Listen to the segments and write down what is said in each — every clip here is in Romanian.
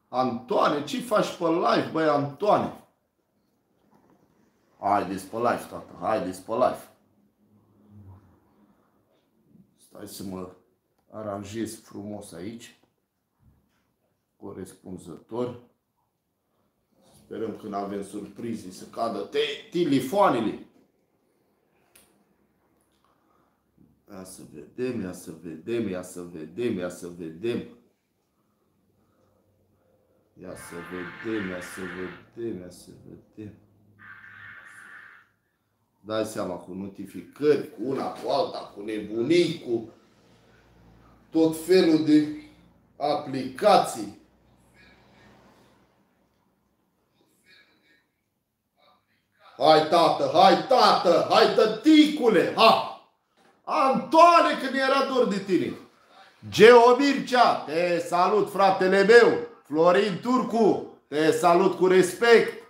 Antoane, ce faci pe live, băi, Antoane? Haideți pe live, tata, haideți pe live. Stai să mă aranjez frumos aici. Corespunzător. Sperăm că nu avem surprize să cadă telefoanele. Ia să vedem, ia să vedem, ia să vedem, ia să vedem. Ia să vedem, ia să vedem, ia să vedem. Dai seama, cu notificări, cu una, cu alta, cu nebunii, cu tot felul de aplicații. Hai, tată, hai, tată, hai, tăticule, ha! Antoane, când era dor de tine. Geo Mircea, te salut, fratele meu. Florin Turcu, te salut cu respect.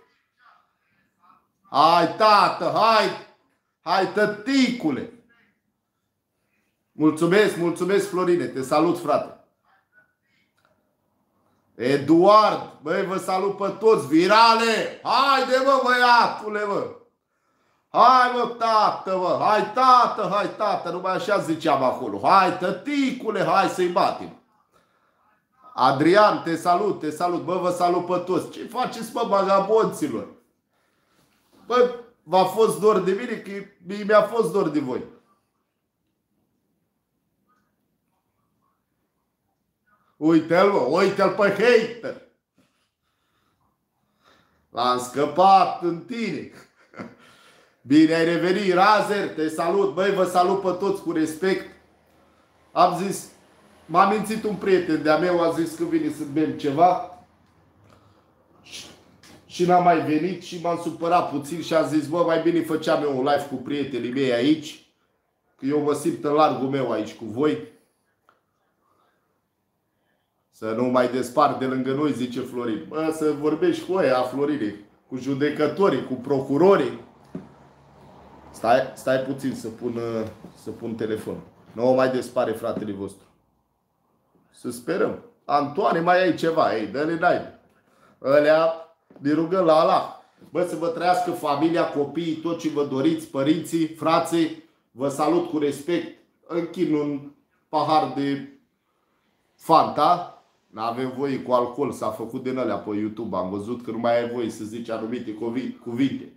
Hai, tată, hai, hai, tăticule. Mulțumesc, mulțumesc, Florine, te salut, frate. Eduard, băi, vă salut pe toți, Virale. Haide, mă, băiatule, mă. Hai, mă, tată, mă, hai, tată, numai așa ziceam acolo. Hai, tăticule, hai să-i batem. Adrian, te salut, bă, vă salut pe toți. Ce faceți, mă, vagabonților? Bă, v-a fost dor de mine, că mie mi-a fost dor de voi. Uite-l, mă, uite-l pe hater. L-am scăpat în tine. Bine ai revenit, Razer, te salut, băi, vă salut pe toți cu respect. Am zis, m-a mințit un prieten de-a meu, a zis că vine să bem ceva. Și n-am mai venit și m-am supărat puțin și am zis, bă, mai bine făceam eu un live cu prietenii mei aici. Că eu mă simt în largul meu aici cu voi. Să nu mai despart de lângă noi, zice Florin. Bă, să vorbești cu ăia, Florine, cu judecătorii, cu procurorii. Stai puțin să pun telefonul. Nu mai despare fratele vostru. Să sperăm. Antoane, mai ai ceva? Ei, dă-le naibii. Ălea, ne rugăm la Allah. Bă, să vă trăiască familia, copiii, tot ce vă doriți, părinții, frații. Vă salut cu respect. Închin un pahar de Fanta. N-avem voie cu alcool. S-a făcut din alea pe YouTube. Am văzut că nu mai ai voie să zici anumite cuvinte.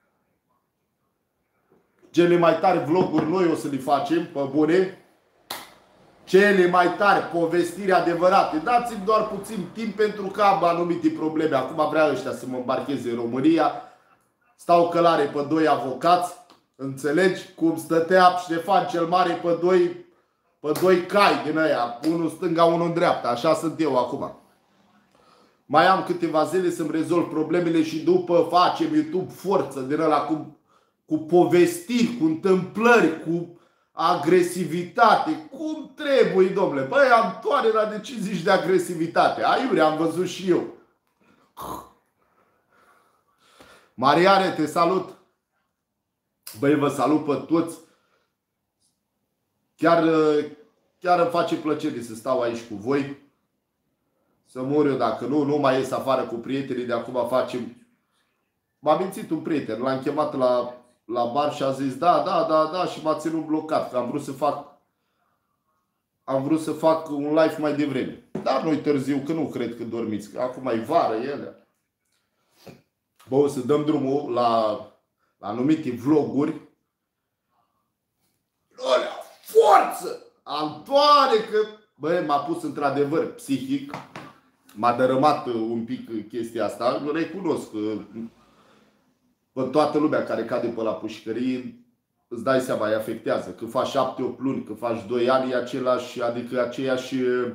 Cele mai tari vloguri noi o să le facem, pe bune. Cele mai tari povestiri adevărate. Dați-mi doar puțin timp pentru că am anumite probleme. Acum vrea ăștia să mă îmbarcheze în România. Stau călare pe doi avocați. Înțelegi cum stătea Ștefan cel Mare pe doi cai din ăia. Unul stânga, unul în dreapta. Așa sunt eu acum. Mai am câteva zile să-mi rezolv problemele și după facem YouTube forță din ăla cu povestiri, cu întâmplări, cu agresivitate. Cum trebuie, domnule? Băi, Antoane, dar de ce zici de agresivitate? Aiure, am văzut și eu. Mariane, te salut. Băi, vă salut pe toți. Chiar îmi face plăcere să stau aici cu voi. Să mor eu dacă nu mai ies afară cu prietenii. De acum facem... M-a mințit un prieten. L-am chemat la bar și a zis da și m-a ținut blocat. Că am vrut să fac un live mai devreme. Dar nu-i târziu, că nu cred că dormiți. Că acum e vară ele. Bă, o să dăm drumul la anumite vloguri. Alea, forță! Antoane, că... Bă, m-a pus într-adevăr psihic. M-a dărâmat un pic chestia asta. Recunosc că pe toată lumea care cade pe la pușcărie, îți dai seama, îi afectează. Că faci 7-8 luni, că faci 2 ani, e același, adică aceeași,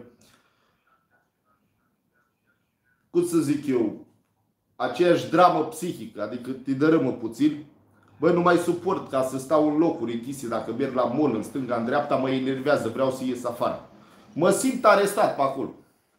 cum să zic eu, aceeași dramă psihică, adică te dărâmă puțin. Bă, nu mai suport ca să stau în locuri închise, dacă merg la mall, în stânga, în dreapta, mă enervează, vreau să ies afară. Mă simt arestat pe acolo.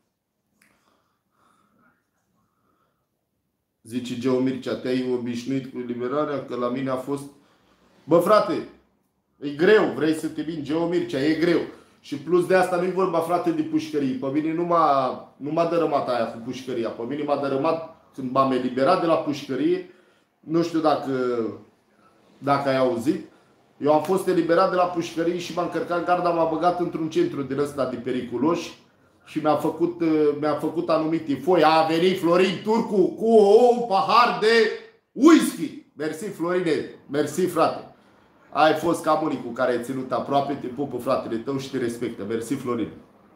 Zice Geo Mircea, te-ai obișnuit cu eliberarea? Că la mine a fost... Bă, frate, e greu, vrei să te vin, Geo Mircea, e greu. Și plus de asta nu-i vorba, frate, de pușcării. Pe mine nu m-a dărâmat aia cu pușcăria. Pe mine m-a dărâmat când m-am eliberat de la pușcărie. Nu știu dacă ai auzit. Eu am fost eliberat de la pușcărie și m-a încărcat garda, m-a băgat într-un centru din ăsta de periculoși și mi-a făcut anumite foi. A venit Florin Turcu cu un pahar de whisky. Mersi, Florine. Mersi, frate. Ai fost ca unicul care ai ținut aproape, te pupă fratele tău și te respectă. Mersi, Florin.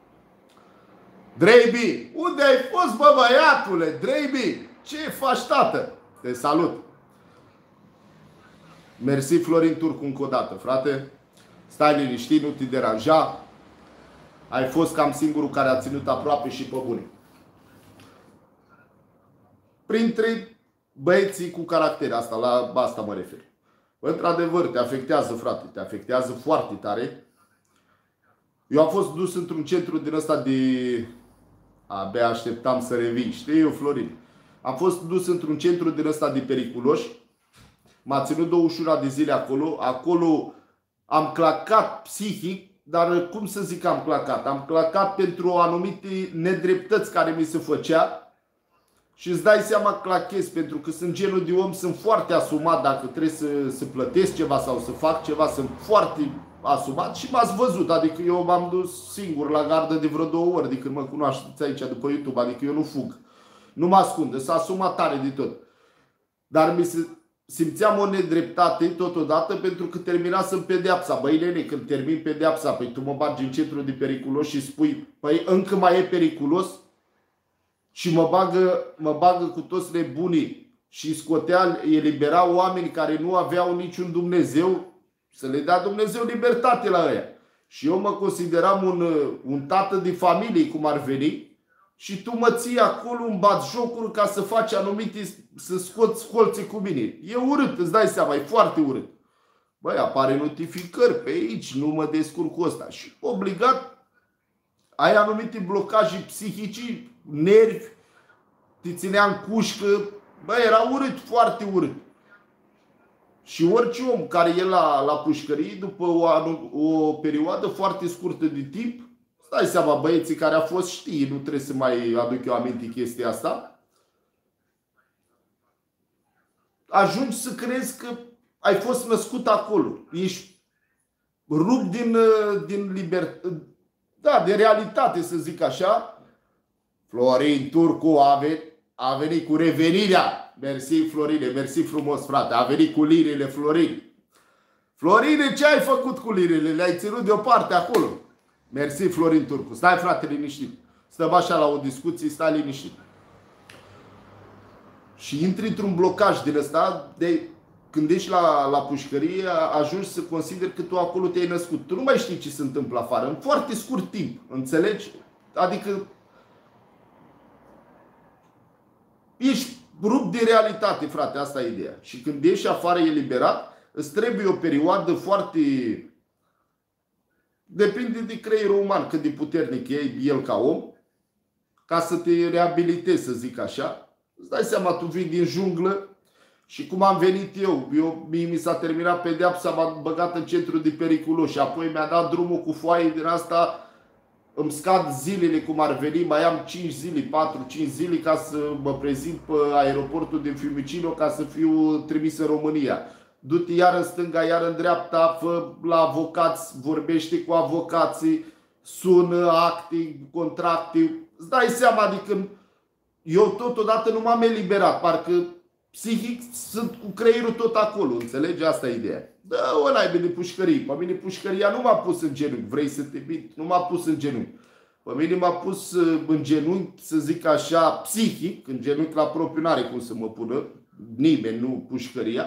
Dreibi, unde ai fost, bă, băiatule? Dreibi, ce faci, tată? Te salut. Mersi, Florin Turcu, încă o dată, frate. Stai liniștit, nu te deranja. Ai fost cam singurul care a ținut aproape și pe bune. Printre băieții cu caracter, la asta mă refer. Într-adevăr, te afectează, frate, te afectează foarte tare. Eu am fost dus într-un centru din ăsta de... Abia așteptam să revin, știi eu, Florin. Am fost dus într-un centru din ăsta de periculoși. M-a ținut 21 de zile acolo. Acolo am clacat psihic, dar cum să zic că am clacat? Am clacat pentru anumite nedreptăți care mi se făcea. Și îți dai seama, clachez, pentru că sunt genul de om, sunt foarte asumat dacă trebuie să plătesc ceva sau să fac ceva, sunt foarte asumat și m-ați văzut, adică eu m-am dus singur la gardă de vreo 2 ori de când mă cunoașteți aici după YouTube, adică eu nu fug, nu mă ascund, s-a asumat tare de tot. Dar simțeam o nedreptate totodată pentru că terminasem pedeapsa. Băi, nene, când termin pedeapsa, păi tu mă bagi în centru de periculos și spui, păi încă mai e periculos? Și mă bagă cu toți nebunii și elibera oameni care nu aveau niciun Dumnezeu, să le dea Dumnezeu libertate la ăia. Și eu mă consideram un tată de familie, cum ar veni, și tu mă ții acolo în batjocuri ca să faci anumite, să scoți colțe cu mine. E urât, îți dai seama, e foarte urât. Băi, apare notificări pe aici, nu mă descurc cu ăsta. Și obligat, ai anumite blocaje psihici, nervi, te ținea în cușcă. Bă, era urât, foarte urât. Și orice om care e la pușcărie, după o perioadă foarte scurtă de timp, stai seama, băieții care au fost știi, nu trebuie să mai aduc eu aminte chestia asta, ajungi să crezi că ai fost născut acolo. Ești rupt din libertate, da, de realitate, să zic așa. Florin Turcu a venit cu revenirea. Mersi, Florine, mersi frumos, frate. A venit cu lirile, Florin. Florine, ce ai făcut cu lirile? Le-ai ținut deoparte acolo. Mersi, Florin Turcu. Stai, frate, liniștit. Stăm așa la o discuție, stai liniștit. Și intri într-un blocaj din ăsta de... Când ești la pușcărie, ajungi să consideri că tu acolo te-ai născut. Tu nu mai știi ce se întâmplă afară. În foarte scurt timp. Înțelegi? Adică ești rupt de realitate, frate. Asta e ideea. Și când ieși afară eliberat, îți trebuie o perioadă foarte... Depinde de creierul uman, cât de puternic e el ca om, ca să te reabilitezi, să zic așa. Îți dai seama, tu vii din junglă. Și cum am venit mie mi s-a terminat pedeapsa, m-a băgat în centru de periculos și apoi mi-a dat drumul cu foaie din asta, îmi scad zilele cum ar veni, mai am 5 zile, 4-5 zile ca să mă prezint pe aeroportul din Fiumicino ca să fiu trimis în România. Du-te iar în stânga, iar în dreapta, fă la avocați, vorbește cu avocații, sună acte, contracte. Îți dai seama, adică eu totodată nu m-am eliberat, parcă psihic sunt cu creierul tot acolo, înțelegi? Asta e ideea. Da, ăla e de pușcărie. Pe mine pușcăria nu m-a pus în genunchi. Vrei să te mint? Nu m-a pus în genunchi. Pe mine m-a pus în genunchi, să zic așa, psihic, în genunchi la propriu n-are cum să mă pună. Nimeni, nu pușcăria.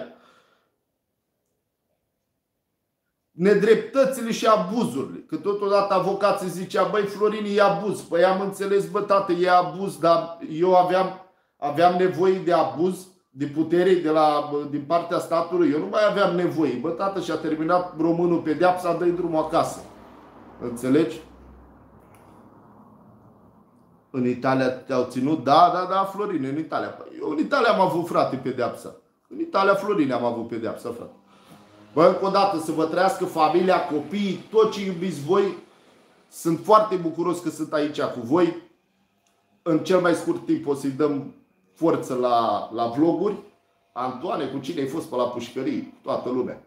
Nedreptățile și abuzurile. Că totodată avocații zicea, băi, Florin, e abuz. Păi am înțeles, bă, tată, e abuz, dar eu aveam nevoie de abuz, de putere din partea statului. Eu nu mai aveam nevoie. Bă, tată, și-a terminat românul pedeapsa, dă-i drumul acasă. Înțelegi? În Italia te-au ținut? Da, Florin, în Italia. Păi, eu în Italia am avut, frate, pedeapsa. În Italia, Florin, am avut pedeapsa, frate. Bă, încă o dată, să vă trăiască familia, copiii, tot ce iubiți voi. Sunt foarte bucuros că sunt aici cu voi. În cel mai scurt timp o să-i dăm forță la vloguri. Antoane, cu cine ai fost pe la pușcării? Toată lumea.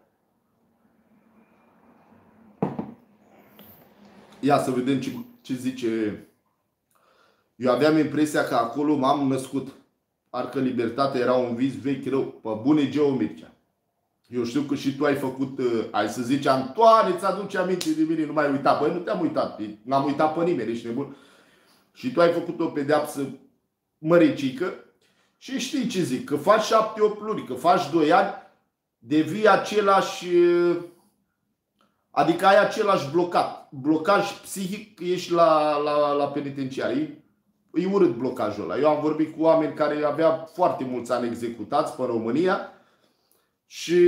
Ia să vedem ce zice. Eu aveam impresia că acolo m-am născut. Parcă libertatea era un vis vechi rău. Pe bune, Geo Mircea. Eu știu că și tu ai făcut, ai să zici, Antoane, îți aduce aminte de mine, nu mai uita. Băi, nu te-am uitat. N-am uitat pe nimeni, ești nebun. Și tu ai făcut o pedeapsă măricică. Și știi ce zic, că faci 7-8 luni, că faci 2 ani, devii același, adică ai același blocaj psihic, că ești la penitenciar. E urât blocajul ăla. Eu am vorbit cu oameni care aveau foarte mulți ani executați pe România și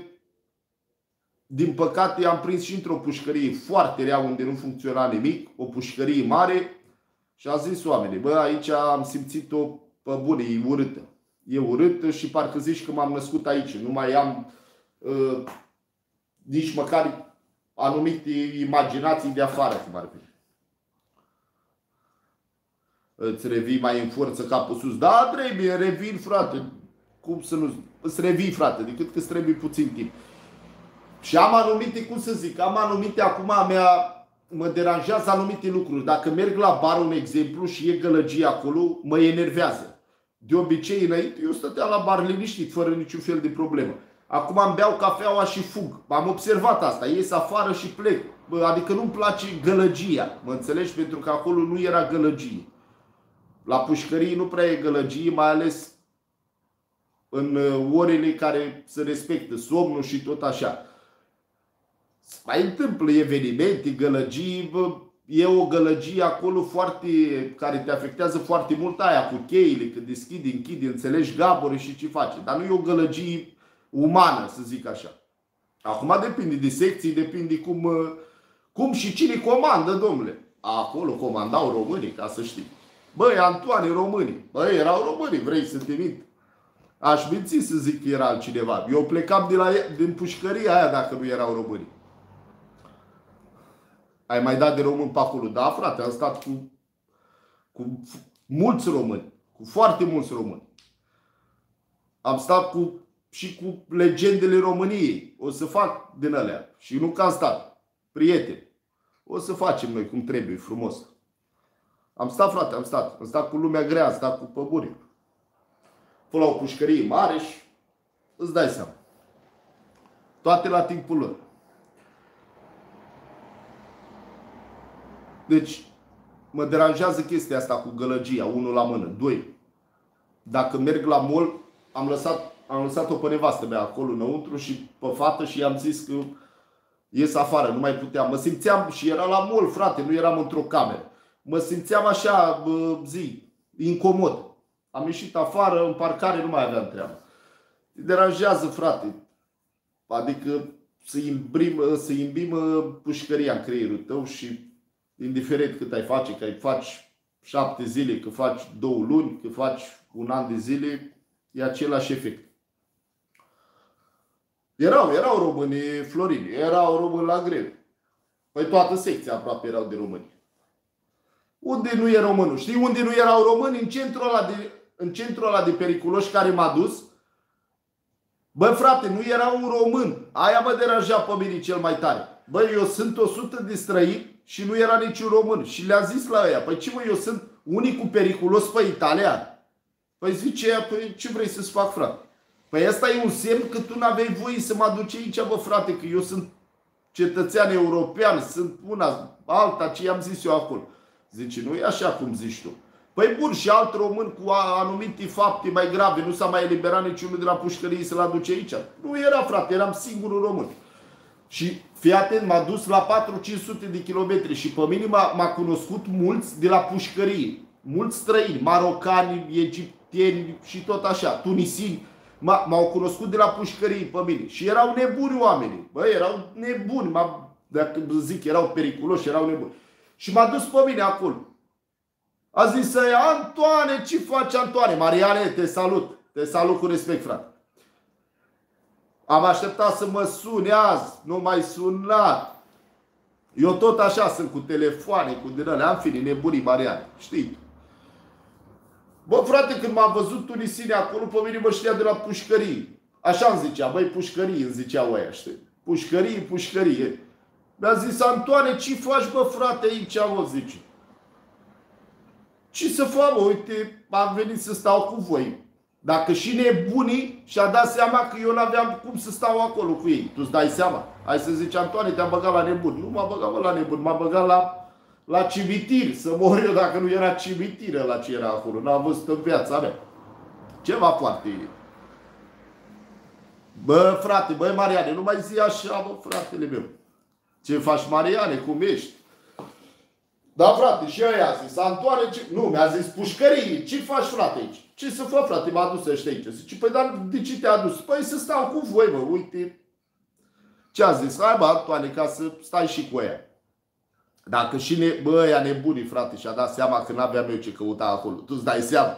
din păcate am prins și într-o pușcărie foarte rea unde nu funcționa nimic, o pușcărie mare, și am zis oamenii, bă, aici am simțit-o pe bune, e urâtă. E urâtă și parcă zici că m-am născut aici. Nu mai am nici măcar anumite imaginații de afară, cum ar fi. Îți revii mai în forță, capul sus. Da, trebuie, revin, frate. Cum să nu... Îți revii, frate, decât că îți trebuie puțin timp. Și am anumite, cum să zic, am anumite, acum mă deranjează anumite lucruri. Dacă merg la bar, un exemplu, și e gălăgie acolo, mă enervează. De obicei, înainte, eu stăteam la bar liniștit, fără niciun fel de problemă. Acum îmi beau cafeaua și fug. Am observat asta. Ies afară și plec. Adică nu-mi place gălăgia. Mă înțelegi? Pentru că acolo nu era gălăgie. La pușcării nu prea e gălăgie, mai ales în orele care se respectă somnul și tot așa. Mai întâmplă evenimente, gălăgii, e o gălăgie acolo foarte, care te afectează foarte mult, aia cu cheile, că deschide, închide, înțelegi gabore și ce face. Dar nu e o gălăgie umană, să zic așa. Acum depinde de secții, depinde cum și cine comandă, domnule. Acolo comandau românii, ca să știi. Băi, Antoane, românii. Băi, erau românii, vrei să te mint? Aș minți să zic că era altcineva. Eu plecam din pușcăria aia dacă nu erau românii. Ai mai dat de român pe acolo? Da, frate, am stat cu mulți români. Cu foarte mulți români. Am stat și cu legendele României. O să fac din alea. Și nu că am stat. Prieteni. O să facem noi cum trebuie, frumos. Am stat, frate, am stat. Am stat cu lumea grea, am stat cu păburi. Până la o pușcărie mare și îți dai seama. Toate la timpul lor. Deci, mă deranjează chestia asta cu gălăgia, unul la mână. 2. Dacă merg la mall, am lăsat-o pe nevastă mea acolo înăuntru și pe fată și i-am zis că ies afară, nu mai puteam. Mă simțeam, și era la mall, frate, nu eram într-o cameră. Mă simțeam așa, incomod. Am ieșit afară, în parcare, nu mai aveam treabă. Te deranjează, frate. Adică să imbimă pușcăria în creierul tău și indiferent cât ai face, că ai faci 7 zile, că faci 2 luni, că faci 1 an de zile, e același efect. Erau români, Florini, erau români la greu. Păi toată secția aproape erau de români. Unde nu e românul? Știi unde nu erau români? În centrul ăla de periculoși care m-a dus. Bă, frate, nu era un român. Aia mă deranja pe mine cel mai tare. Bă, eu sunt 100 de străini și nu era niciun român. Și le-a zis la ăia, păi ce mă, eu sunt unicul periculos pe Italia? Păi zice ea, păi ce vrei să-ți fac, frate? Păi asta e un semn că tu n-aveai voie să mă aduci aici, bă, frate, că eu sunt cetățean european, sunt una, alta, ce i-am zis eu acolo. Zice, nu e așa cum zici tu. Păi bun, și alt român cu anumite fapte mai grave, nu s-a mai eliberat niciunul de la pușcărie să-l aduce aici. Nu era, frate, eram singurul român. Și fii atent, m-a dus la 400-500 de kilometri și pe mine m-a cunoscut mulți de la pușcărie. Mulți străini, marocani, egipteni și tot așa, tunisini. M-au cunoscut de la pușcărie pe mine. Și erau nebuni oamenii. Băi, erau nebuni. Dacă zic, erau periculoși, erau nebuni. Și m-a dus pe mine acolo. A zis Antoane, ce faci, Antoane? Mariane, te salut. Te salut cu respect, frate. Am așteptat să mă suni azi. Nu mai sunat. Eu tot așa sunt cu telefoane, cu din alea, în fine, nebunii Mariane, știi? Bă, frate, când m-a văzut Tunisine acolo, pe mine mă știa de la pușcărie. Așa îmi zicea, băi, pușcărie, îmi ziceau ăia, știi? Pușcărie, pușcărie. Mi-a zis, Antoane, ce faci, bă, frate, aici, mă, zice. Ce să fac, bă, uite, am venit să stau cu voi. Dacă și nebunii și-a dat seama că eu n-aveam cum să stau acolo cu ei. Tu îți dai seama? Hai să zici, Antoane, te-am băgat la nebun. Nu m-a băgat la nebun, m-a băgat la cimitir. Să mor eu dacă nu era cimitiră la ce era acolo. N-am văzut în viața mea. Ceva foarte... Bă, frate, băi, Mariane, nu mai zi așa, bă, fratele meu. Ce faci, Mariane, cum ești? Da, frate, și ăia a zis, Antoane, ce... Nu, mi-a zis, pușcărie, ce faci, frate, aici? Ce să fac, frate, m-a adus ăștia aici. Zice, păi, dar de ce te-a adus? Păi, să stau cu voi, mă, uite. Ce a zis? Hai, bă, Antoane, ca să stai și cu ăia. Dacă și bă, ăia nebunii, frate, și-a dat seama că n-aveam eu ce căuta acolo. Tu îți dai seama?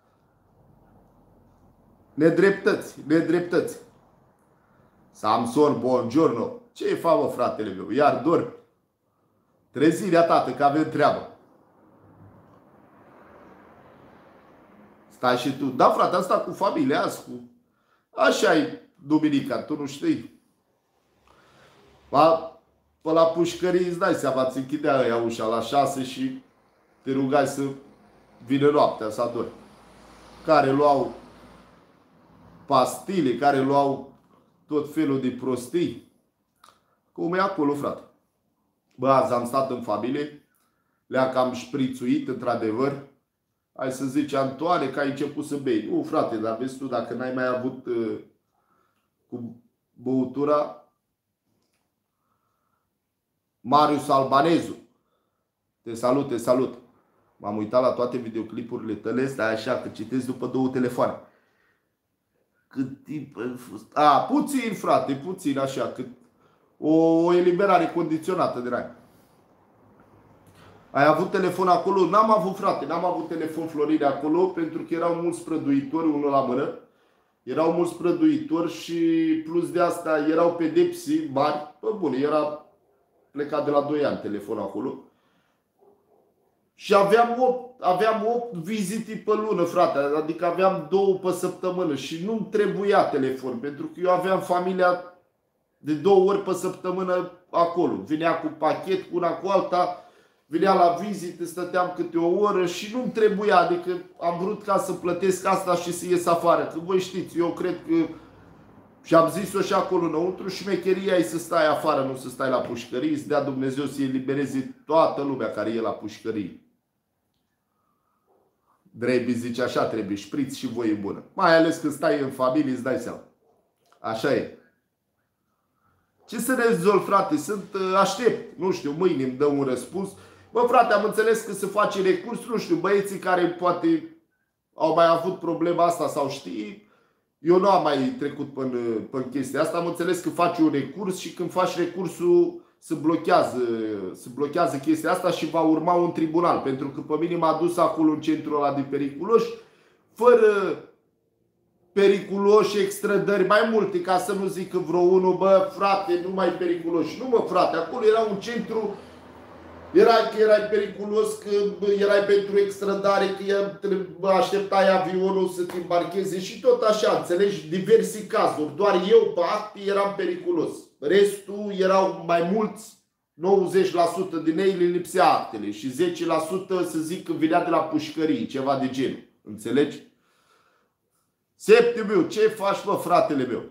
Nedreptăți, nedreptăți. Samson, buongiorno. Ce-i fa, mă, fratele meu? Iar dormi. Trezirea, tată, că avem treabă. Stai și tu. Da, frate, am stat cu familia azi, cu... Așa e duminica, tu nu știi. Pe la pușcării îți dai seama, ți închidea ăia ușa la 6 și te rugai să vină noaptea să adori. Care luau pastile, care luau tot felul de prostii. Cum e acolo, frate? Bă, azi am stat în familie, le-a cam șprițuit, într-adevăr. Hai să zici, Antoane, că ai început să bei. Nu, frate, dar vezi tu, dacă n-ai mai avut cu băutura... Marius Albanezu. Te salut, te salut. M-am uitat la toate videoclipurile tale, stai așa, că citesc după 2 telefoane. Cât timp ai fost? A, puțin, frate, puțin, așa, cât o eliberare condiționată de rai. Ai avut telefon acolo? N-am avut, frate, n-am avut telefon Floride acolo, pentru că erau mulți prăduitori, unul la mână. Erau mulți prăduitori și plus de asta erau pedepsi mari. Bă, bune, era plecat de la 2 ani telefonul acolo. Și aveam 8 vizite pe lună, frate. Adică aveam 2 pe săptămână și nu-mi trebuia telefon. Pentru că eu aveam familia de 2 ori pe săptămână acolo. Vinea cu pachet, cu una cu alta. Vinea la vizite, stăteam câte o oră și nu-mi trebuia. Adică am vrut ca să plătesc asta și să ies afară. Că voi știți, eu cred că... Și am zis-o și acolo înăuntru, șmecheria e să stai afară, nu să stai la pușcării, să dea Dumnezeu să elibereze toată lumea care e la pușcării. Drebi zice, așa trebuie, șpriți și voi e bună. Mai ales când stai în familie, îți dai seama. Așa e. Ce să ne rezolv, frate? Aștept, nu știu, mâine îmi dă un răspuns. Bă, frate, am înțeles că se face recurs, nu știu, băieții care poate au mai avut problema asta sau știi... Eu nu am mai trecut pe chestia asta. Am înțeles că faci un recurs și când faci recursul se blochează chestia asta și va urma un tribunal. Pentru că pe mine m-a dus acolo în centrul ăla de periculoși, fără periculoși, extrădări mai multe, ca să nu zic că vreo unul, bă, frate, nu mai periculoși. Nu, mă, frate, acolo era un centru... Erai periculos, că erai pentru extradare, că așteptai avionul să te îmbarcheze și tot așa, înțelegi? Diverse cazuri. Doar eu pe acte eram periculos. Restul erau mai mulți, 90% din ei le lipsea actele și 10% să zic că vinea de la pușcării, ceva de genul. Înțelegi? Septimiu, ce faci, mă, fratele meu?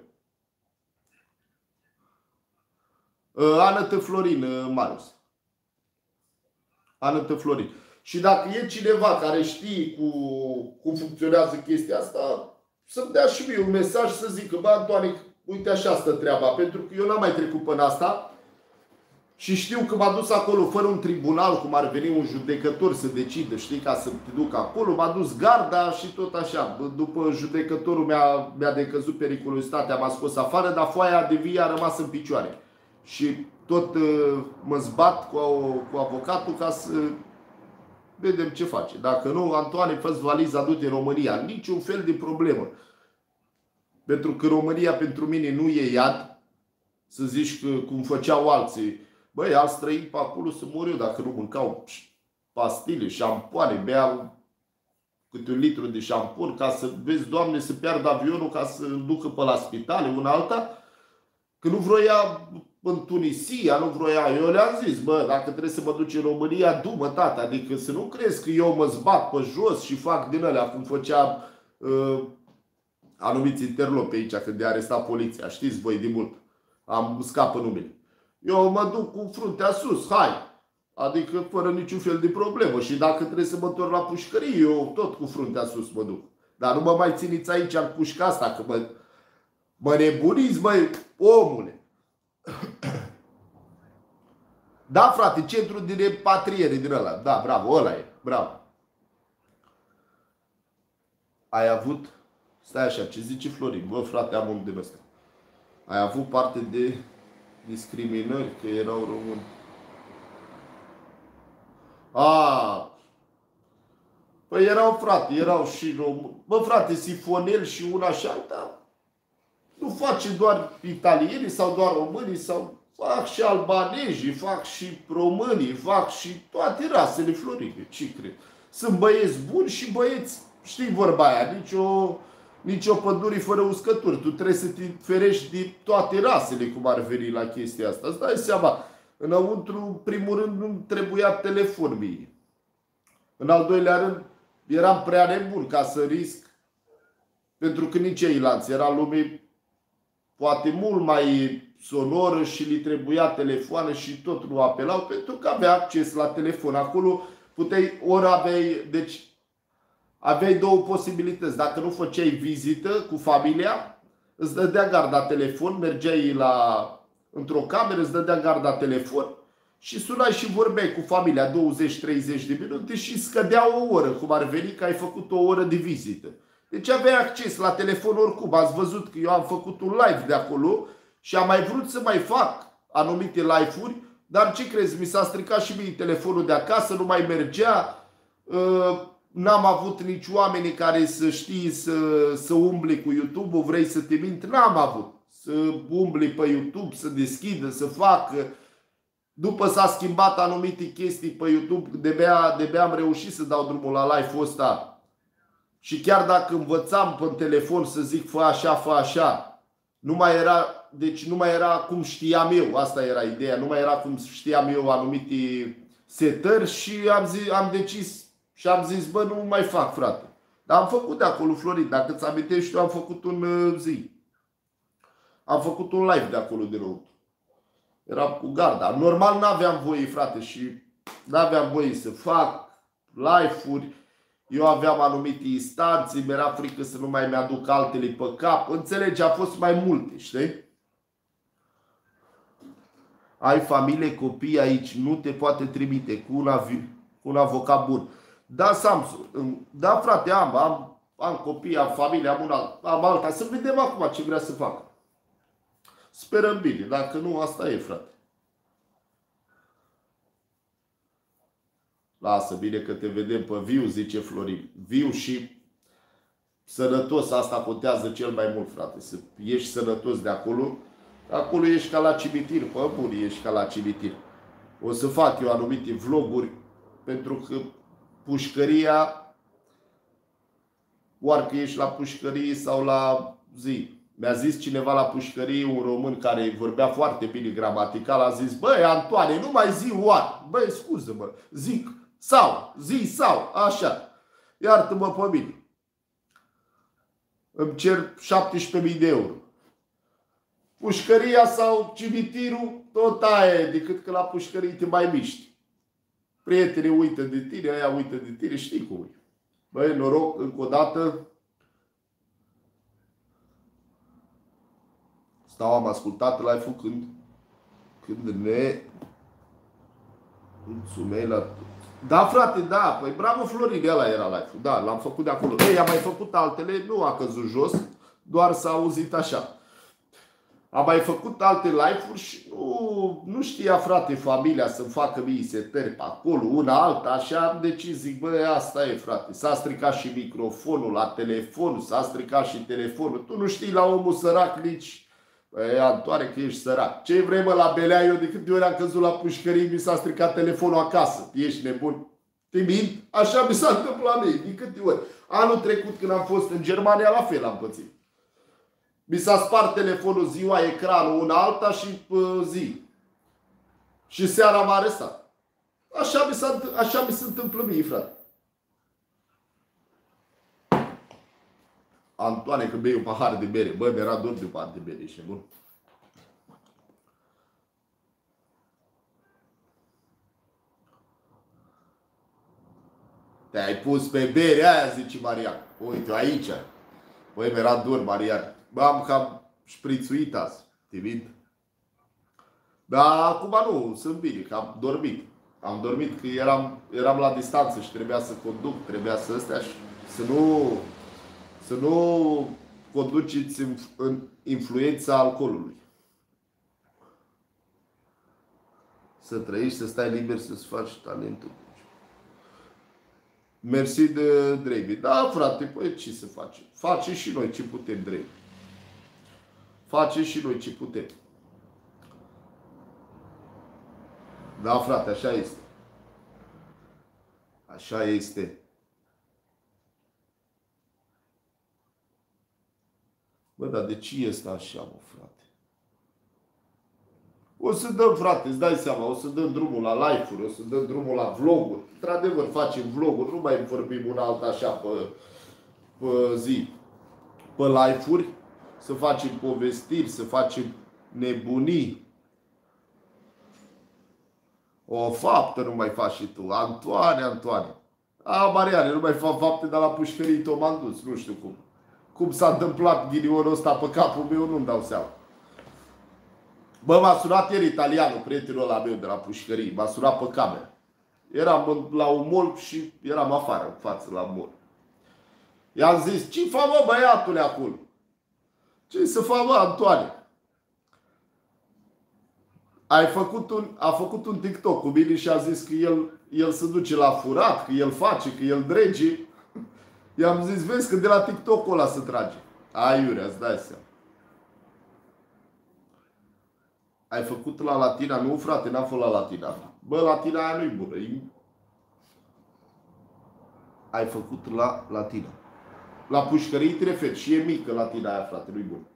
Anătă Florin, Marius. Anătă Florin. Și dacă e cineva care știe cum funcționează chestia asta, să-mi dea și mie un mesaj să zică, bă, Antoane, uite așa stă treaba, pentru că eu n-am mai trecut până asta și știu că m-a dus acolo fără un tribunal, cum ar veni un judecător să decidă, știi, ca să te duc acolo, m-a dus garda și tot așa. După judecătorul mi-a decăzut periculositatea, m-a scos afară, dar foaia de vie a rămas în picioare. Și tot mă zbat cu avocatul ca să vedem ce face. Dacă nu, Antoane, fă-ți valiza, du-te în România. Niciun fel de problemă. Pentru că România pentru mine nu e iad. Să zici că cum făceau alții. Băi, alți străini pe acolo să mor eu dacă nu mâncau pastile, șampoane, beau câte un litru de șampon ca să vezi, Doamne, să piardă avionul ca să îl ducă pe la spitale, una alta. Că nu vroia în Tunisia, nu vroia. Eu le-am zis, bă, dacă trebuie să mă duc în România, du-mă, tata. Adică să nu crezi că eu mă zbat pe jos și fac din alea, cum făcea anumiți interlopi aici, când de arestat poliția. Știți voi de mult. Am scapă numele. Eu mă duc cu fruntea sus, hai. Adică fără niciun fel de problemă. Și dacă trebuie să mă întorc la pușcărie, eu tot cu fruntea sus mă duc. Dar nu mă mai țineți aici în pușca asta, că mă nebuniți, băi, omule. Da, frate, centru de repatriere din ăla. Da, bravo, ăla e, bravo. Ai avut, stai așa, ce zice Florin? Bă, frate, am unul din ăsta. Ai avut parte de discriminări că erau români. Păi erau, frate, erau și români. Bă, frate, sifonel și una și alta nu face doar italienii sau doar românii, sau fac și albanezii, fac și românii, fac și toate rasele, Florine, ce cred? Sunt băieți buni și băieți, știi vorba aia, nicio pădure fără uscături. Tu trebuie să te ferești de toate rasele, cum ar veni la chestia asta. Îți dai seama, înăuntru, în primul rând, nu trebuia telefon mie. În al doilea rând, eram prea nebun ca să risc, pentru că nici ceilalți era lume poate mult mai sonoră și li trebuia telefoane și tot nu apelau, pentru că avea acces la telefon. Acolo puteai, ori aveai, deci aveai două posibilități. Dacă nu făceai vizită cu familia, îți dădea garda telefon, mergeai într-o cameră, îți dădea garda telefon și sunai și vorbeai cu familia 20-30 de minute și scădea o oră, cum ar veni că ai făcut o oră de vizită. Deci aveai acces la telefon oricum. Ați văzut că eu am făcut un live de acolo și am mai vrut să mai fac anumite live-uri, dar ce crezi, mi s-a stricat și mie telefonul de acasă, nu mai mergea, n-am avut nici oameni care să știi să umble cu YouTube-ul, vrei să te mint, n-am avut. Să umble pe YouTube, să deschidă, să facă. După s-a schimbat anumite chestii pe YouTube, de-abia am reușit să dau drumul la live-ul ăsta. Și chiar dacă învățam pe telefon să zic fă așa, nu mai era, deci nu mai era cum știam eu, asta era ideea, nu mai era cum știam eu anumite setări și am decis și am zis, bă, nu mai fac, frate. Dar am făcut de acolo, Florin, dacă îți amintești, eu am făcut un zi. Am făcut un live de acolo de rău. Era cu garda. Normal n-aveam voie, frate, și n-aveam voie să fac live-uri. Eu aveam anumite instanțe, mi-era frică să nu mai mi-aduc altele pe cap. Înțelegi, a fost mai multe, știi? Ai familie, copii aici, nu te poate trimite cu un avocat bun. Da, Samsung, da, frate, am copii, am familie, am alta. Să vedem acum ce vrea să facă. Sperăm bine, dacă nu, asta e, frate. Lasă, bine că te vedem pe viu, zice Florin. Viu și sănătos, asta contează cel mai mult, frate. Să ești sănătos de acolo. Acolo ești ca la cimitir, pe bun, ești ca la cimitir. O să fac eu anumite vloguri, pentru că pușcăria, oarcă ești la pușcărie sau la zi. Mi-a zis cineva la pușcărie, un român care vorbea foarte bine gramatical, a zis, băi, Antoane, nu mai zi oar. Băi, scuză-mă, zic sau, așa. Iartă-mă pe mine. Îmi cer 17.000 de euro. Pușcăria sau cimitirul, tot aia e, decât că la pușcărie te mai miști. Prietenii uită de tine, aia uită de tine, știi cum e. Băi, noroc, încă o dată. Am ascultat live-ul când ne mulțumei la... Da, frate, da, păi bravo, Florin, ăla era live-ul, da, l-am făcut de acolo. Ei, am mai făcut altele, nu a căzut jos, doar s-a auzit așa. Am mai făcut alte live-uri și nu știa, frate, familia să-mi facă mie setări pe acolo, una alta, așa am decis, zic, bă, asta e, frate. S-a stricat și microfonul la telefon, s-a stricat și telefonul. Tu nu știi la omul sărac nici Păi, Antoane, că ești sărac. Ce vrei, mă, la Belea? Eu de câte ori am căzut la pușcării, mi s-a stricat telefonul acasă. Ești nebun? Te mint? Așa mi s-a întâmplat mie. De câte ori? Anul trecut, când am fost în Germania, la fel am pățit. Mi s-a spart telefonul ziua, ecranul, una alta și zi. Și seara m-a arestat. Așa mi se întâmplă mie, frate. Antoane, când bei un pahar de bere. Bă, mi-era dor de un pahar de bere, ești nebun? Te-ai pus pe bere aia, zice Marian. Uite, aici. Băi, mi-era dor, Marian. Bă, am cam șprițuit azi. Te mint? Dar acum nu, sunt bine, că am dormit. Am dormit că eram la distanță și trebuia să conduc, trebuia să ăstea și să nu conduceți în influența alcoolului. Să trăiești, să stai liber, să-ți faci talentul. Mersi de Drevi. Da, frate, păi ce să facem? Facem și noi ce putem, Drevi. Facem și noi ce putem. Da, frate, așa este. Așa este. Bă, dar de ce este așa, mă, frate? O să dăm, frate, îți dai seama, o să dăm drumul la live-uri, o să dăm drumul la vloguri. Într-adevăr, facem vloguri, nu mai vorbim una alta așa pe zi. Pe live-uri, să facem povestiri, să facem nebunii. O faptă nu mai faci și tu. Antoane. Mariane, nu mai fac fapte, dar la pușcării tot m-am dus. Nu știu cum. Cum s-a întâmplat ghinionul ăsta pe capul meu, nu-mi dau seama. Bă, m-a sunat ieri italianul, prietenul ăla meu de la pușcării. M-a sunat pe cameră. Eram la un mall și eram afară, în față, la mall. I-am zis, ce fac, mă, băiatule, acolo? Ce să fac, mă, Antoane? A făcut un TikTok cu mine și a zis că el se duce la furat, că el face, că el drege. I-am zis, vezi că de la TikTok-ul ăla se trage. Aiurea, îți dai seama. Ai făcut la Latina? Nu, frate, n-am fost la Latina. Bă, Latina aia nu-i bună. Ai făcut la Latina. La pușcării te referi. Și e mică Latina aia, frate, nu-i bună.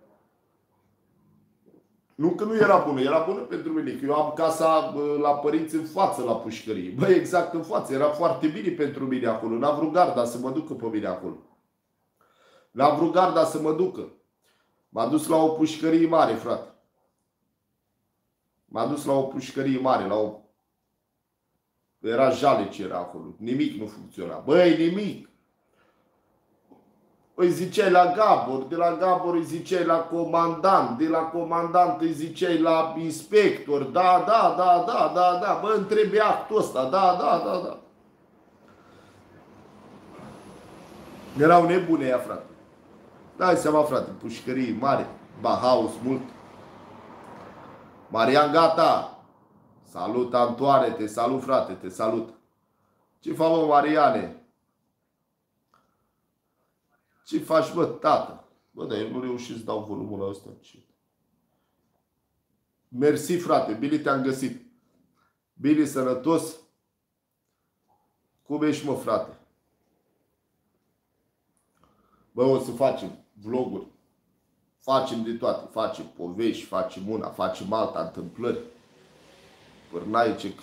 Nu că nu era bună, era bună pentru mine, că eu am casa la părinți în față la pușcărie. Băi, exact în față, era foarte bine pentru mine acolo. N-am vrut garda să mă ducă pe mine acolo. N-am vrut garda să mă ducă. M-a dus la o pușcărie mare, frate. M-a dus la o pușcărie mare, Era jale ce era acolo. Nimic nu funcționa. Băi, nimic! Îi ziceai la Gabor, de la Gabor îi ziceai la comandant, de la comandant îi ziceai la inspector, da, bă, îmi trebuie actul ăsta, da. Erau nebune ea, frate. Dai seama, frate, pușcării mare, Bahaus mult. Marian, gata! Salut, Antoane, te salut, frate, te salut. Ce fac, mă, Mariane? Ce faci, bă, tată? Bă, dar eu nu reușesc să dau volumul la ăsta. Mersi, frate, bine te-am găsit. Bine, sănătos. Cum ești, mă, frate? Bă, o să facem vloguri. Facem de toate. Facem povești, facem una, facem alta, întâmplări. Pârnaicec.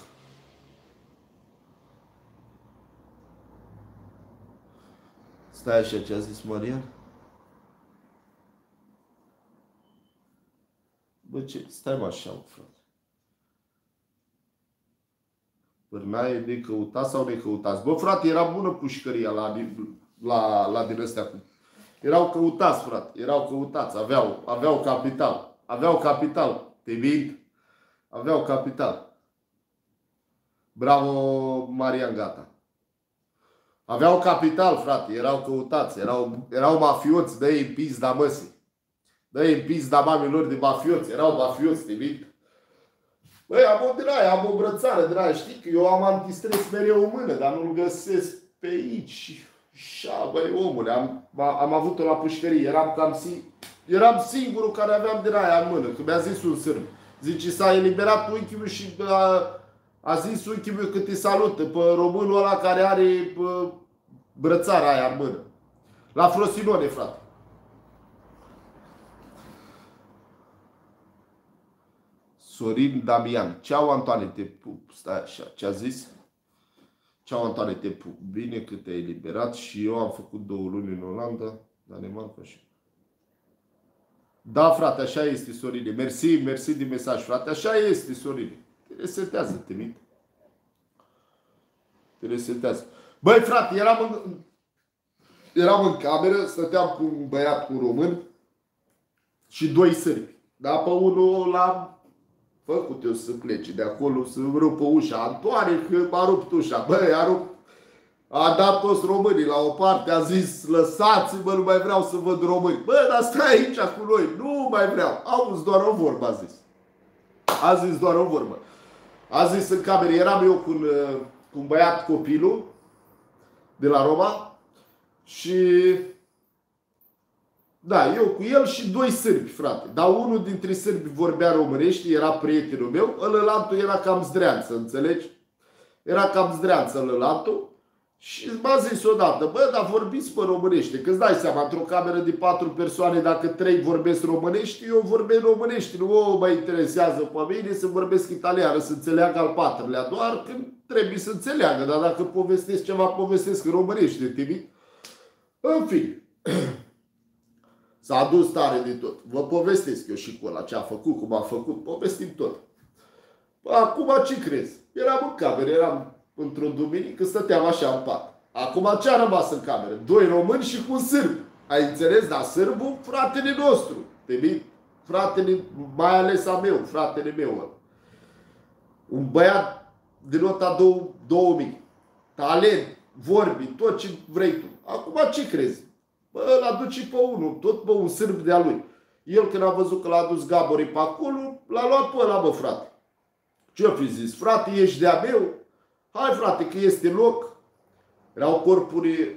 Stai așa, ce a zis Marian? Bă, ce? Stai mă așa, frate. Pârnaie de căutat sau necăutați? Bă, frate, era bună pușcăria la din ăstea. Erau căutați, frate. Erau căutați. Aveau capital. Aveau capital. Te mint? Aveau capital. Bravo, Marian, gata. Aveau capital, frate, erau căutați, erau mafioți, dă-i în pizda măsii. Dă-i în pizda mamilor de mafioți, erau mafioți, te mint? Băi, am o din aia, am o brățară din aia, știi că eu am antistres mereu în mână, dar nu-l găsesc pe aici. Și, băi, omule, am avut-o la pușcărie, eram cam Eram singurul care aveam din aia în mână, că mi-a zis un sârb. Zice, s-a eliberat unchiul meu și a zis unchiul meu că te salută pe românul ăla care are brățara aia în mână. La Frosinone, frate. Sorin Damian. Ceau, Antoane, te pup. Stai așa, ce a zis? Ceau, Antoane, te pup. Bine că te-ai eliberat și eu am făcut 2 luni în Olanda, Danemarca și... Da, frate, așa este, Sorine. Mersi, mersi din mesaj, frate. Așa este, Sorine. Te resetează, te mint. Te resetează. Băi, frate, eram în cameră, stăteam cu un băiat, cu un român și 2 sârbi. Dar pe unul l-am făcut eu să plece de acolo, să rupă ușa. Antoane, că a rupt ușa. Băi, a dat toți românii la o parte, a zis, lăsați-mă, nu mai vreau să văd români. Bă, dar stai aici cu noi, nu mai vreau. Auzi doar o vorbă, a zis. A zis doar o vorbă. A zis în cameră, eram eu cu un băiat copilul de la Roma și... Da, eu cu el și 2 sârbi, frate. Dar unul dintre sârbi vorbea românești, era prietenul meu, ălălaltul era cam zdreanță, înțelegi? Era cam zdreanță ălălaltul. Și m-a zis odată, bă, dar vorbiți pe românește, că îți dai seama, într-o cameră de 4 persoane, dacă 3 vorbesc românești, eu vorbesc românești, nu mă interesează pe mine să vorbesc italiană, să înțeleagă al 4-lea, doar când trebuie să înțeleagă, dar dacă povestesc ceva, povestesc în românește, te. În fine, s-a dus tare de tot. Vă povestesc eu și cu ăla ce a făcut, cum a făcut, povestim tot. Acum ce crezi? Eram în cameră, eram într-o duminică, stăteam așa în pat. Acum ce a rămas în cameră? 2 români și cu un sârb. Ai înțeles? Dar sârbul, fratele nostru. Fratele, mai ales a meu, fratele meu ăla. Un băiat de nota 2000. Talent, vorbi, tot ce vrei tu. Acum ce crezi? Bă, îl aduce pe unul, tot pe un sârb de-a lui. El când a văzut că l-a dus Gaborii pe acolo, l-a luat pe ăla, bă, frate. Ce-o fi zis? Frate, ești de-a meu? Hai, frate, că este loc. Erau corpuri,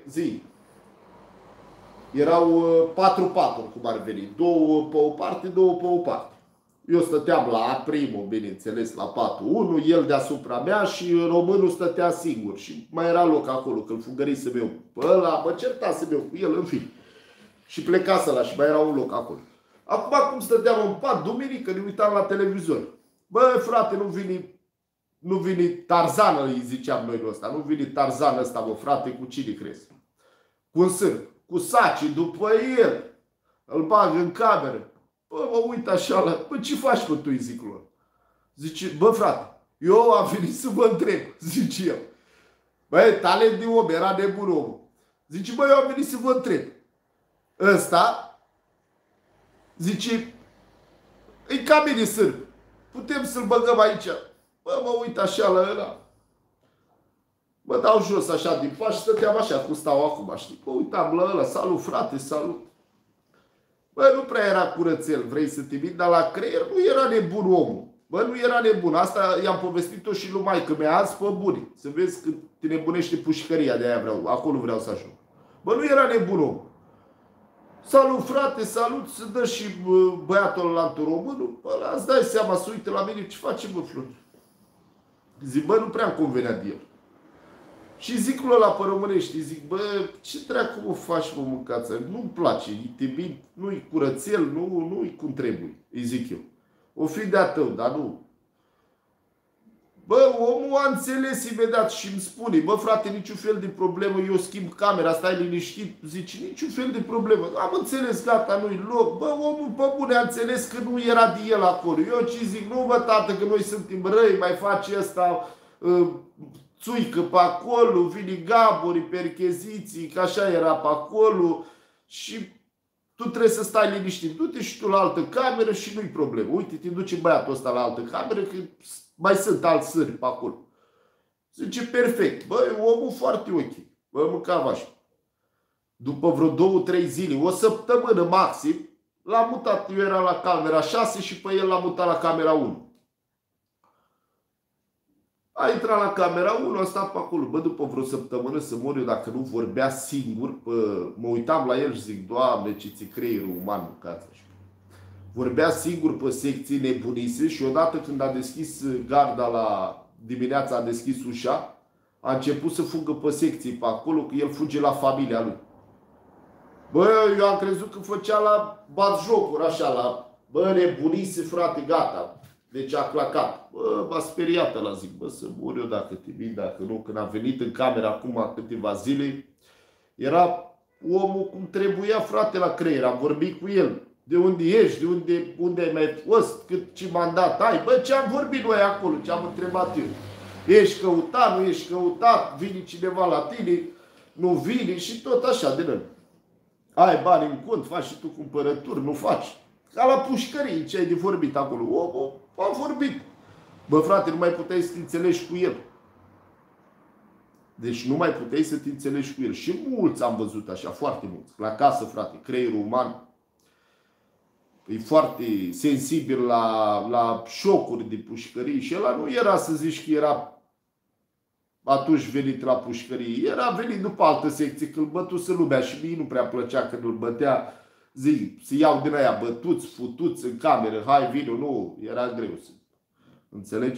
erau 4 paturi, cum ar veni. 2 pe o parte, 2 pe o parte. Eu stăteam la primul, bineînțeles, la patul 1, el deasupra mea și românul stătea singur. Și mai era loc acolo, că îl fugărisem eu pe ăla, mă certasem eu cu el, în fine. Și plecase ăla și mai era un loc acolo. Acum, cum stăteam în pat, duminică, ne uitam la televizor. Bă, frate, nu vine Tarzan, îi ziceam noi de ăsta. Nu vine Tarzan ăsta, bă, frate, cu cine crezi? Cu un sârb, cu saci, după el. Îl bag în cameră. Bă, mă uit așa la... Bă, ce faci, bă, tu, îi zic lor? Zice, bă, frate, eu am venit să vă întreb, zice el. Băi, talent de om, era nebun omul. Zice, bă, eu am venit să vă întreb. Ăsta, zice, e ca mine sârb. Putem să-l băgăm aici. Bă, mă uit așa la ăla. Mă dau jos așa din pat și stăteam așa cum stau acum, știi? Mă uitam la ăla, salut, frate, salut. Bă, nu prea era curățel, vrei să te mint, dar la creier nu era nebun omul. Bă, nu era nebun. Asta i-am povestit-o și lui maică mea azi pe bune. Să vezi că te nebunește pușcăria, de aia vreau, acolo vreau să ajung. Bă, nu era nebun omul. Salut, frate, salut, să dă și băiatul ăla românul. Bă, ăla, îți dai seama, să uite la mine, ce face, bă, Flor? Zic, bă, nu prea îmi convenea de el. Și zic lui ăla pe românești, zic, bă, ce dracu mă faci, mă, mâncața? Nu-mi place, te mint, nu-i curățel, nu-i cum trebuie, îi zic eu. O fi de-a tău, dar nu. Bă, omul a înțeles imediat și îmi spune, bă, frate, niciun fel de problemă, eu schimb camera, stai liniștit, zice, niciun fel de problemă. Am înțeles, gata, nu-i loc. Bă, omul, pe bune, a înțeles că nu era de el acolo. Eu ce zic, nu, bă, tată, că noi suntem răi, mai face ăsta... țuică pe acolo, vine Gabori, percheziții, că așa era pe acolo și tu trebuie să stai liniștit. Du-te și tu la altă cameră și nu-i problemă. Uite, te duce băiatul ăsta la altă cameră că mai sunt alți sâri pe acolo. Zice, perfect. Băi, omul foarte ok. Bă, mâncava așa. După vreo 2-3 zile, o săptămână maxim, l-am mutat. Eu eram la camera 6 și pe el l-am mutat la camera 1. A intrat la camera 1, a stat pe acolo. Bă, după vreo săptămână să mor eu dacă nu vorbea singur. Mă uitam la el și zic, Doamne, ce ți creierul uman mâncați. Vorbea singur pe secții, nebunise și odată când a deschis garda la dimineața, a deschis ușa, a început să fugă pe secții pe acolo, că el fuge la familia lui. Bă, eu am crezut că făcea la batjocuri, așa, la... Bă, nebunise, frate, gata. Deci a clacat. Bă, m-a speriat ăla, zic, bă, să mor eu dacă te vin, dacă nu. Când am venit în cameră acum câteva zile, era omul cum trebuia, frate, la creier. Am vorbit cu el. De unde ești, de unde ai mai fost, ce mandat ai. Bă, ce am vorbit noi acolo, ce am întrebat eu. Ești căutat, nu ești căutat, vine cineva la tine, nu vine și tot așa de rând. Ai bani în cont, faci și tu cumpărături, nu faci. Ca la pușcării, ce ai de vorbit acolo. Omul a vorbit. Bă, frate, nu mai puteai să te înțelegi cu el. Deci nu mai puteai să te înțelegi cu el. Și mulți am văzut așa, foarte mulți. La casă, frate, creierul uman e foarte sensibil la șocuri de pușcării. Și ăla nu era să zici că era atunci venit la pușcărie. Era venit după altă secție, că îl bătuse lumea și mie nu prea plăcea când îl bătea. Zic, să iau din aia bătuți, futuți în cameră, hai, vino, nu, era greu să... Înțelegi?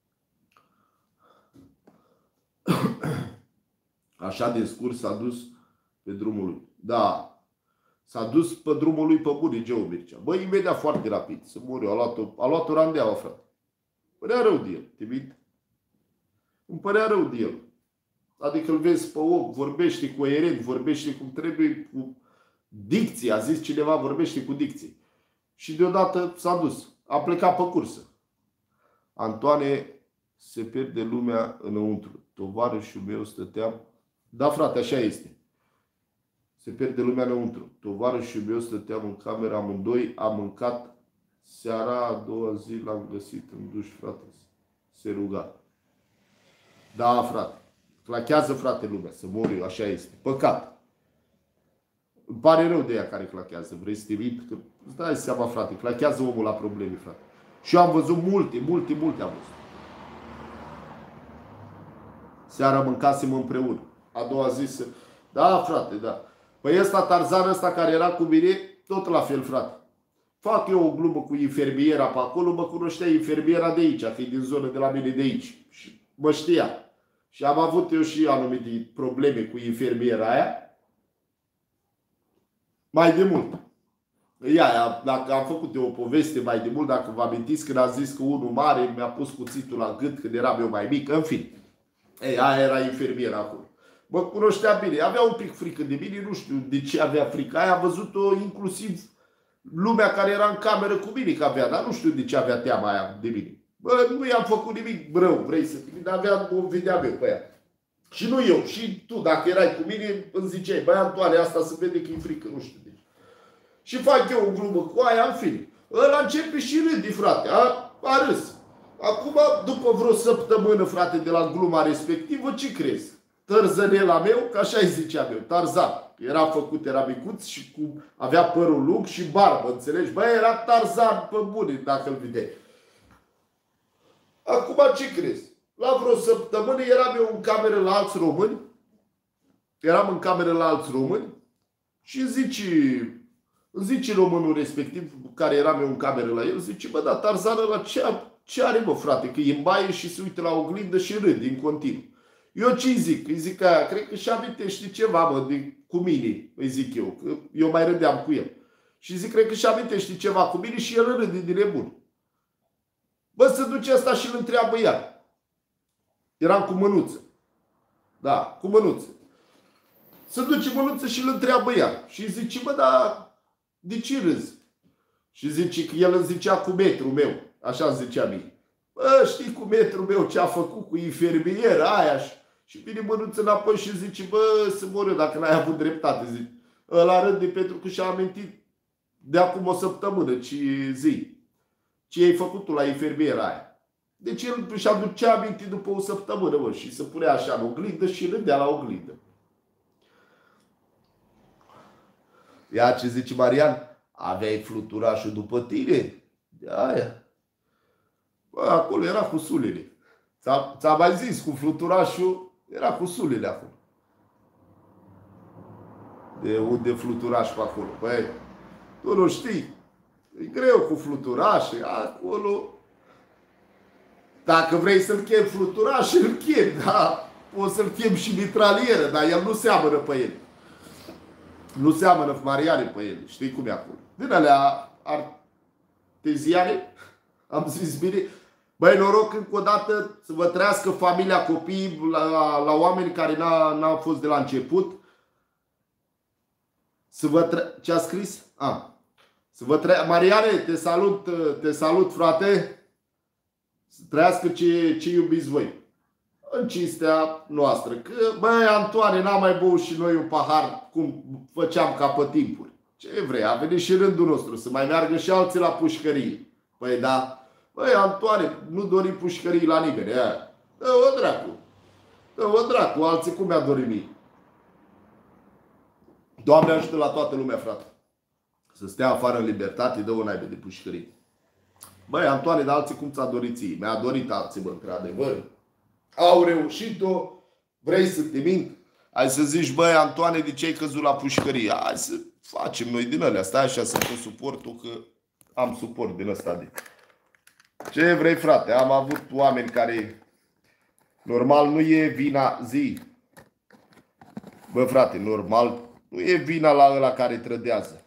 Așa de scurt s-a dus pe drumul lui. Da, s-a dus pe drumul lui pe bune, Geo Mircea. Bă, imediat foarte rapid, să mor eu, a luat-o randeaua, frate. Părea rău de el, te mint? Îmi părea rău de el. Adică îl vezi pe om, vorbește coerent, vorbește cum trebuie, cu dicție, a zis cineva, vorbește cu dicție. Și deodată s-a dus. A plecat pe cursă. Antoane, se pierde lumea înăuntru. Tovarășul meu stăteam... Da, frate, așa este. Se pierde lumea înăuntru. Tovarășul meu stăteam în cameră amândoi, am mâncat. Seara a doua zi l-am găsit în duș, frate. Se ruga. Da, frate. Clachează, frate, lumea. Să mor eu, așa este. Păcat. Îmi pare rău de ea care clachează. Vrei să te mint? Că îți dai seama, frate. Clachează omul la probleme, frate. Și eu am văzut multe am văzut. Seara mâncasem împreună. A doua zi să... Da, frate, da. Păi ăsta, Tarzan ăsta care era cu mine, tot la fel, frate. Fac eu o glumă cu infermiera pe acolo, mă cunoștea infermiera de aici, că e din zonă de la mine de aici. Și mă știa. Și am avut eu și anumite probleme cu infermiera aia. Mai de mult. Dacă am făcut eu o poveste mai de mult, dacă vă amintiți când am zis că unul mare mi-a pus cuțitul la gât când eram eu mai mic, în fine. Ei, aia era infermiera acolo. Mă cunoștea bine, avea un pic frică de mine, nu știu de ce avea frică aia, am văzut-o inclusiv lumea care era în cameră cu mine că avea, dar nu știu de ce avea teama aia de mine. Bă, nu i-am făcut nimic rău, vrei să fii, dar o vedeam eu pe ea. Și nu eu, și tu, dacă erai cu mine, îmi ziceai, băi, Antoane, asta se vede că e frică, nu știu de ce. Și fac eu o glumă cu aia, în fine. Ăla începe și râde, frate, a râs. Acum, după vreo săptămână, frate, de la gluma respectivă, ce crezi? Tărzănela meu, că așa-i ziceam eu, Tarzan. Era făcut, era micuț și avea părul lung și barbă, înțelegi? Băi, era Tarzan pe bune, dacă îl vedeai. Acum, ce crezi? La vreo săptămână eram eu în cameră la alți români. Eram în cameră la alți români și zice românul respectiv, care eram eu în cameră la el, zice, bă, dar Tarzan ăla ce are, mă, frate? Că e în baie și se uită la oglindă și râde în continuu. Eu ce-i zic? Îi zic că cred că și amintește ceva, mă, cu mine, îi zic eu, că eu mai râdeam cu el. Și zic, cred că și amintește ceva cu mine și el râde din nebun. Bă, se duce ăsta și îl întreabă iar. Eram cu Mânuță. Da, cu Mânuță. Se duce Mânuță și îl întreabă iar. Și zice, bă, dar de ce râzi? Și zice că el îmi zicea cu metrul meu. Așa îmi zicea mie. Bă, știi cu metrul meu ce a făcut cu infermiera aia? Și vine Mânuță înapoi și zice, bă, să mor eu dacă n-ai avut dreptate. Zice, ăla râde pentru că și-a amintit de acum o săptămână ce ai făcut tu la infermiera aia. Deci el și-a aducea aminte după o săptămână, mă, și se punea așa în oglindă și râdea la oglindă. Ia ce zice Marian? Aveai fluturașul după tine? De aia. Bă, acolo era cu sulele. Ți-am mai zis, cu fluturașul, era cu sulile acolo. De unde fluturaș pe acolo? Păi, tu nu știi. E greu cu fluturașe, acolo. Dacă vrei să-l chem fluturaș, îl chem, da? Poți să-l chem și mitralieră, dar el nu seamănă pe el. Nu seamănă Mariane pe el. Știi cum e acolo? Din alea arteziane, am zis bine. Băi, noroc încă o dată să vă trăiască familia, copiii, la oameni care n-au fost de la început. Ce a scris? Mariane, te salut, frate. Să trăiască ce iubiți voi. În cinstea noastră. Că, băi, Antoane, n-am mai băut și noi un pahar cum făceam ca pe timpuri. Ce vrei? A venit și rândul nostru să mai meargă și alții la pușcărie. Păi da. Băi, Antoane, nu dorim pușcării la nimeni. Dă-o dracu. Dă-o dracu. Alții cum mi-a dorit mie. Doamne ajută la toată lumea, frate. Să stea afară în libertate, dă o naibe de pușcărie. Băi, Antoane, dar alții cum ți-a dorit ție? Mi-a dorit alții, bă, într-adevăr. Au reușit-o. Vrei să te mint? Hai să zici, băi, Antoane, de ce ai căzut la pușcărie? Hai să facem noi din alea. Stai așa să pun suportul, că am suport din ăsta de... Ce vrei, frate? Am avut oameni care... Normal nu e vina zi. Bă, frate, normal nu e vina la ăla care trădează.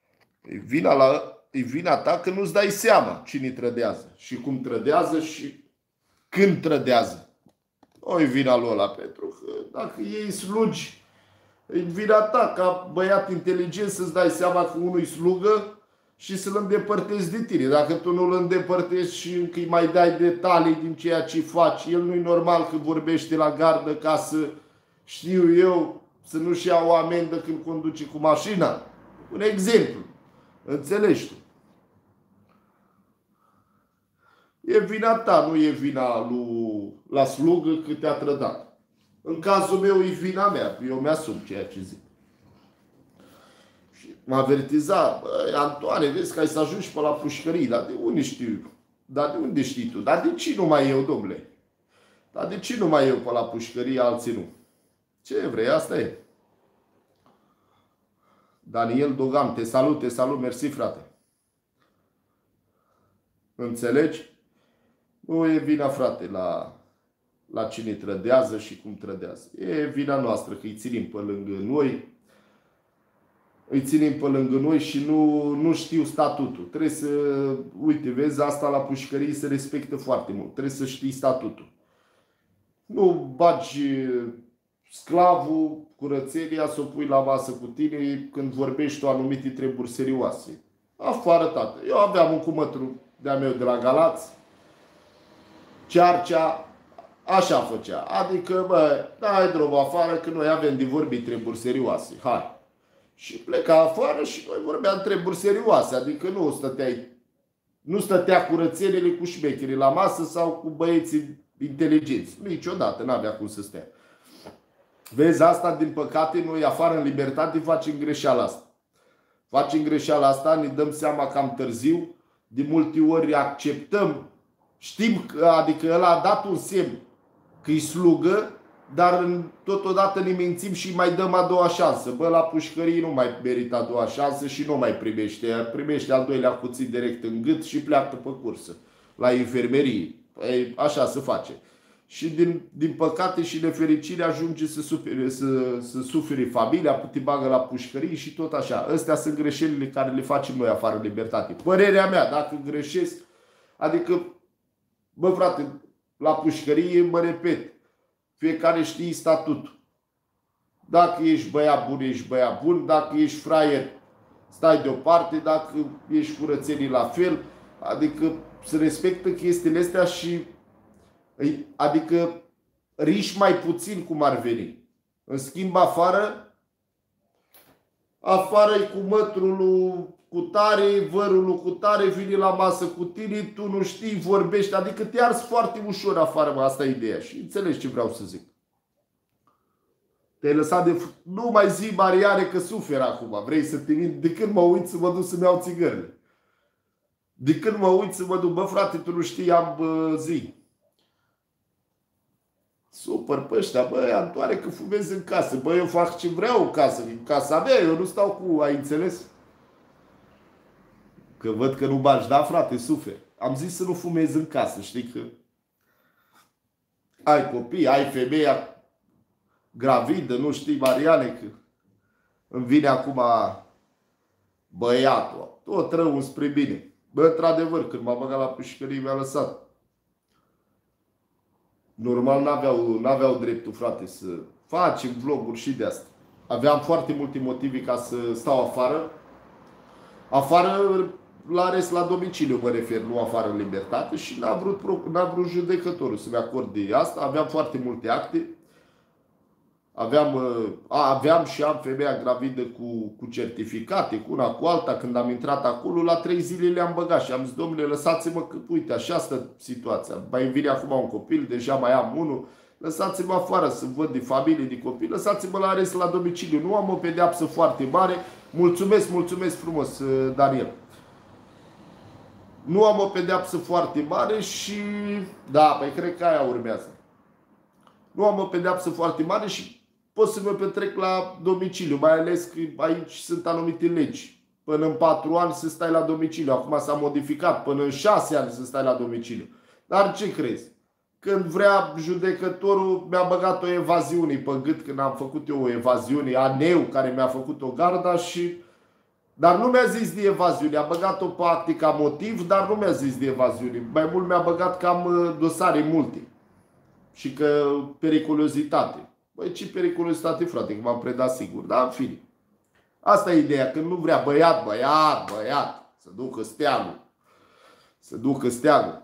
E vina ta că nu-ți dai seama cine trădează. Și cum trădează și când trădează. Nu e vina lui ăla, pentru că dacă ei slugi, e vina ta ca băiat inteligent să-ți dai seama că unul e slugă și să-l îndepărtezi de tine. Dacă tu nu-l îndepărtezi și încă îi mai dai detalii din ceea ce faci, el nu-i normal că vorbește la gardă ca să, știu eu, să nu-și ia o amendă când conduce cu mașina. Un exemplu. Înțelegi tu? E vina ta, nu e vina la slugă că te-a trădat. În cazul meu e vina mea. Eu mi-asum ceea ce zic. Și m-a avertizat. Băi, Antoane, vezi că ai să ajungi pe la pușcării. Dar de unde știu? Dar de unde știi tu? Dar de ce numai eu, domnule? Dar de ce numai eu pe la pușcării, alții nu? Ce vrei? Asta e. Daniel Dogam, te salut, mersi, frate. Înțelegi? Nu e vina, frate, la cine trădează și cum trădează. E vina noastră că îi ținem pe lângă noi. Îi ținem pe lângă noi și nu știu statutul. Trebuie să, uite, vezi, asta la pușcărie se respectă foarte mult. Trebuie să știi statutul. Nu bagi sclavul, curățenia, să o pui la masă cu tine când vorbești o anumite treburi serioase. Afară, tată. Eu aveam un cumătru de-a meu de la Galați. Cearcea, așa făcea. Adică, bă, dai drumul afară că noi avem de vorbit treburi serioase. Hai. Și pleca afară și noi vorbeam treburi serioase. Adică nu stătea curățenile cu șmecherii la masă sau cu băieții inteligenți. Niciodată n-avea cum să stea. Vezi, asta, din păcate, noi afară în libertate facem greșeala asta. Facem greșeala asta, ne dăm seama cam târziu, de multe ori acceptăm, știm că, adică el a dat un semn că îi slugă, dar totodată ne mințim și mai dăm a doua șansă. Bă, la pușcării nu mai merită a doua șansă și nu mai primește. Primește al doilea cuțit direct în gât și pleacă pe cursă la infirmerie. Păi, așa se face. Și din păcate și nefericire ajunge să sufere familia, te bagă la pușcării și tot așa. Astea sunt greșelile care le facem noi afară în libertate. Părerea mea, dacă greșesc, adică, bă, frate, la pușcărie, mă repet, fiecare știe statutul. Dacă ești băiat bun, ești băiat bun. Dacă ești fraier, stai deoparte. Dacă ești curățenii, la fel. Adică se respectă chestiile astea și adică riști mai puțin cum ar veni. În schimb, afară e cu mătrul cu tare, vărul cu tare, vine la masă cu tine, tu nu știi, vorbești, adică te arzi foarte ușor afară, mă, asta e ideea. Și înțelegi ce vreau să zic. Te-ai lăsat de... Nu mai zi, Mariane, că sufer acum. Vrei să te mint? De când mă uit să mă duc să-mi iau țigările? De când mă uit să mă duc? Bă, frate, tu nu știi, am zi. Supăr pe ăștia, băi, Antoare, că fumez în casă. Băi, eu fac ce vreau în casă, în casa mea, eu nu stau cu, ai înțeles? Că văd că nu bagi, da, frate, suferi. Am zis să nu fumez în casă, știi că ai copii, ai femeia gravidă, nu știi, Mariane, că îmi vine acum băiatul, tot rău spre bine. Bă, într-adevăr, când m-a băgat la pușcărie, mi-a lăsat. Normal n-aveau dreptul, frate, să facem vloguri și de asta. Aveam foarte multe motive ca să stau afară. Afară, la arest la domiciliu mă refer, nu afară în libertate. Și n-a vrut judecătorul să-mi acorde asta. Aveam foarte multe acte. Aveam și am femeia gravidă cu certificate, cu una cu alta. Când am intrat acolo, la 3 zile le-am băgat și am zis, domnule, lăsați-mă că, uite, așa stă situația. Mai îmi vine acum un copil, deja mai am unul. Lăsați-mă afară să văd de familie, de copii. Lăsați-mă la arest la domiciliu. Nu am o pedeapsă foarte mare. Mulțumesc frumos, Daniel. Nu am o pedeapsă foarte mare și... Da, păi cred că aia urmează. Nu am o pedeapsă foarte mare și pot să mă petrec la domiciliu, mai ales că aici sunt anumite legi. Până în 4 ani să stai la domiciliu. Acum s-a modificat, până în 6 ani să stai la domiciliu. Dar ce crezi? Când vrea judecătorul, mi-a băgat o evaziune pe gât, când am făcut eu o evaziune, aneu care mi-a făcut o garda și... Dar nu mi-a zis de evaziune, a băgat-o pe acte ca motiv, dar nu mi-a zis de evaziune. Mai mult mi-a băgat că am dosare multe și că periculozitate. Băi, ce periculozitate, frate, că m-am predat sigur. Dar, în fine. Asta e ideea. Când nu vrea băiat, să ducă steagul. Să ducă steagul.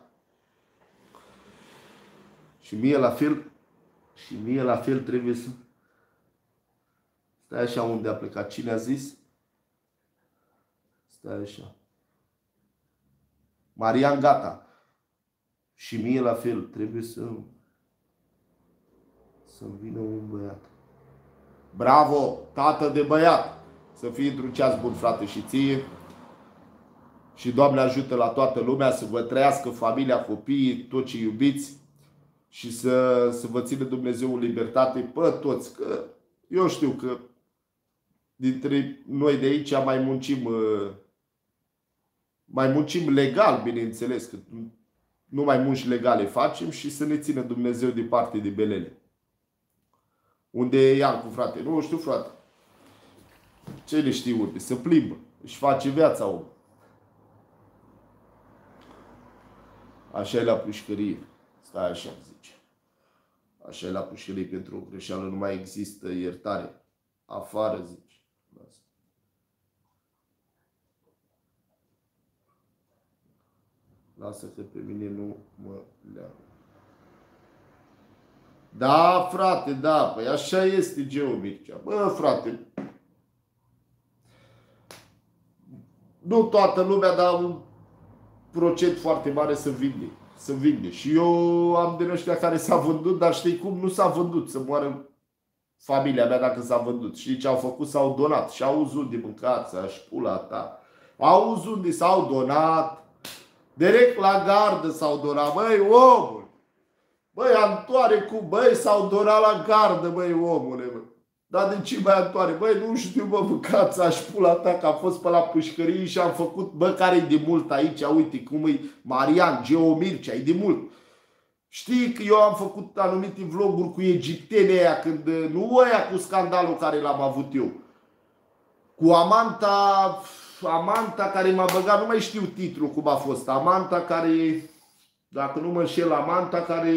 Și mie la fel trebuie să... Stai așa unde a plecat. Cine a zis? Stai așa. Marian, gata. Și mie la fel trebuie să-mi vină un băiat. Bravo, tată de băiat! Să fii într-un ceas bun, frate, și ție. Și Doamne ajută la toată lumea să vă trăiască familia, copiii, tot ce iubiți. Și să vă țină Dumnezeu în libertate pe toți. Că eu știu că dintre noi de aici mai muncim legal, bineînțeles. Că nu mai munci legale facem și să ne țină Dumnezeu departe de belele. Unde e Iancu, frate? Nu știu, frate. Ce le știu unde? Se plimbă. Își face viața om. Așa e la pușcărie. Stai așa, zice. Așa e la pușcărie, pentru o greșeală nu mai există iertare. Afară, zice. Lasă că pe mine nu mă leagă. Da, frate, da, păi așa este, Geo Mircea. Bă, frate, nu toată lumea, dar un procent foarte mare să vinde. Și eu am din ăștia care s-a vândut, dar știi cum? Nu s-a vândut, să moară familia mea dacă s-a vândut. Știi ce au făcut? S-au donat. Și auzi unde mâncați, aș pula ta. Auzi unde s-au donat. Direct la gardă s-au donat. Băi, omul! Băi, Antoare, cum? Băi, s-au donat la gardă, băi, omule, bă. Dar de ce, băi, Antoare? Băi, nu știu, bă, mâncați, aș pula ta, că am fost pe la pușcărie și am făcut, bă, care-i de mult aici, uite, cum e Marian, Geo Mircea, e de mult. Știi că eu am făcut anumite vloguri cu egiptenii aia, când, nu ăia cu scandalul care l-am avut eu. Cu Amanta care m-a băgat, nu mai știu titlul cum a fost, Amanta care... Dacă nu mă înșel, Amanta care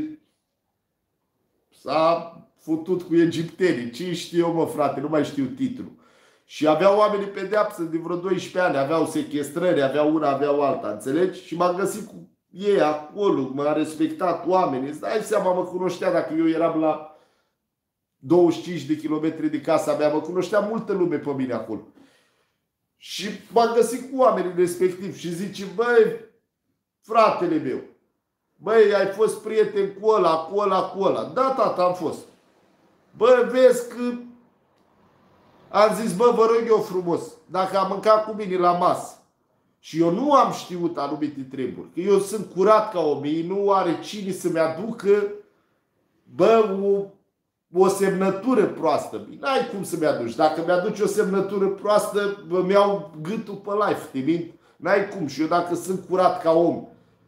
s-a futut cu egiptenii. Ce știu eu, mă, frate, nu mai știu titlul. Și aveau oamenii pedeapsă de vreo 12 ani, aveau sechestrări, aveau una, aveau alta, înțelegi? Și m-am găsit cu ei acolo, m-a respectat oamenii. Îți dai seama, mă cunoștea, dacă eu eram la 25 de kilometri de casa mea, mă cunoștea multă lume pe mine acolo. Și m-am găsit cu oamenii respectivi și zice, băi, fratele meu, băi, ai fost prieten cu ăla. Da, tata, am fost. Bă, vezi că am zis, bă, vă rog eu frumos, dacă am mâncat cu mine la masă și eu nu am știut anumite treburi, că eu sunt curat ca om, nu are cine să-mi aducă Bă, o semnătură proastă. N-ai cum să mi-aduci. Dacă mi-aduci o semnătură proastă, îmi iau gâtul pe life. Te mint? N-ai cum. Și eu dacă sunt curat ca om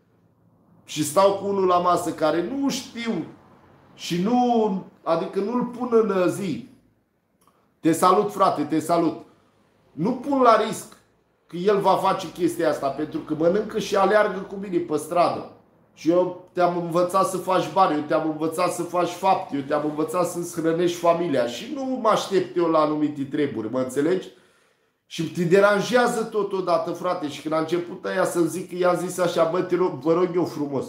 și stau cu unul la masă care nu știu și nu, adică nu-l pun în zi. Te salut, frate, te salut. Nu pun la risc că el va face chestia asta, pentru că mănâncă și aleargă cu mine pe stradă. Și eu te-am învățat să faci bani, eu te-am învățat să faci fapte, eu te-am învățat să-ți hrănești familia și nu mă aștept eu la anumite treburi, mă înțelegi? Și te deranjează totodată, frate, și când a început aia să-mi zic că i-am zis așa, bă, te rog, vă rog eu frumos.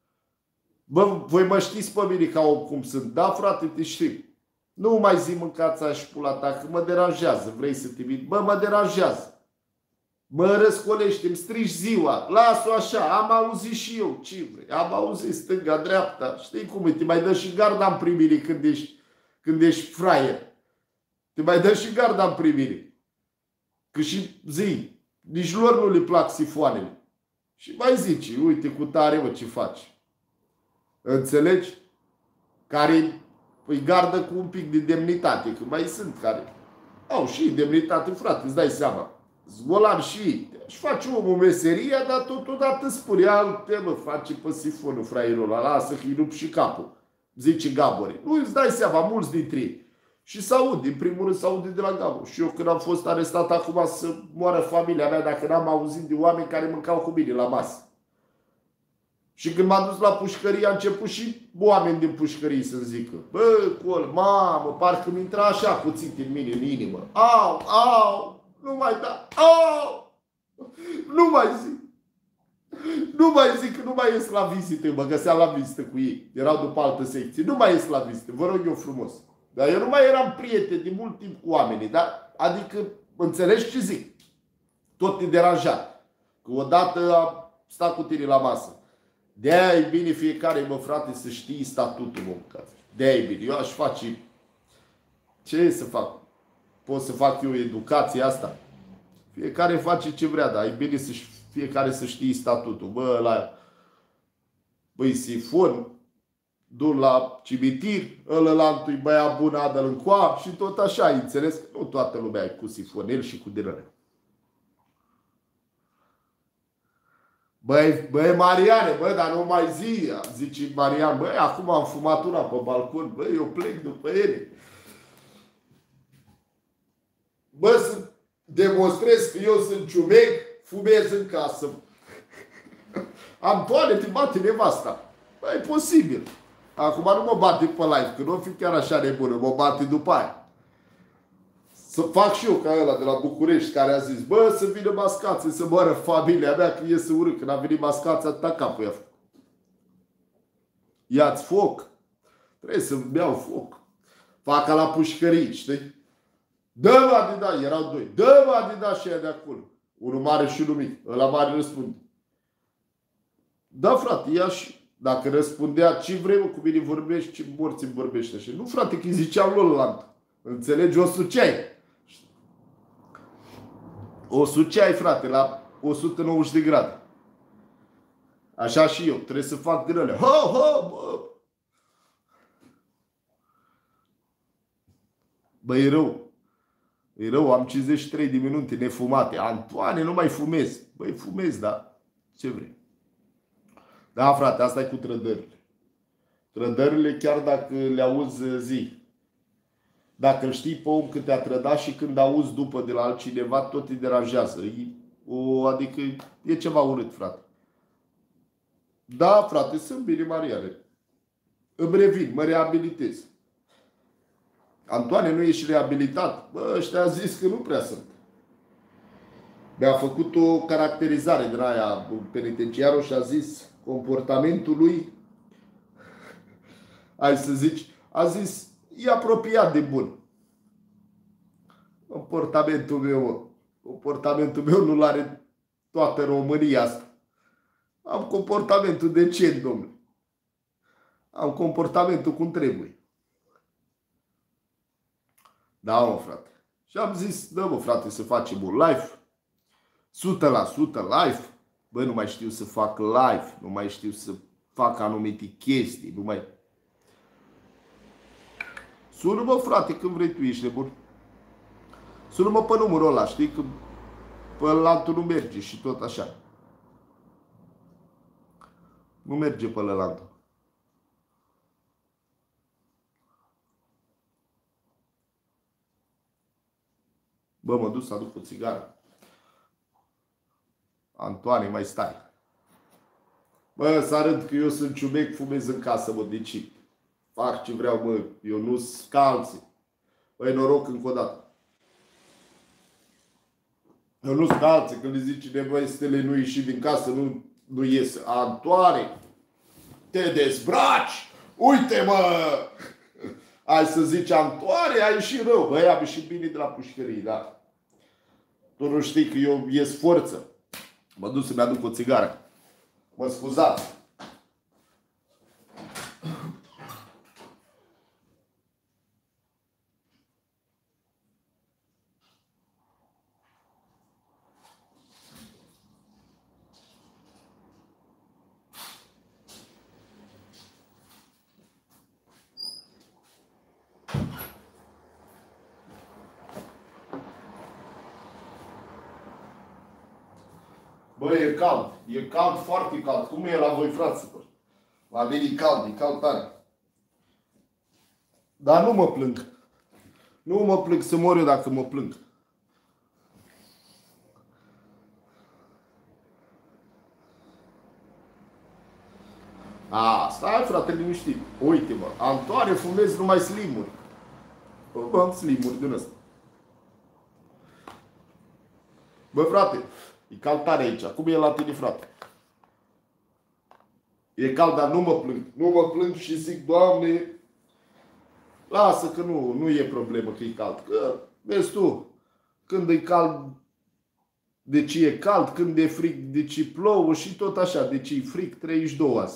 Bă, voi mă știți pe mine ca om cum sunt. Da, frate, te știu. Nu mai zi mâncața și pula ta, că mă deranjează. Vrei să te mint? Bă, mă deranjează. Mă răscolește, îmi strici ziua. Las-o așa, am auzit și eu. Ce vrei? Am auzit stânga, dreapta. Știi cum e? Te mai dă și garda în primire când ești fraier. Te mai dă și garda în primire. Că și zi, nici lor nu le plac sifoanele. Și mai zici, uite cu tare, mă, ce faci. Înțelegi? Care îi gardă cu un pic de demnitate. Că mai sunt care au și demnitate, frate, îți dai seama. Zgolan și ei. Își face omul meseria, dar totodată spune, te mă, face pe sifonul fraierul ăla, lasă că-i rup și capul. Zice Gabore. Nu îți dai seama, mulți dintre ei. Și s-aud, din primul rând s-aude de la Gabor. Și eu când am fost arestat acum să moară familia mea, dacă n-am auzit de oameni care mâncau cu mine la masă. Și când m-am dus la pușcărie, a început și oameni din pușcărie să-mi zică, bă, col, mamă, parcă-mi intra așa cuțit în mine, în inimă. Au, au, nu mai da, au, nu mai zic. Nu mai zic că nu mai ies la vizite, mă găseam la vizită cu ei. Erau după altă secție. Nu mai ies la vizite, vă rog eu frumos. Dar eu nu mai eram prieten de mult timp cu oamenii, da? Adică, înțelegi ce zic? Tot te deranjat. Că odată am stat cu tine la masă. De-aia e bine fiecare, mă, frate, să știi statutul, mă, de-aia e bine. Eu aș face... Ce să fac? Pot să fac eu educația asta? Fiecare face ce vrea, dar e bine să fiecare să știe statutul. Bă, la... Băi, sifon, du la cimitir, ălălantui băia bun, adă-l în coa și tot așa, înțeles? Nu toată lumea e cu sifonel și cu dinăre. Băi, Mariane, bă, dar nu mai zi, zice Marian, băi, acum am fumat una pe balcon, băi, eu plec după ele. Bă, să demonstrez că eu sunt ciumeg, fumez în casă. Antoane, te bate nevasta. Bă, e posibil. Acum nu mă bate pe live, că nu o fi chiar așa nebună, mă bate după aia. Să fac și eu ca ăla de la București care a zis, bă, să vină mascații, să moară familia mea, că iese urât. Când a venit mascații, atâta capul i-a făcut. Ia-ți foc. Trebuie să-mi iau foc. Fac ca la pușcării, știi? Dă-mă Adidas, erau doi. Dă-mă Adidas și aia de acolo. Unul mare și unul mic. Ăla mare răspunde. Da, frate, ia și... Dacă răspundea ce vrei, mă, cu mine vorbești, ce morți îmi vorbește așa. Nu, frate, că îi ziceam lor la înțelegi? O suceai. O suceai, frate, la 190 de grade. Așa și eu. Trebuie să fac din alea. Ha, ha, bă. Bă, e rău. E rău, am 53 de minute nefumate. Antoane, nu mai fumez. Băi, fumez, da? Ce vrei? Da, frate, asta e cu trădările. Trădările, chiar dacă le auzi zi. Dacă îl știi pe om cât te-a trădat și când auzi după de la altcineva, tot te deranjează. Adică e ceva urât, frate. Da, frate, sunt bine, Mariane. Îmi revin, mă reabilitez. Antoane, nu ești reabilitat? Bă, ăștia a zis că nu prea sunt. Mi-a făcut o caracterizare din aia penitenciarul și a zis comportamentul lui, hai să zici, a zis, e apropiat de bun. Comportamentul meu nu-l are toată România asta. Am comportamentul decent, domnule. Am comportamentul cum trebuie. Da, mă, frate. Și am zis, dă, mă, frate, să facem un live. 100% live. Bă, nu mai știu să fac live. Nu mai știu să fac anumite chestii. Nu mai... Sună-mă, frate, când vrei tu, ești nebun. Sună-mă pe numărul ăla, știi, că pe altul nu merge și tot așa. Nu merge pe altul. Bă, mă duc să aduc o țigară. Antoane, mai stai. Bă, să arăt că eu sunt ciumec, fumez în casă, mă, deci fac ce vreau, mă, eu nu sunt alții. Băi, noroc încă o dată. Eu nu sunt alții, când le zice cineva, Stele, nu ieși din casă, nu iese. Antoane, te dezbraci! Uite, mă! Hai să zici, Antoane, ai ieșit rău. Băi, am ieșit bine de la pușcărie, da. Tu nu știi că eu ies forță. Mă duc să-mi aduc o țigară. Mă scuzați. Bă, e cald, foarte cald. Cum e la voi, fraților? La mine e cald tare. Dar nu mă plâng. Nu mă plâng, să mor eu dacă mă plâng. Stai, frate, liniștit. Uite, mă, Antoane, fumezi numai slimuri. Bă, slimuri din ăsta. Bă, frate, e cald tare aici. Cum e la tine, frate? E cald, dar nu mă plâng. Nu mă plâng și zic, Doamne, lasă că nu e problemă că e cald. Că, vezi tu, când e cald, deci e cald, când e frig, deci plouă și tot așa. Deci e frig, 32 azi.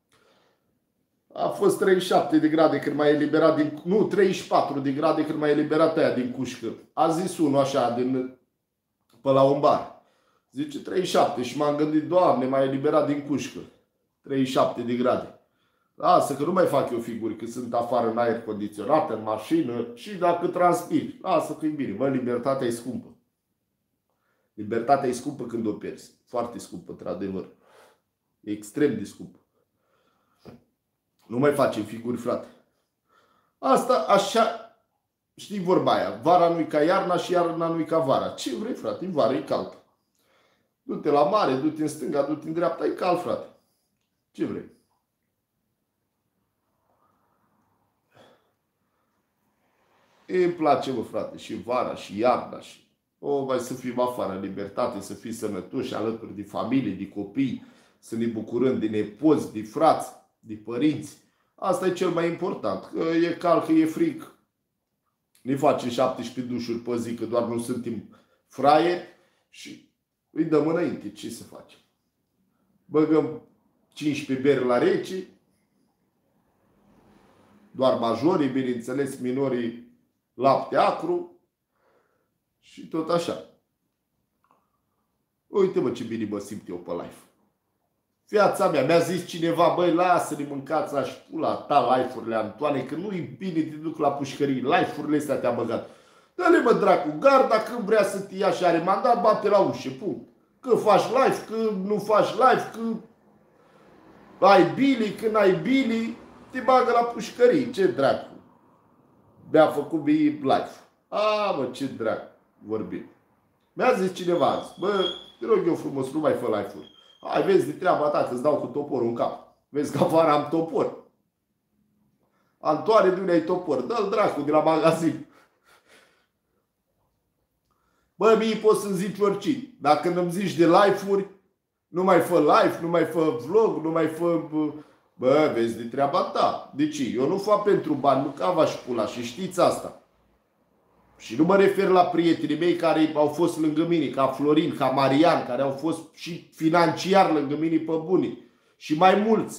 A fost 37 de grade când m-a eliberat din... Nu, 34 de grade când m-a eliberat aia din cușcă. A zis unul așa, pe la un bar. Zice 37 și m-am gândit, Doamne, m-a eliberat din cușcă. 37 de grade. Lasă că nu mai fac eu figuri, că sunt afară în aer condiționat, în mașină și dacă transpir. Lasă că e bine. Bă, libertatea e scumpă. Libertatea e scumpă când o pierzi. Foarte scumpă, într-adevăr. E extrem de scumpă. Nu mai facem figuri, frate. Asta așa, știi vorba aia. Vara nu-i ca iarna și iarna nu-i ca vara. Ce vrei, frate? În vară e cald. Du-te la mare, du-te în stânga, du-te în dreapta, e cald, frate. Ce vrei? Îmi place, mă, frate, și vara, și iarna, și... mai să fim afară în libertate, să fim sănătoși, alături de familie, de copii, să ne bucurăm de nepoți, de frați, de părinți. Asta e cel mai important. Că e cald, că e frig. Ne facem 17 dușuri pe zi, că doar nu suntem fraieri și îi dăm înainte. Ce să facem? Băgăm 15 beri la rece, doar majorii, bineînțeles, minorii lapte acru și tot așa. Uite-mă ce bine mă simt eu pe live. Viața mea, mi-a zis cineva, băi, lasă-ne mâncați aș pula ta live-urile, Antoane, că nu-i bine te duc la pușcării, live-urile astea te-a băgat. Dă-le, mă, dracu, garda când vrea să te ia și are mandat, bate la ușă, punct. Că faci live, că nu faci live, că ai bili, că n-ai bili, te bagă la pușcării, ce dracu. Mi-a făcut mie live. Mă, ce dracu, vorbim. Mi-a zis cineva azi, bă, te rog eu frumos, nu mai fă live-uri. Hai, vezi de treaba ta, că-ți dau cu toporul în cap. Vezi că afară am topor. Antoane, de unde ai topor? Dă-l dracu de la magazin. Bă, mie poți să-mi zici orice. Dacă îmi zici de live-uri, nu mai fă live, nu mai fă vlog, nu mai fă... Bă, vezi de treaba ta. De ce? Eu nu fac pentru bani, nu ca v-aș pula și știți asta. Și nu mă refer la prietenii mei care au fost lângă mine, ca Florin, ca Marian, care au fost și financiar lângă mine pe bune. Și mai mulți.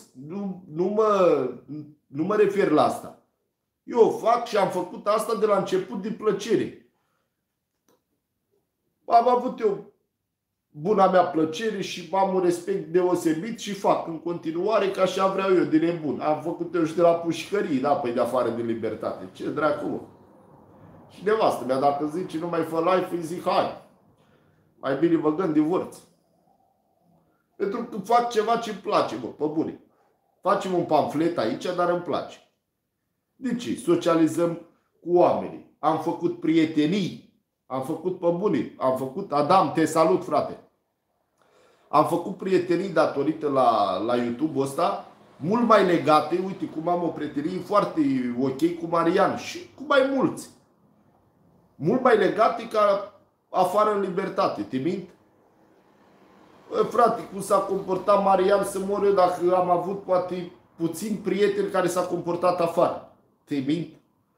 Nu mă refer la asta. Eu fac și am făcut asta de la început din plăcere. Am avut eu buna mea plăcere și am un respect deosebit și fac în continuare ca așa vreau eu, de nebun. Am făcut eu și de la pușcării, da, păi de afară de libertate. Ce dracu, mă? Și nevastă mea, dacă zice nu mai fă live, îi zic hai. Mai bine băgăm divorț. Pentru că fac ceva ce îmi place, bă, pe bune. Facem un pamflet aici, dar îmi place. De ce? Socializăm cu oamenii. Am făcut prietenii. Am făcut pe bune. Am făcut, Adam, te salut, frate. Am făcut prietenii datorită la YouTube-ul ăsta, mult mai legate, uite cum am o prietenie foarte ok cu Marian și cu mai mulți. Mult mai legate ca afară în libertate, te mint? Bă, frate, cum s-a comportat Marian să mor eu dacă am avut poate puțini prieteni care s-a comportat afară. Te mint?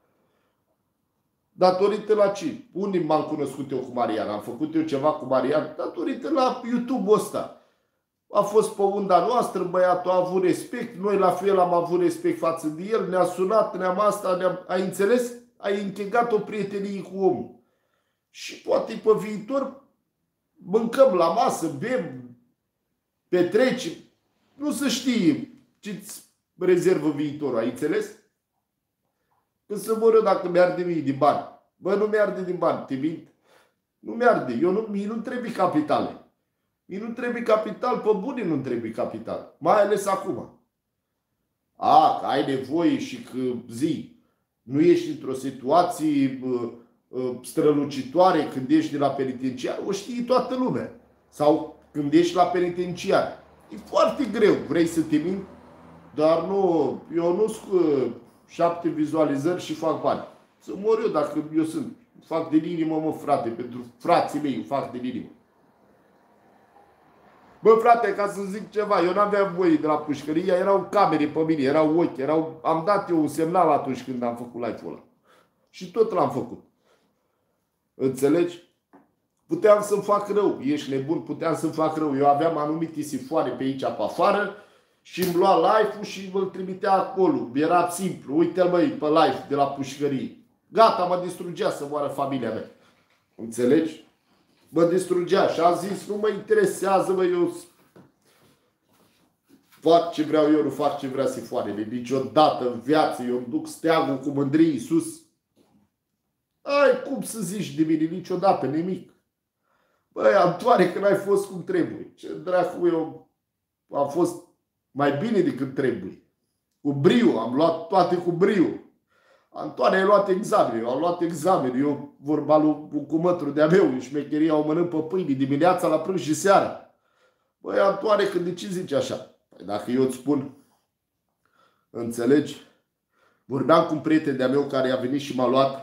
Datorită la ce? Unde m-am cunoscut eu cu Marian? Am făcut eu ceva cu Marian? Datorită la YouTube-ul ăsta. A fost pe unda noastră, băiatul a avut respect, noi la fel am avut respect față de el, ne-a sunat, ne-am asta, ai înțeles? Ai închegat o prietenie cu omul. Și poate pe viitor mâncăm la masă, bem, petrecem. Nu se știe ce-ți rezervă viitorul, ai înțeles? Când să mor eu dacă mi-arde mie din bani. Bă, nu mi-arde din bani, te mint? Nu mi-arde, mie nu trebuie capitale. Mie nu trebuie capital, pe bune nu trebuie capital. Mai ales acum. Că ai nevoie și că nu ești într-o situație strălucitoare când ești de la penitenciar, o știe toată lumea. Sau când ești la penitenciar. E foarte greu, vrei să te mint, dar nu, eu nu sunt 7 vizualizări și fac bani. Să mor eu dacă eu sunt. Fac din inimă, mă, frate, pentru frații mei, fac din inimă. Bă, frate, ca să zic ceva, eu n-aveam voie de la pușcărie, erau camere pe mine, erau ochi, am dat eu un semnal atunci când am făcut live-ul ăla. Și tot l-am făcut. Înțelegi? Puteam să-mi fac rău, ești nebun, puteam să-mi fac rău. Eu aveam anumite sifoare pe aici, pe afară, și îmi lua live-ul și îl trimitea acolo. Era simplu, uite-l, măi, pe live de la pușcărie. Gata, mă distrugea să moară familia mea. Înțelegi? Mă distrugea și am zis, nu mă interesează, mă, eu fac ce vreau eu, nu fac ce vrea sifoarele. Niciodată în viață eu îmi duc steagul cu mândrie sus. Ai cum să zici de mine, niciodată, nimic. Băi, Antoane, că n-ai fost cum trebuie. Ce dracu, eu am fost mai bine decât trebuie. Cu brio, am luat toate cu brio. Antoane, ai luat examen, eu am luat examen. Eu, vorba lui un cumătru de-a meu, în șmecheria, o mănânc pe pâine dimineața, la prânz și seara. Băi, Antoane, când de ce zici așa? Păi dacă eu îți spun, înțelegi? Vorbeam cu un prieten de-a meu care a venit și m-a luat.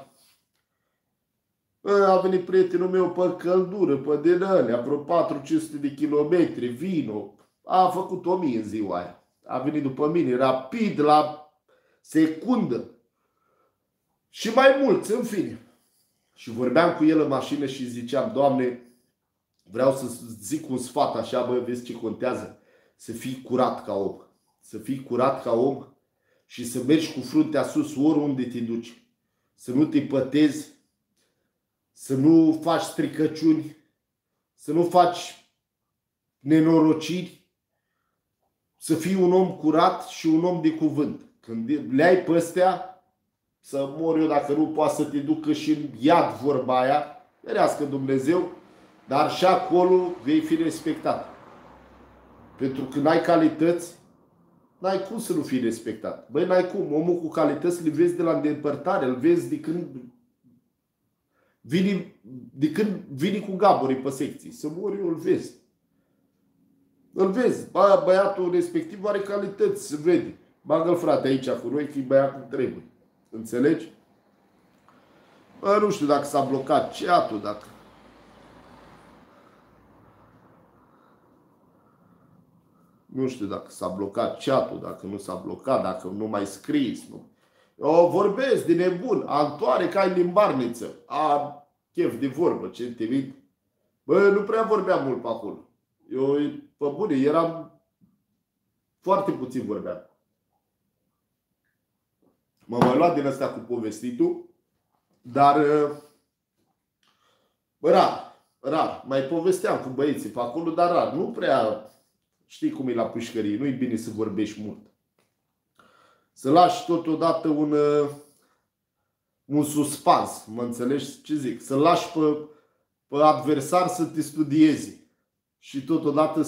A venit prietenul meu pe căldură, pe din alea, vreo 400 de kilometri, vino. A făcut 1000 în ziua aia. A venit după mine, rapid, la secundă. Și mai mulți, în fine. Și vorbeam cu el în mașină și ziceam, Doamne, vreau să zic un sfat așa, bă, vezi ce contează? Să fii curat ca om. Să fii curat ca om și să mergi cu fruntea sus oriunde te duci. Să nu te pătezi, să nu faci stricăciuni, să nu faci nenorociri, să fii un om curat și un om de cuvânt. Când le ai pe astea, să mor eu dacă nu poate să te ducă și în iad vorba aia, ferească Dumnezeu, dar și acolo vei fi respectat. Pentru că n-ai calități, n-ai cum să nu fii respectat. Băi, n-ai cum. Omul cu calități îl vezi de la îndepărtare, îl vezi de când vine cu gaburii pe secții. Să mor eu, îl vezi. Îl vezi. Băiatul respectiv are calități, se vede. Bagă-l, frate, aici cu noi, că e băiat cum trebuie. Înțelegi? Bă, nu știu dacă s-a blocat chat-ul, dacă... Nu știu dacă s-a blocat chat-ul, dacă nu s-a blocat, dacă nu mai scris. Nu. Eu vorbesc de nebun. Antoane, că ai limbarniță. Chef de vorbă, ce te mint. Bă, nu prea vorbeam mult pe acolo. Eu, pe bune, eram... Foarte puțin vorbeam. M-am mai luat din ăsta cu povestitul, dar... Bă, da, rar. Mai povesteam cu băieții pe acolo, dar rar. Nu prea știi cum e la pușcărie. Nu-i bine să vorbești mult. Să lași totodată un suspans. Mă înțelegi ce zic? Să lași pe adversar să te studieze. Și totodată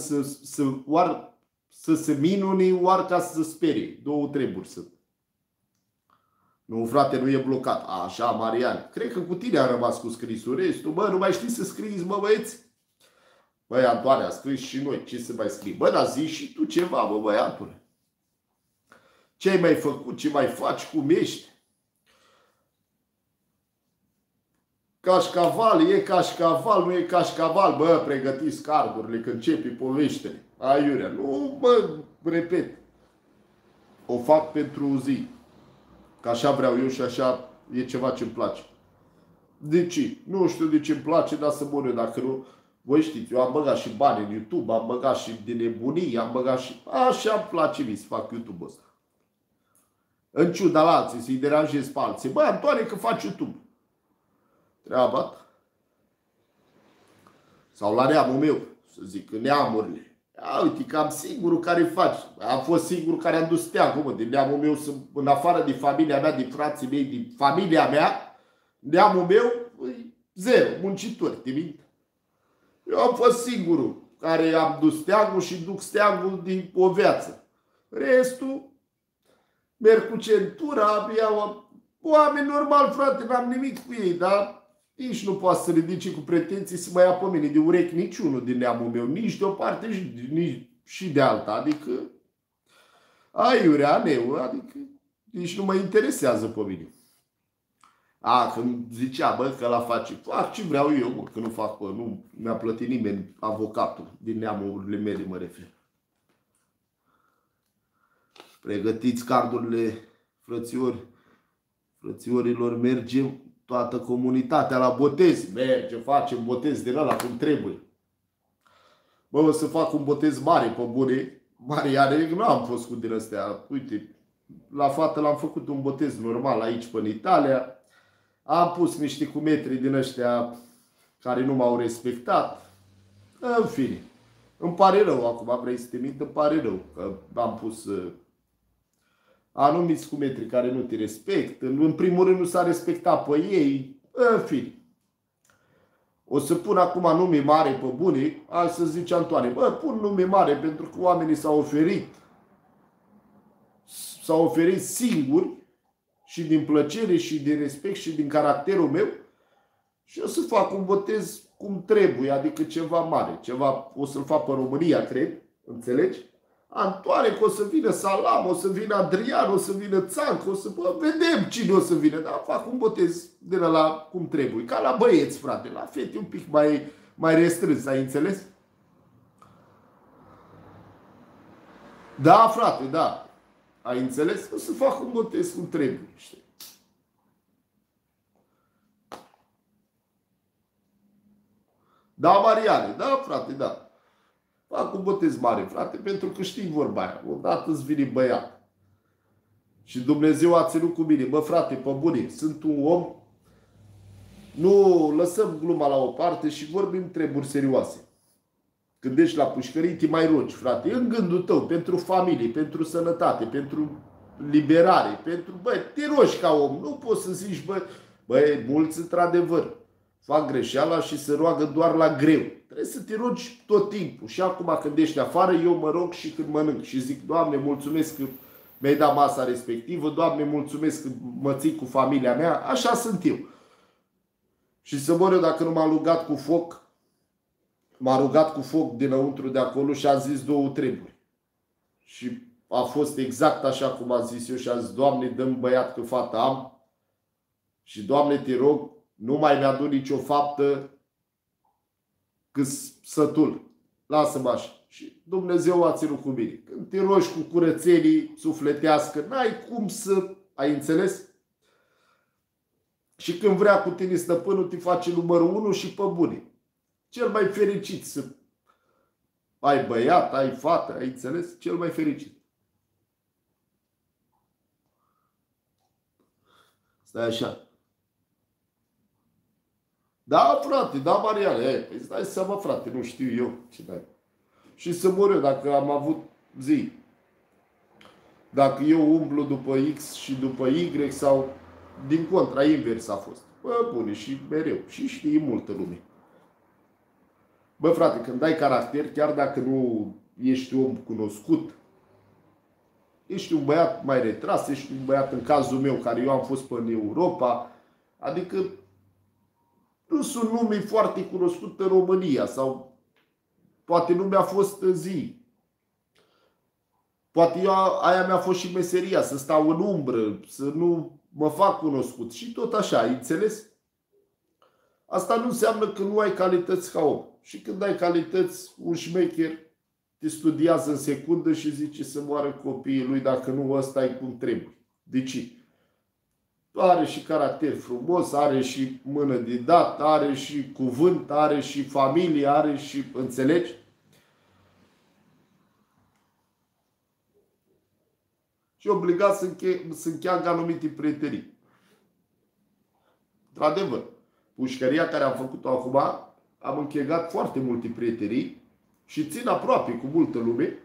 să se minuni, oar ca să se sperie. Două treburi sunt. Nu, frate, nu e blocat. Așa, Marian. Cred că cu tine a rămas cu scrisul. Restul, bă, nu mai știi să scrieți, mă, băieți? Băi, Antoane, a scris și noi. Ce să mai scrii? Bă, dar zi și tu ceva, bă, băiatule. Ce ai mai făcut? Ce mai faci? Cum ești? Cașcaval, e cașcaval, nu e cașcaval. Bă, pregătiți cardurile că începi poveștile. Aiurea. Nu, bă, repet. O fac pentru o zi. Că așa vreau eu și așa e ceva ce-mi place. De ce? Nu știu de ce îmi place, dar să mor eu dacă nu. Voi știți, eu am băgat și bani în YouTube, am băgat și de nebunie, am băgat și... Așa îmi place mie să fac YouTube-ul ăsta. În ciuda la alții, să-i deranjez pe alții. Bă, Antoane, că faci YouTube. Treaba ta. Sau la neamul meu, să zic, în neamurile. Ia, uite, că am singurul care faci. Am fost singurul care am dus steagul, mă, din neamul meu, în afară de familia mea, din frații mei, din familia mea, neamul meu, zero, muncitori, te mint. Eu am fost singurul care am dus steagul și duc steagul din o viață. Restul, merg cu centura, iau oameni normal, frate, n-am nimic cu ei, dar nici nu poate să ridice cu pretenții să mă ia pe mine de urechi niciunul din neamul meu, nici de o parte, nici și de alta. Adică, aiurea, neu, adică nici nu mă interesează pe mine. Când zicea, bă, că la face, fac ce vreau eu, mă, că nu fac, bă, nu mi-a plătit nimeni avocatul, din neamurile mele mă refer. Pregătiți cardurile, frățiori, frățiorilor, mergem toată comunitatea la botez. Merge, facem botez din ăla cum trebuie. Bă, o să fac un botez mare pe bune. Mariane, nu am fost cu din astea. Uite, la fată l-am făcut un botez normal aici până în Italia. Am pus niște cumetri din ăștia care nu m-au respectat. În fine. Îmi pare rău acum, vrei să te mint, îmi pare rău că am pus anumiți cumetri care nu te respectă. În primul rând nu s-a respectat pe ei. În fine. O să pun acum nume mare pe bune. Hai să zice Antoane. Bă, pun nume mare pentru că oamenii s-au oferit. S-au oferit singuri. Și din plăcere și din respect și din caracterul meu. Și o să fac un botez cum trebuie. Adică ceva mare. Ceva o să-l fac pe România, cred. Înțelegi? Antoane, că o să vină Salam, o să vină Adrian, o să vină Țancă, o să... Bă, vedem cine o să vină, dar fac un botez din ăla cum trebuie. Ca la băieți, frate, la fete un pic mai restrâns, ai înțeles? Da, frate, da. Ai înțeles? O să fac un botez cum trebuie, știi? Da, Mariane, da, frate, da. Fac un botez mare, frate, pentru că știi vorba aia. Odată îți vine băiat. Și Dumnezeu a ținut cu mine. Bă, frate, pe bune, sunt un om. Nu lăsăm gluma la o parte și vorbim treburi serioase. Când ești la pușcării, te mai rogi, frate. În gândul tău, pentru familie, pentru sănătate, pentru liberare, pentru... Bă, te rogi ca om. Nu poți să zici, bă, mulți într-adevăr fac greșeala și se roagă doar la greu. Trebuie să te rogi tot timpul. Și acum când ești afară, eu mă rog și când mănânc. Și zic, Doamne, mulțumesc că mi-ai dat masa respectivă. Doamne, mulțumesc că mă ții cu familia mea. Așa sunt eu. Și să mor eu dacă nu m-am rugat cu foc. M-a rugat cu foc dinăuntru de acolo și a zis două treburi. Și a fost exact așa cum a zis eu și a zis, Doamne, dă-mi băiat că fată am. Și Doamne, te rog, nu mai mi-adu nicio faptă că-s sătul. Lasă-mă așa. Și Dumnezeu a ținut cu mine. Când te rogi cu curățenii sufletească, n-ai cum să... Ai înțeles? Și când vrea cu tine stăpânul, te face numărul 1 și pe bune. Cel mai fericit să ai băiat, ai fată, ai înțeles? Cel mai fericit. Stai așa. Da, frate, da, Mariane. Păi îți dai seama, frate, nu știu eu ce dai. Și să mor eu dacă am avut zi. Dacă eu umblu după X și după Y sau din contra, invers a fost. Bă, bune, și mereu. Și știi multă lume. Bă, frate, când dai caracter, chiar dacă nu ești om cunoscut, ești un băiat mai retras, ești un băiat, în cazul meu, care eu am fost până în Europa, adică nu sunt nume foarte cunoscut în România sau poate nu mi-a fost zi. Poate aia mi-a fost și meseria, să stau în umbră, să nu mă fac cunoscut și tot așa, ai înțeles? Asta nu înseamnă că nu ai calități ca om. Și când ai calități, un șmecher te studiază în secundă și zice să moară copiii lui dacă nu ăsta e cum trebuie. De ce? Are și caracter frumos, are și mână de dat, are și cuvânt, are și familie, are și... Înțelegi? Și obligat să încheagă anumite prietenii. Într-adevăr, pușcăria care am făcut-o acum, am închegat foarte multe prietenii și țin aproape cu multă lume,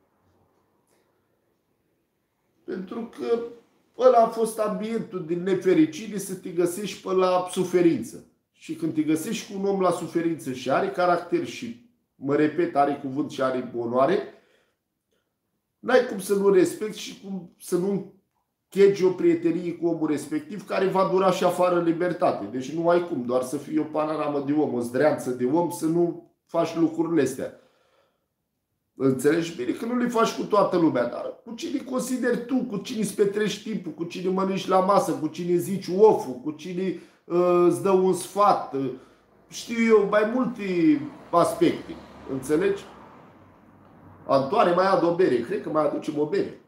pentru că ăla a fost ambientul din nefericire să te găsești pe la suferință. Și când te găsești cu un om la suferință și are caracter și, mă repet, are cuvânt și are onoare, n-ai cum să nu respecti și cum să nu chegi o prietenie cu omul respectiv care va dura și afară în libertate. Deci nu ai cum, doar să fii o panoramă de om, o zdreanță de om, să nu faci lucrurile astea. Înțelegi bine că nu le faci cu toată lumea, dar cu cine consideri tu, cu cine îți petrești timpul, cu cine mănânci la masă, cu cine zici oful, cu cine îți dă un sfat, știu eu, mai multe aspecte. Înțelegi? Antoane, mai adu o bere. Cred că mai aducem o bere.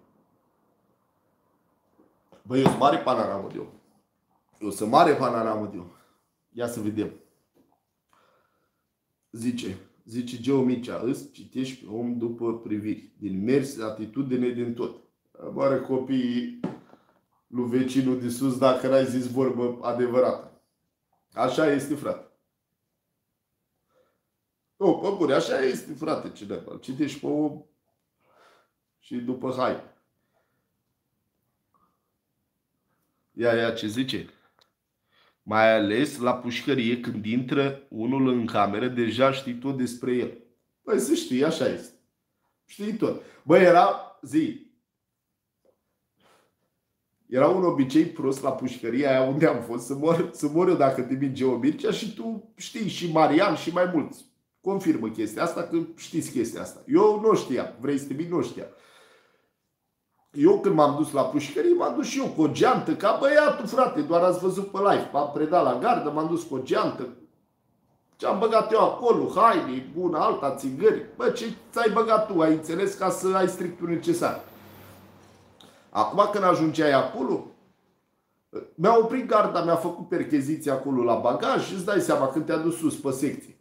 Băi, eu sunt mare panoramă de om. Eu sunt mare panoramă de om. Ia să vedem. Zice Geo Micea, îți citești pe om după priviri. Din mers, atitudine, din tot. Moară copiii lui vecinul de sus dacă n-ai zis vorbă adevărată. Așa este, frate. O, pe bune, așa este, frate, cineva. Citești pe om și după hai. Ia ce zice? Mai ales la pușcărie, când intră unul în cameră, deja știi tot despre el. Păi să știi, așa este. Știi tot. Băi, era un obicei prost la pușcăria aia unde am fost, să mor eu dacă te minge o Mircea și tu știi, și Marian și mai mulți. Confirmă chestia asta, că știți chestia asta. Eu nu știam, vrei să te mint, nu știam. Eu când m-am dus la pușcărie, m-am dus și eu cu o geantă, ca băiatul, frate, doar ați văzut pe live. M-am predat la gardă, m-am dus cu o geantă. Ce-am băgat eu acolo, haine, bună, alta, țigări. Bă, ce ți-ai băgat tu, ai înțeles, ca să ai strictul necesar. Acum când ajungeai acolo, mi-a oprit garda, mi-a făcut percheziție acolo la bagaj și îți dai seama când te-a dus sus pe secție.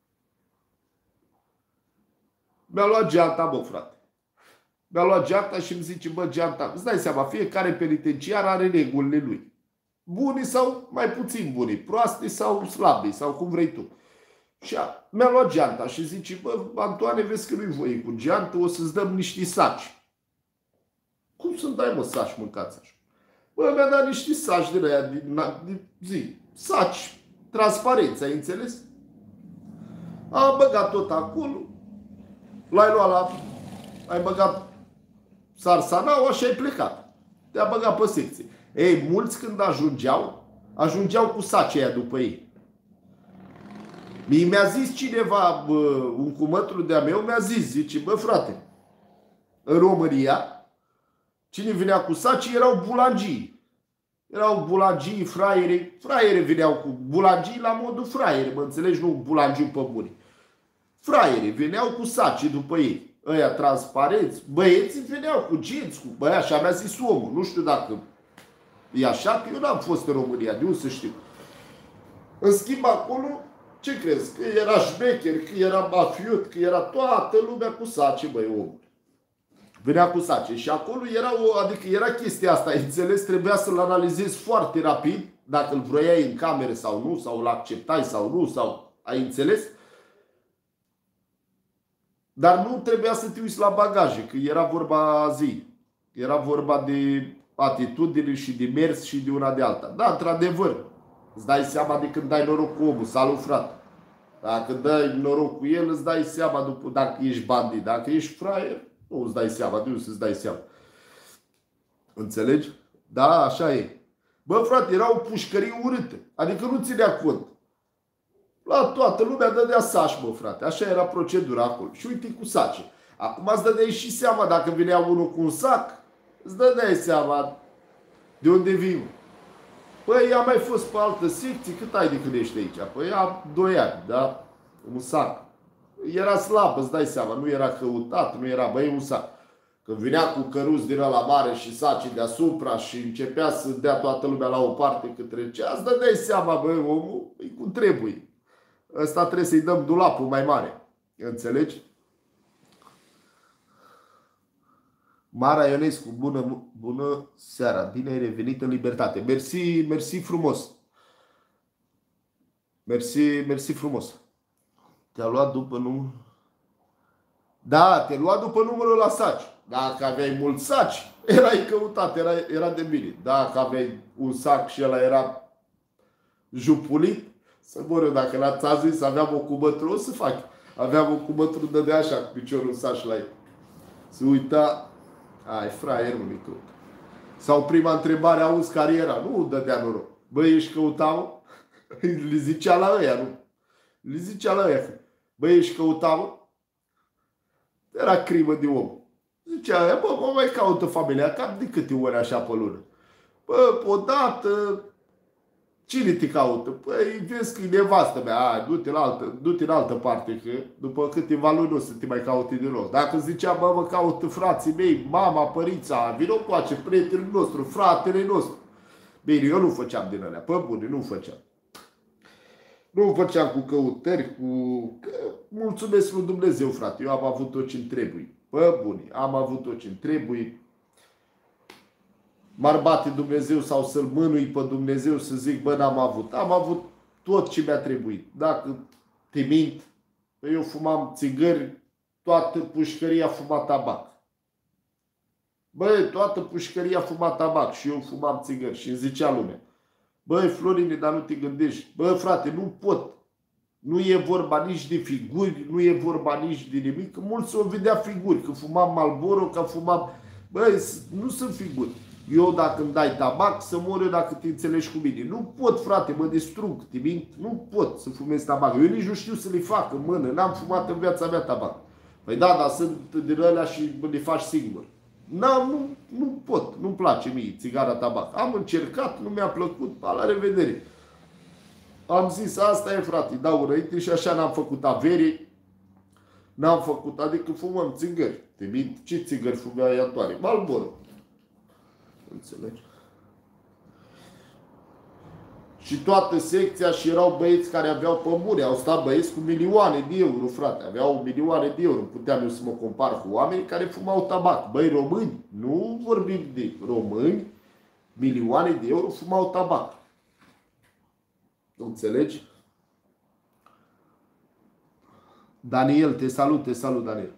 Mi-a luat geanta, bă, frate. Mi-a luat geanta și îmi zice, bă, geanta, îți dai seama, fiecare penitenciar are regulile lui. Buni sau mai puțin buni, proaste sau slabe, sau cum vrei tu. Și mi-a luat geanta și zice, bă, Antoane, vezi că nu-i voie cu geantă, o să-ți dăm niște saci. Cum să-mi dai, mă, saci mâncați așa? Bă, mi-a dat niște saci de aia, saci transparenți, ai înțeles? Am băgat tot acolo, l-ai luat ai băgat sarsanaua și ai plecat. Te-a băgat pe secție. Ei, mulți când ajungeau cu sacii aia după ei. Mi-a zis cineva, un cumătru de-a meu, mi-a zis, zice, bă, frate, în România, cine vinea cu sacii erau bulangii. Erau bulangii, fraiere veneau cu bulangii la modul fraiere, mă înțelegi, nu bulangiu pe buni. Fraiere veneau cu sacii după ei. Ăia transparenți, băieții veneau cu genți, cu băia, așa mi-a zis omul. Nu știu dacă e așa, că eu n-am fost în România, de unde să știu. În schimb, acolo, ce crezi? Că era șmecher, că era mafiot, că era toată lumea cu sace, băi, omul. Venea cu sace. Și acolo era adică era chestia asta, înțeles? Trebuia să-l analizezi foarte rapid, dacă îl vroiai în cameră sau nu, sau îl acceptai sau nu, sau ai înțeles? Dar nu trebuia să te uiți la bagaje, că era vorba zi. Era vorba de atitudine și de mers și de una de alta. Da, într-adevăr, îți dai seama de când dai noroc cu omul. Salut, frate. Dacă dai noroc cu el, îți dai seama după, dacă ești bandit. Dacă ești fraier, nu îți dai seama. De unde să-ți dai seama? Înțelegi? Da, așa e. Bă, frate, era o pușcărie urâtă. Adică nu ținea cont. La toată lumea dădea saci, bă, frate. Așa era procedura acolo. Și uite cu sace. Acum îți dădeai și seama dacă venea unul cu un sac, îți dădeai seama de unde vii. Păi, am mai fost pe altă secție. Cât ai de când ești aici? Păi, am 2 ani, da? Un sac. Era slab, îți dai seama. Nu era căutat, nu era, băi, un sac. Când venea cu căruț din ăla mare și saci deasupra și începea să dea toată lumea la o parte către cea, îți dădeai seama, băi, omul, e cum trebuie. Ăsta trebuie să-i dăm dulapul mai mare. Înțelegi? Mara Ionescu, bună seara. Bine ai revenit în libertate. Mersi, mersi frumos. Mersi frumos. Te-a luat după numărul? Da, te-a luat după numărul la saci. Dacă aveai mulți saci, erai căutat, era de bine. Dacă aveai un sac și ăla era jupulit, să mor eu, dacă l-ați zis, aveam o cumătru, o să fac. Aveam o cumătru, dădea așa cu piciorul în saci la el. Se uita, ai, fraierul mică. Sau prima întrebare, auzi care era? Nu dădea noroc. Băi, ești căutat? Le zicea la ăia, nu? Le zicea la ăia. Băi, ești căutat? Era crimă de om. Zicea aia, bă, mă mai caută familia, cam de câte ori așa pe lună? Bă, odată, cine te caută? Păi, vezi că e nevastă mea, hai, du-te în altă parte, că după câteva luni o să te mai caute din nou. Dacă zicea, bă, mă caută frații mei, mama, părința, vină cu ace, prietenul nostru, fratele nostru. Bine, eu nu făceam din alea, pe bune, nu făceam. Nu făceam cu căutări, Că mulțumesc lui Dumnezeu, frate, eu am avut tot ce-mi trebuie. Bă, bune, am avut tot ce-mi trebuie. M-ar bate Dumnezeu sau să-L mânui pe Dumnezeu să zic, bă, n-am avut. Am avut tot ce mi-a trebuit. Dacă te mint, eu fumam țigări, toată pușcăria fuma tabac. Băi, toată pușcăria fuma tabac și eu fumam țigări și îmi zicea lumea. Băi, Florine, dar nu te gândești. Bă, frate, nu pot. Nu e vorba nici de figuri, nu e vorba nici de nimic. Că mulți o vedea figuri, că fumam Marlboro, că fumam... Băi, nu sunt figuri. Eu dacă îmi dai tabac, să mor eu dacă te înțelegi cu mine. Nu pot, frate, mă distrug, te mint. Nu pot să fumez tabac. Eu nici nu știu să le fac în mână. N-am fumat în viața mea tabac. Păi da, dar sunt din alea și le faci singur. Nu pot, nu-mi place mie țigara tabac. Am încercat, nu mi-a plăcut, la revedere. Am zis, asta e, frate, dau înainte și așa n-am făcut avere. N-am făcut, adică fumăm țigări. Te mint, ce țigări fumeai Antoane? Marlboro. Înțelegi? Și toată secția și erau băieți care aveau pămâne, au stat băieți cu milioane de euro, frate. Aveau milioane de euro. Puteam eu să mă compar cu oameni care fumau tabac. Băi, români, nu vorbim de români, milioane de euro fumau tabac. Înțelegi? Daniel, te salut, Daniel.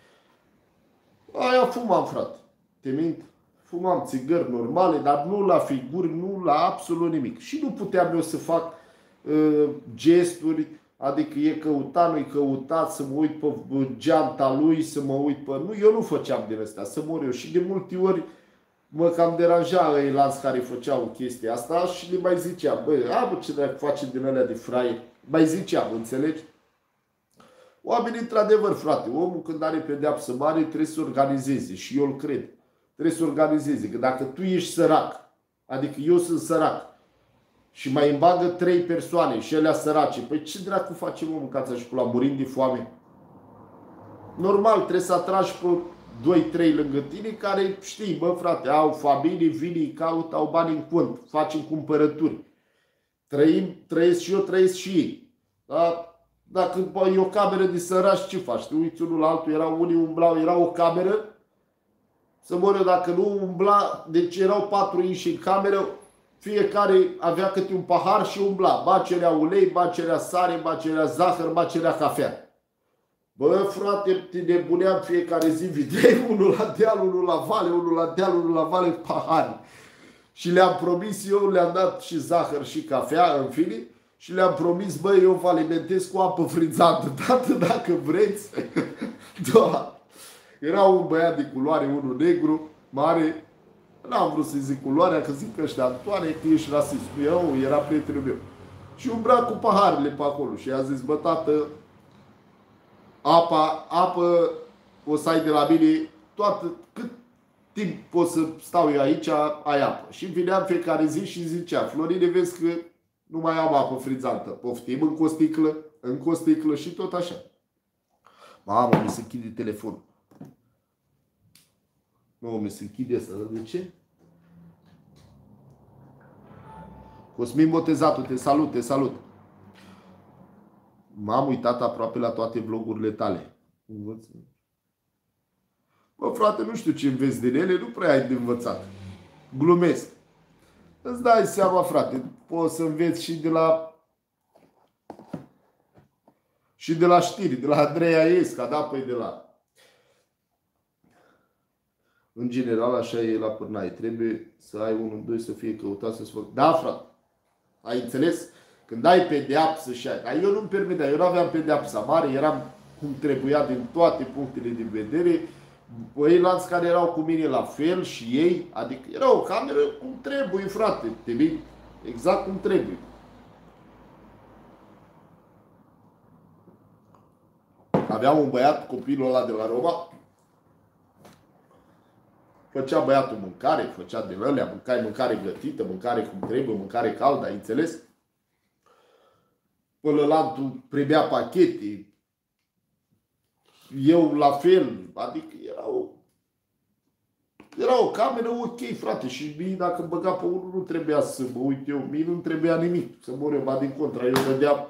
Aia fumam, frate. Te mint? Fumam țigări normale, dar nu la figuri, nu la absolut nimic. Și nu puteam eu să fac gesturi, adică e căutat, nu-i căutat, să mă uit pe geanta lui, să mă uit pe... Nu, eu nu făceam din astea, să mor eu. Și de multe ori mă cam deranja ei lanți care făceau chestia asta și le mai ziceam, băi, bă, ce dracu face din alea de fraieri? Mai ziceam, înțelegi? Oamenii, într-adevăr, frate, omul când are pedeapsă mare trebuie să organizeze și eu îl cred. Trebuie să organizeze, că dacă tu ești sărac, adică eu sunt sărac și mai îmi bagă 3 persoane și elea sărace, păi ce dracu facem, omul, ca să-și pula, murim de foame? Normal, trebuie să atragi pe 2-3 lângă tine care, știi, bă, frate, au familie, vin, îi caut, au bani în cont, facem cumpărături. Trăiesc și eu, trăiesc și ei. Da? Dacă bă, e o cameră de săraci, ce faci? Te uiți unul la altul, erau unii umblau, era o cameră, să mor eu dacă nu umbla, deci erau 4 inși în cameră, fiecare avea câte un pahar și umbla. Ba cerea ulei, ba cerea sare, ba cerea zahăr, ba cerea cafea. Bă, frate, te nebuneam fiecare zi, videai unul la deal, unul la vale, unul la deal, unul la vale, pahari. Și le-am promis eu, le-am dat și zahăr și cafea, în fine, și le-am promis, bă, eu vă alimentez cu apă frizată, tată, dacă vreți. Da. Era un băiat de culoare, unul negru, mare. N-am vrut să-i zic culoarea, că zic ăștia, Antoane, că ești rasist. Eu, era prietenul meu. Și umbra cu paharele pe acolo. Și i-a zis, bă, tată, apă o să ai de la mine toată, cât timp pot să stau eu aici, ai apă. Și vineam fiecare zi și zicea, Florine, vezi că nu mai am apă frizantă. Poftim în costiclă și tot așa. Mamă, mi se închide telefonul. Nu, mi se închide asta. De ce? Cosmin Botezatul, te salut, te salut. M-am uitat aproape la toate vlogurile tale. Bă, frate, nu știu ce înveți din ele, nu prea ai de învățat. Glumesc. Îți dai seama, frate, poți să înveți și de la știri, de la Andreea Esca, da, păi de la... În general, așa e la pârnaie. Trebuie să ai unul, doi, să fie căutat, să-ți fac... Da, frate. Ai înțeles? Când ai pedeapsă și ai... Eu nu-mi permitea, eu nu aveam pedeapsa mare, eram cum trebuia din toate punctele de vedere. Ceilalți care erau cu mine la fel și ei, adică era o cameră cum trebuie, frate. Exact cum trebuie. Aveam un băiat, copilul ăla de la Roma, făcea băiatul mâncare, făcea de alea, mâncare gătită, mâncare cum trebuie, mâncare caldă, ai înțeles? Pălălantul primea pachete, eu la fel, adică era o cameră ok, frate, și mie dacă băga pe unul nu trebuia să mă uit eu, mie nu trebuia nimic, să mor eu, ba din contra, eu vedeam,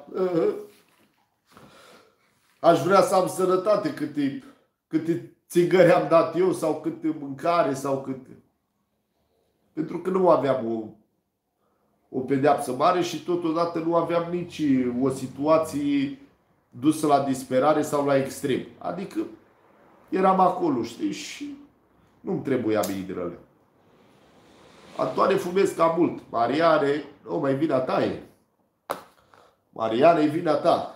aș vrea să am sănătate câte țigări am dat eu sau câte mâncare sau câte. Pentru că nu aveam o pedeapsă mare și totodată nu aveam nici o situație dusă la disperare sau la extrem. Adică eram acolo, știi, și nu-mi trebuia mie de răle. Antoane, fumez ca mult. Mariane, nu mai vina ta e. Mariane, e vina ta.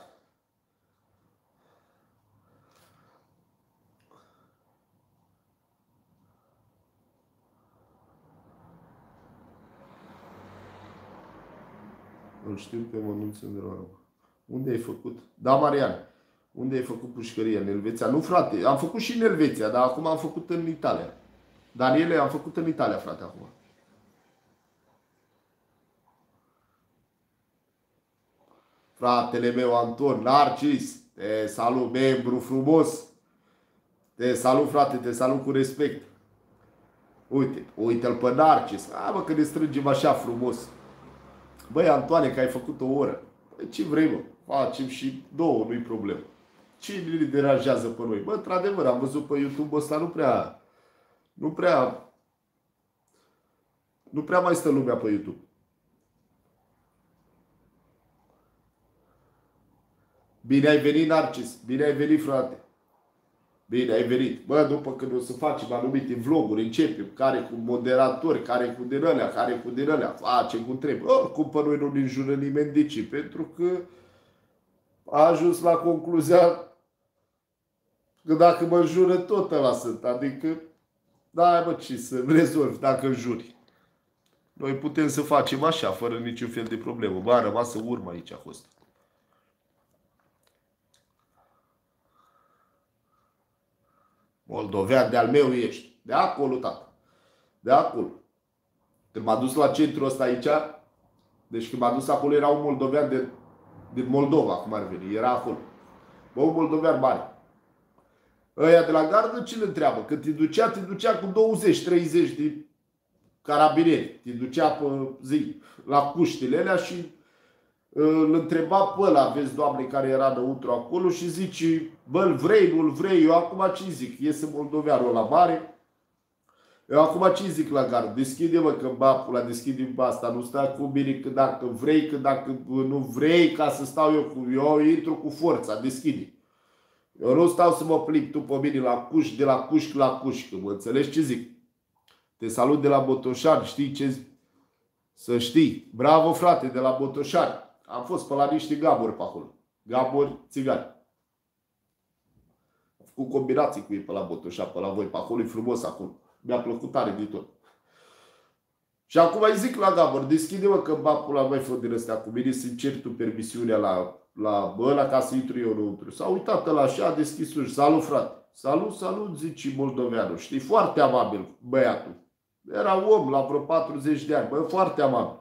Îl știu pe Mănunță de la Roma. Unde ai făcut? Da, Marian. Unde ai făcut pușcărie? În Elveția? Nu, frate. Am făcut și în Elveția, dar acum am făcut în Italia. Daniele, am făcut în Italia, frate, acum. Fratele meu, Anton, Narcis, te salut, membru frumos. Te salut, frate, te salut cu respect. Uite-l pe Narcis. Hai, mă, că ne strângem așa frumos. Băi, Antoane, că ai făcut o oră. Păi, ce vrei, mă? Facem și două, nu-i problemă. Cine ne deranjează pe noi? Bă, într-adevăr, am văzut pe YouTube ăsta, nu prea mai stă lumea pe YouTube. Bine ai venit, Narcis. Bine ai venit, frate. Bine ai venit. Bă, după când o să facem anumite vloguri, începem. Care cu moderatori, care cu din ălea, care cu din ălea. Facem cum trebuie. Oricum pe noi nu ne înjură nimeni de ce. Pentru că a ajuns la concluzia că dacă mă înjură, tot ăla sunt. Adică, da, mă, ce să rezolvi dacă înjuri. Noi putem să facem așa, fără niciun fel de problemă. Bă, a rămas în urmă aici a fost. Moldovean de-al meu ești. De acolo, tată. De acolo. Când m-a dus la centrul ăsta aici, deci când m-a dus acolo era un moldovean din Moldova, cum ar veni. Era acolo. Bă, un moldovean mare. Ăia de la gardă ce le întreabă? Când te ducea cu 20-30 de carabinieri. Te ducea pe zi la cuștile alea și îl întreba pe ăla, vezi, Doamne, care era înăuntru acolo și zici, bă, îl vrei, nu-l vrei, eu acum ce zic? Iese moldoveanul ăla mare, Eu acum ce zic la gard? Deschide-mă că bapula, deschide-mi asta, nu stai cu mine că dacă vrei, că dacă nu vrei, ca să stau eu cu... Eu intru cu forța, deschide. Eu nu stau să mă plimb tu pe mine la cuș, de la cușc la cușc, mă înțelegi ce zic? Te salut de la Botoșani, știi ce zic? Să știi. Bravo frate, de la Botoșani. Am fost pe la niște gaburi pe acolo. Gaburi țigani. Am făcut combinații cu ei pe la Botoșani, pe la voi, pe acolo, e frumos acolo. Mi-a plăcut tare de tot. Și acum îi zic la Gabor, deschide-mă că bapul mai fă din ăstea cu mine să-mi cer tu permisiunea la ăla ca să intru eu înăuntru. S-a uitat ăla așa, a deschis uși. Salut frate. Salut, salut, zice moldoveanul. Știi, foarte amabil băiatul. Era om la vreo 40 de ani, bă, foarte amabil.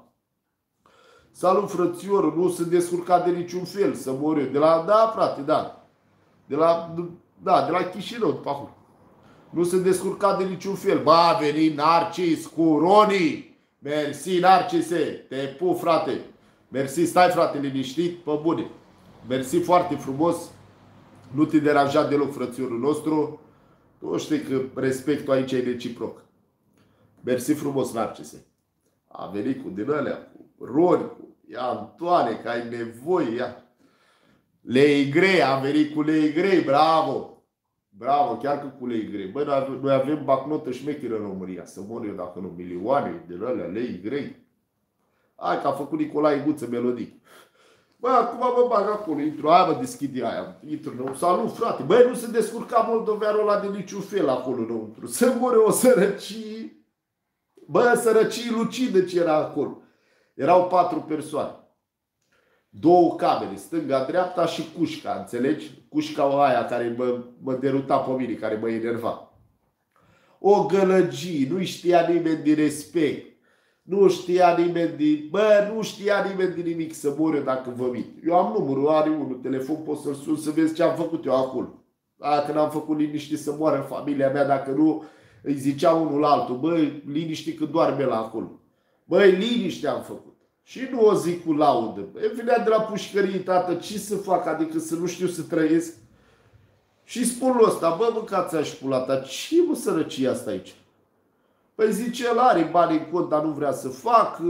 Salut frățiorul, nu sunt descurcat de niciun fel să mor eu. De la, da frate, da. De la Chișinău, după acolo. Nu se descurca de niciun fel. Ba, veni Narcis cu Roni. Mersi, Narcise. Te pup, frate. Mersi, stai, frate, liniștit, pe bune. Mersi foarte frumos. Nu te deranja deloc, frățiorul nostru. Tu știi că respectul aici e reciproc. Mersi frumos, Narcise. A venit cu din alea, cu Roni, cu Antoane, că ai nevoie. Ia. Lei grei, a venit cu lei grei, bravo. Bravo, chiar că cu lei grei. Băi, noi avem bacnotă șmecheră în România. Să mor eu dacă nu, milioane de alea, lei grei. Hai că a făcut Nicolae Guță melodii. Bă, acum mă bag acolo, intru, aia mă deschide aia. Intru, nu, salut frate. Băi, nu se descurca moldoveanul ăla de niciun fel acolo înăuntru. Să mor eu o sărăcie. Bă, sărăcie lucidă ce era acolo. Erau 4 persoane. 2 camere, stânga, dreapta și cușca, înțelegi? Cușca aia care mă deruta pe mine, care mă enerva. O gălăgie, nu știa nimeni de respect. Nu știa nimeni de... Bă, nu știa nimeni de nimic să mor eu dacă vă mint. Eu am numărul, are unul, telefon, poți să-l sun să vezi ce am făcut eu acolo. Dacă n-am făcut liniște să moară familia mea, dacă nu îi zicea unul altul. Băi, liniște că doarme la acolo. Băi, liniște am făcut. Și nu o zic cu laudă. Venea de la pușcărie, tată, ce să fac? Adică să nu știu să trăiesc? Și spun lui ăsta, bă, mâncați-a și pula ta, ce mă sărăcie asta aici? Păi zice, el are bani în cont, dar nu vrea să fac,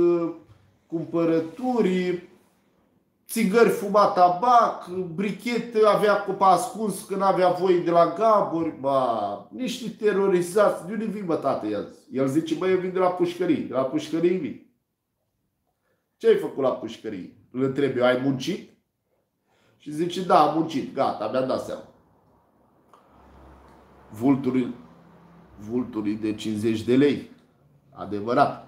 cumpărături, țigări fumat tabac, brichete avea cu ascuns că n-avea voie de la Gabori, ba, niște terorizați. De unde vin, bă, tată? El zice, bă, eu vin de la pușcărie, de la pușcărie vin. Ce ai făcut la pușcărie? Îl întreb eu, ai muncit? Și zice, da, am muncit, gata, mi-am dat seama. Vulturii de 50 de lei. Adevărat.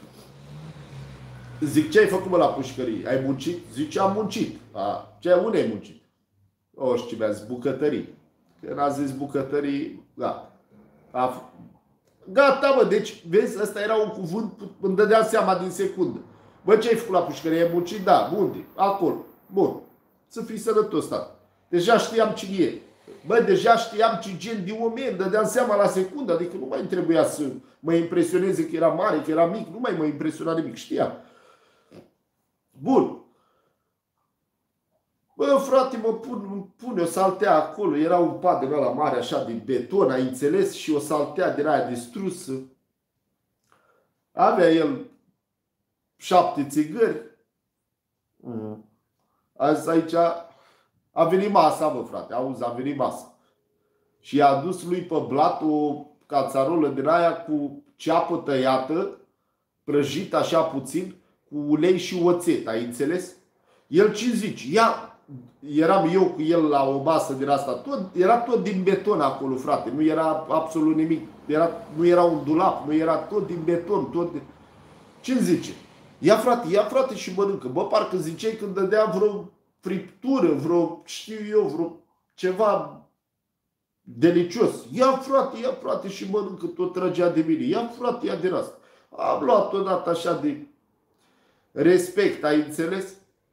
Zic, ce ai făcut, mă, la pușcărie? Ai muncit? Zice, am muncit. Unde ai muncit? O, știu, mi-a zis, bucătării. Când a zis bucătării, gata. Gata, mă, deci, vezi, ăsta era un cuvânt, îmi dădeam seama din secundă. Bă, ce ai făcut la pușcărie? Ai muncit? Da. Unde? Acolo. Bun. Să fii sănătos, tată. Deja știam cine e. Bă, deja știam ce gen de om e. Dădeam seama la secundă. Adică nu mai trebuia să mă impresioneze că era mare, că era mic. Nu mai mă impresiona nimic. Știam. Bun. Bă, frate, mă pune o saltea acolo. Era un pat din ăla mare, așa, de beton, ai înțeles? Și o saltea din aia distrusă. Avea el 7 țigări. Azi aici a venit masa, bă, frate. Auzi, a venit masa. Și i-a adus lui pe blat o cațarolă din aia cu ceapă tăiată, prăjită așa puțin, cu ulei și oțet. Ai înțeles? El ce zice? Eram eu cu el la o masă din asta. Era tot din beton acolo, frate. Nu era absolut nimic. Nu era un dulap. Nu era tot din beton. Ce zice? Ia frate și mănâncă. Bă, parcă ziceai că dădea vreo friptură, vreo ceva delicios. Ia frate și mănâncă, tot trăgea de mine. Ia frate, ia din asta. Am luat odată așa de respect, ai înțeles?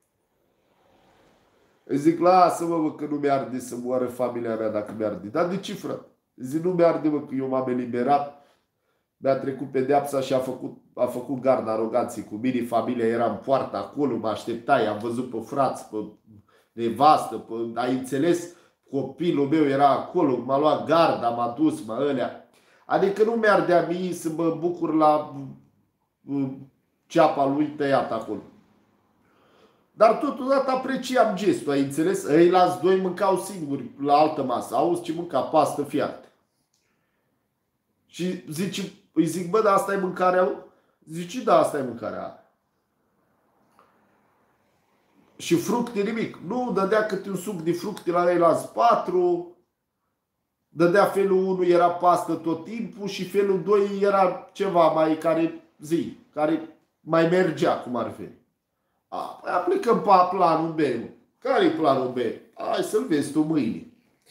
Îi zic, lasă-mă, mă, că nu mi-arde să moară familia mea dacă mi-arde. Dar de ce, frate? Zic, nu mi-arde, mă, că eu m-am eliberat. Mi-a trecut pedeapsa și a făcut garda aroganței cu mine. Familia era în poartă acolo, mă aștepta, i-am văzut pe frați, pe nevastă, ai înțeles? Copilul meu era acolo, m-a luat garda, m-a dus, ălea. Adică nu mi-ardea mie să mă bucur la ceapa lui tăiat acolo. Dar totodată apreciam gestul, ai înțeles? Ei la doi mâncau singuri la altă masă. Auzi ce mânca? Pastă fiartă. Și zice, îi zic, bă, dar asta e mâncarea lui? Zice, da, asta e mâncarea. Și fructe nimic. Nu, dădea câte un suc de fructe la ei la 4. Dădea felul 1 era pastă tot timpul și felul 2 era ceva mai care mai mergea cum ar fi. Aplicăm pe planul B. Care-i planul B? Hai să-l vezi tu mâine.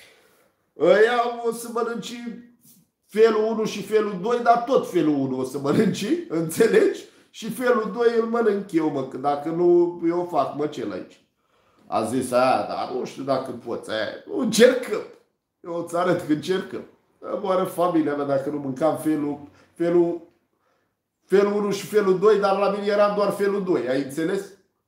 Ăia o să mănânci felul 1 și felul 2, dar tot felul 1 o să mănânci, înțelegi? Și felul 2 îl mănânc eu, mă, că dacă nu, eu fac măcel aici. A zis aia, dar nu știu dacă poți. Aia, nu, încercăm. Eu îți arăt că încercăm. Moară familia mea dacă nu mâncam felul 1 și felul 2, dar la mine era doar felul 2, ai înțeles?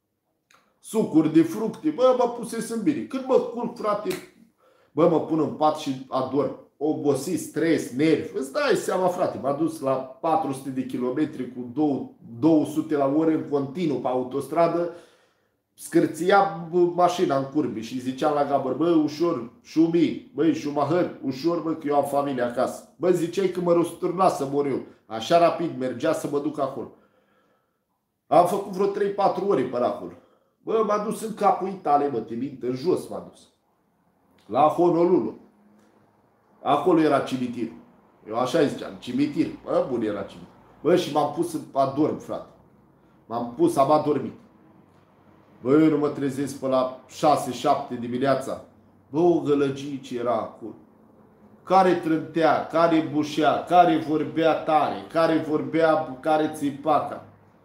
Sucuri de fructe, bă, mă pusesem bine. Când mă culc, frate, bă, mă pun în pat și adorm. Obosit, stres, nervi. Îți dai seama, frate, m-a dus la 400 de kilometri cu 200 la oră în continuu pe autostradă, scârția mașina în curbe și ziceam la Gabăr, bă, ușor, șumi, băi, șumahăr, ușor, bă, că eu am familie acasă. Bă, ziceai că mă răsturna să mor eu. Așa rapid mergea să mă duc acolo. Am făcut vreo 3-4 ore pe acolo. Bă, m-a dus în capul Italiei, bă, te mint, în jos m-a dus. La Honolulu. Acolo era cimitir. Eu așa ziceam, cimitir. Bă, bun era cimitir. Bă, și m-am pus să adorm, frate. Am adormit. Bă, eu nu mă trezesc pe la 6-7 dimineața. Bă, o gălăgie ce era acolo. Care trântea, care bușea, care vorbea tare, care țipa.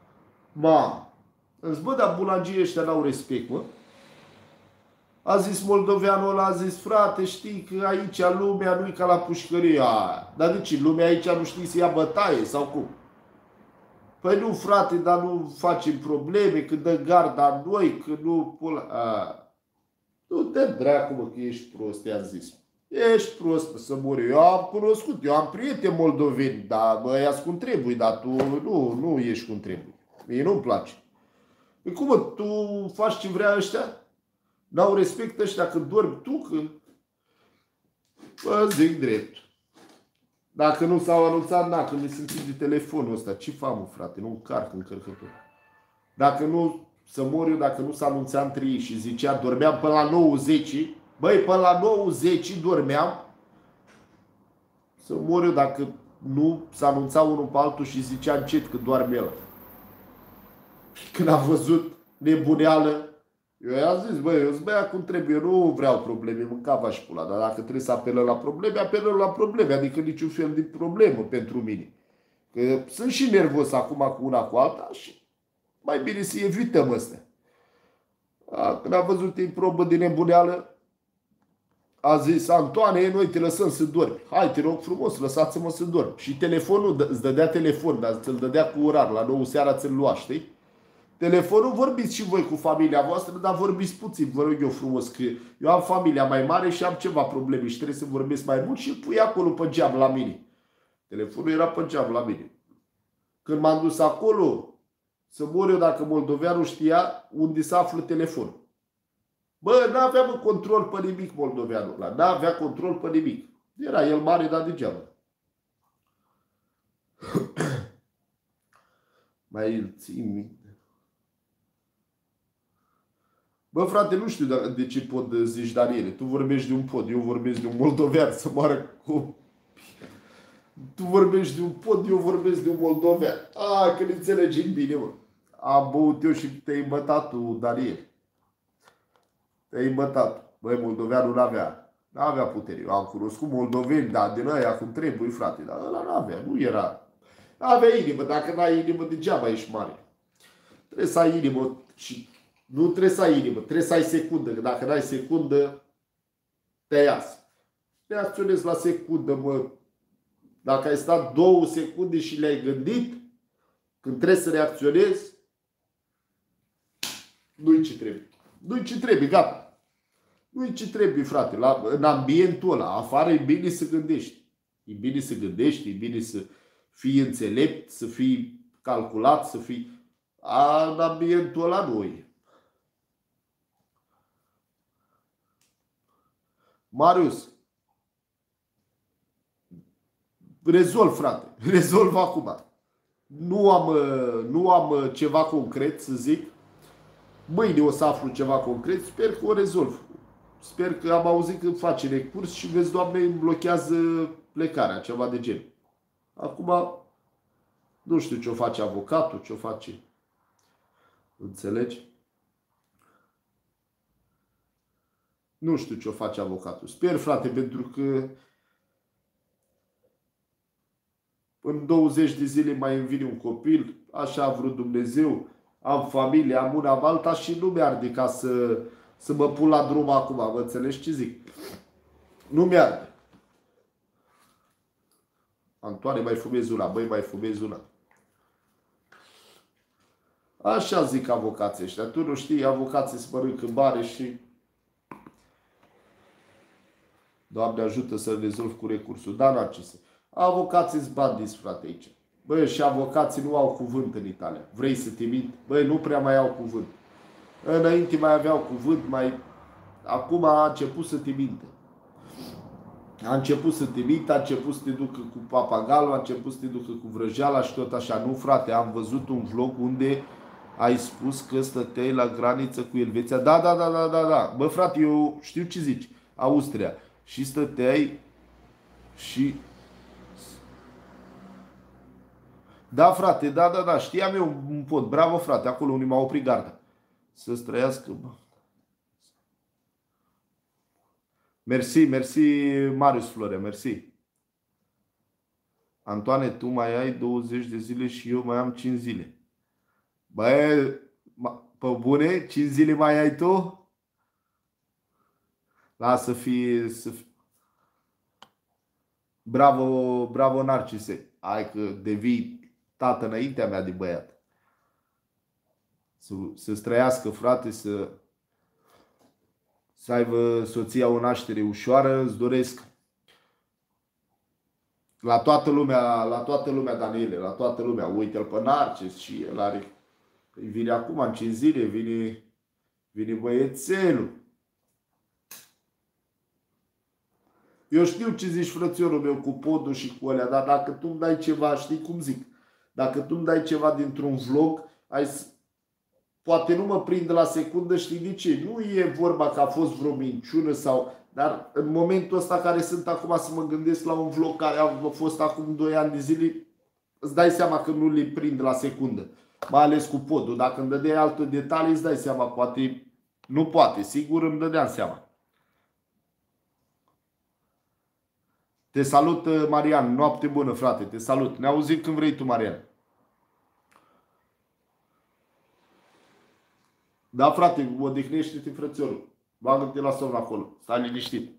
Ma, îți bă, dar bulangii ăștia n-au respect, mă. A zis moldoveanul ăla, a zis, frate, știi că aici lumea nu-i ca la pușcărie. Dar de ce? Lumea aici nu știi să ia bătaie sau cum? Păi nu, frate, dar nu facem probleme, că dă garda noi, că nu... Nu te dracu, mă, că ești prost, i-am zis. Ești prost, să mor eu. Eu am prieteni moldoveni, dar mă ia cum trebuie, dar tu nu ești cum trebuie. Mie nu-mi place. Păi cum, mă, tu faci ce vrea ăștia? N-au respect ăștia că dormi tu, că... Bă, zic drept. Dacă nu s-au anunțat, când mi se închide telefonul ăsta, ce fac, frate? Nu încarc încărcător. Dacă nu, să mor eu, dacă nu s-a anunțat între ei și zicea, dormeam până la 90, băi, până la 90 dormeam, să mor eu dacă nu s-a anunțat unul pe altul și zicea încet că doarme el. Când am văzut nebuneală, eu i-am zis, băi, eu îți băia cum trebuie, eu nu vreau probleme, mâncava și pula, dar dacă trebuie să apelăm la probleme, adică niciun fel de problemă pentru mine. Că sunt și nervos acum cu una cu alta și mai bine să evităm astea. Când a văzut în probă de nebuneală, a zis, Antoane, noi te lăsăm să dormi. Hai, te rog frumos, lăsați-mă să dorm. Și telefonul, îți dădea telefon, dar ți-l dădea cu orar, la 9 seara ți-l lua, știi? Telefonul, vorbiți și voi cu familia voastră, dar vorbiți puțin, vă rog eu frumos, că eu am familia mai mare și am ceva probleme și trebuie să vorbesc mai mult și îl pui acolo pe geam la mine. Telefonul era pe geam la mine. Când m-am dus acolo, să mor eu dacă moldoveanul știa unde se află telefonul. Bă, n-avea control pe nimic moldoveanul ăla, n-avea control pe nimic. Era el mare, dar degeaba. Mai îl țin minte. Bă, frate, nu știu de ce pod zici, Daniele. Tu vorbești de un pod, eu vorbesc de un moldovean să moară cu... Tu vorbești de un pod, eu vorbesc de un moldovean. Că ne înțelegem bine, mă. Am băut eu și te-ai îmbătat tu, Daniele. Te-ai îmbătat. Băi, moldoveanul n-avea putere. Eu am cunoscut moldoveni, dar din ăia cum trebuie, frate. Dar ăla n-avea, nu era. N-avea inimă, dacă n-ai inimă, degeaba ești mare. Trebuie să ai inimă și... Nu trebuie să ai inimă, trebuie să ai secundă, că dacă n-ai secundă, te iasă. Reacționezi la secundă, mă. Dacă ai stat 2 secunde și le-ai gândit, când trebuie să reacționezi, nu-i ce trebuie. Nu-i ce trebuie, gata. Nu-i ce trebuie, frate. În ambientul ăla, afară e bine să gândești. E bine să gândești, e bine să fii înțelept, să fii calculat, să fii... În ambientul ăla nu e. Marius, rezolv, frate. Rezolv acum. Nu am ceva concret să zic. Mâine o să aflu ceva concret. Sper că o rezolv. Sper că am auzit că face recurs și vezi, Doamne, îmi blochează plecarea, ceva de gen. Acum, nu știu ce o face avocatul, ce o face. Înțelegi? Nu știu ce o face avocatul. Sper, frate, pentru că în 20 de zile mai îmi vine un copil, așa a vrut Dumnezeu, am familie, am una, am alta și nu mi-arde ca să mă pun la drum acum, mă înțelegi ce zic? Nu mi-arde. Antoane, mai fumezi una, băi, mai fumezi una. Așa zic avocații ăștia. Tu nu știi, avocații se mănâncă bare și... Doamne ajută să rezolv cu recursul. Dar n-am ce să... Avocații îți bandis, frate, aici. Băi, și avocații nu au cuvânt în Italia. Vrei să te mint? Băi, nu prea mai au cuvânt. Înainte mai aveau cuvânt, mai... Acum a început să te minte. A început să te minte, a început să te ducă cu papagalul, a început să te ducă cu vrăjeala și tot așa. Nu, frate, am văzut un vlog unde ai spus că stăteai la graniță cu Elveția. Da. Bă, frate, eu știu ce zici. Austria. Și stăteai și... Da, frate, da. Știam eu un pod. Bravo, frate, acolo unde m-a oprit garda. Să-ți trăiască, bă. Mersi, Marius Florea, mersi. Antoane, tu mai ai 20 de zile și eu mai am 5 zile. Băi, pe bune, 5 zile mai ai tu? Lasă să fie... Bravo, Narcise. Hai că devii tată înaintea mea de băiat. Să-ți trăiască, frate, să aibă soția o naștere ușoară, îți doresc la toată lumea, Daniele, la toată lumea. Uite-l pe Narcis și el are, vine acum în 5 zile, vine băiețelul. Eu știu ce zici, frățiorul meu, cu podul și cu alea, dar dacă tu îmi dai ceva, știi cum zic, dacă tu îmi dai ceva dintr-un vlog, poate nu mă prind la secundă, știi de ce? Nu e vorba că a fost vreo minciună sau... Dar în momentul ăsta care sunt acum să mă gândesc la un vlog care a fost acum 2 ani de zile, îți dai seama că nu le prind la secundă. Mai ales cu podul. Dacă îmi dădeai alte detalii, îți dai seama, poate... Nu poate, sigur îmi dădeam seama. Te salut, Marian. Noapte bună, frate. Te salut. Ne auzim când vrei tu, Marian. Da, frate, odihnește-te, frățiorul. Bagă-te la somn acolo. Stai liniștit.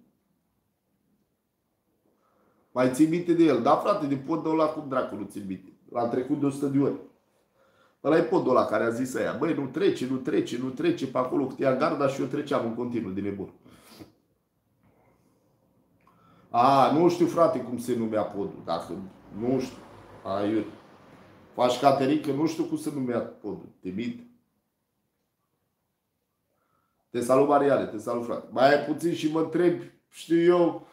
Mai ții minte de el? Da, frate, de podul ăla cum dracu nu ții minte. L-am trecut de 100 de ori. Ăla e podul ăla care a zis aia. Băi, nu trece pe acolo cu tia garda și eu treceam în continuu de nebun. Nu știu, frate, cum se numea podul. Dacă nu știu. Eu faci Caterică, nu știu cum se numea podul. Te mint. Te salut, Mariale, te salut, frate. Mai ai puțin și mă întrebi, știu eu,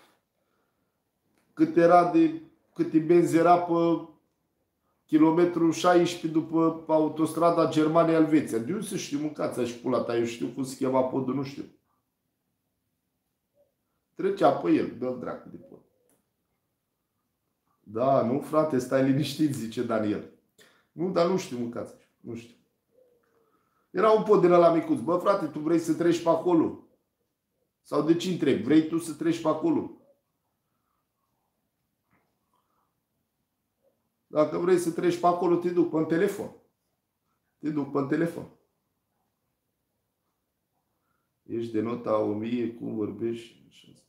câte benzi era pe kilometru 16 după autostrada Germania-Elveția. De unde să știu, mâncați și pula ta, eu știu cum se chema podul, nu știu. Trecea pe el, dă-l dracu de pod. Da, nu, frate, stai liniștit, zice Daniel. Nu, dar nu știu, mâncați, nu știu. Era un pod din ăla micuț. Bă, frate, tu vrei să treci pe acolo? Sau de ce întrebi? Vrei tu să treci pe acolo? Dacă vrei să treci pe acolo, te duc pe telefon. Ești de nota 1000, cum vorbești?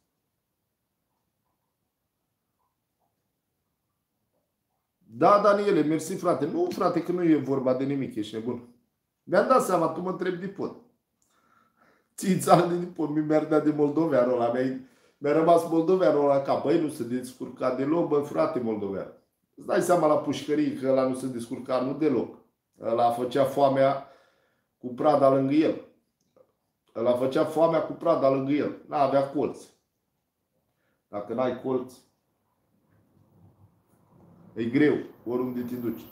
Da, Daniele, mersi, frate. Nu, frate, că nu e vorba de nimic, ești nebun. Mi-am dat seama, tu mă întrebi de pod. Ții țară de pod, mi-ar da de moldoveanul ăla, Mi-a rămas moldoveanul la cap. Băi, nu se descurca deloc, bă, frate moldovean. Îți dai seama la pușcării că ăla nu se descurca, nu deloc. Ăla făcea foamea cu prada lângă el. Ăla făcea foamea cu prada lângă el. N-avea colț. Dacă n-ai colț, e greu, oriunde te duci.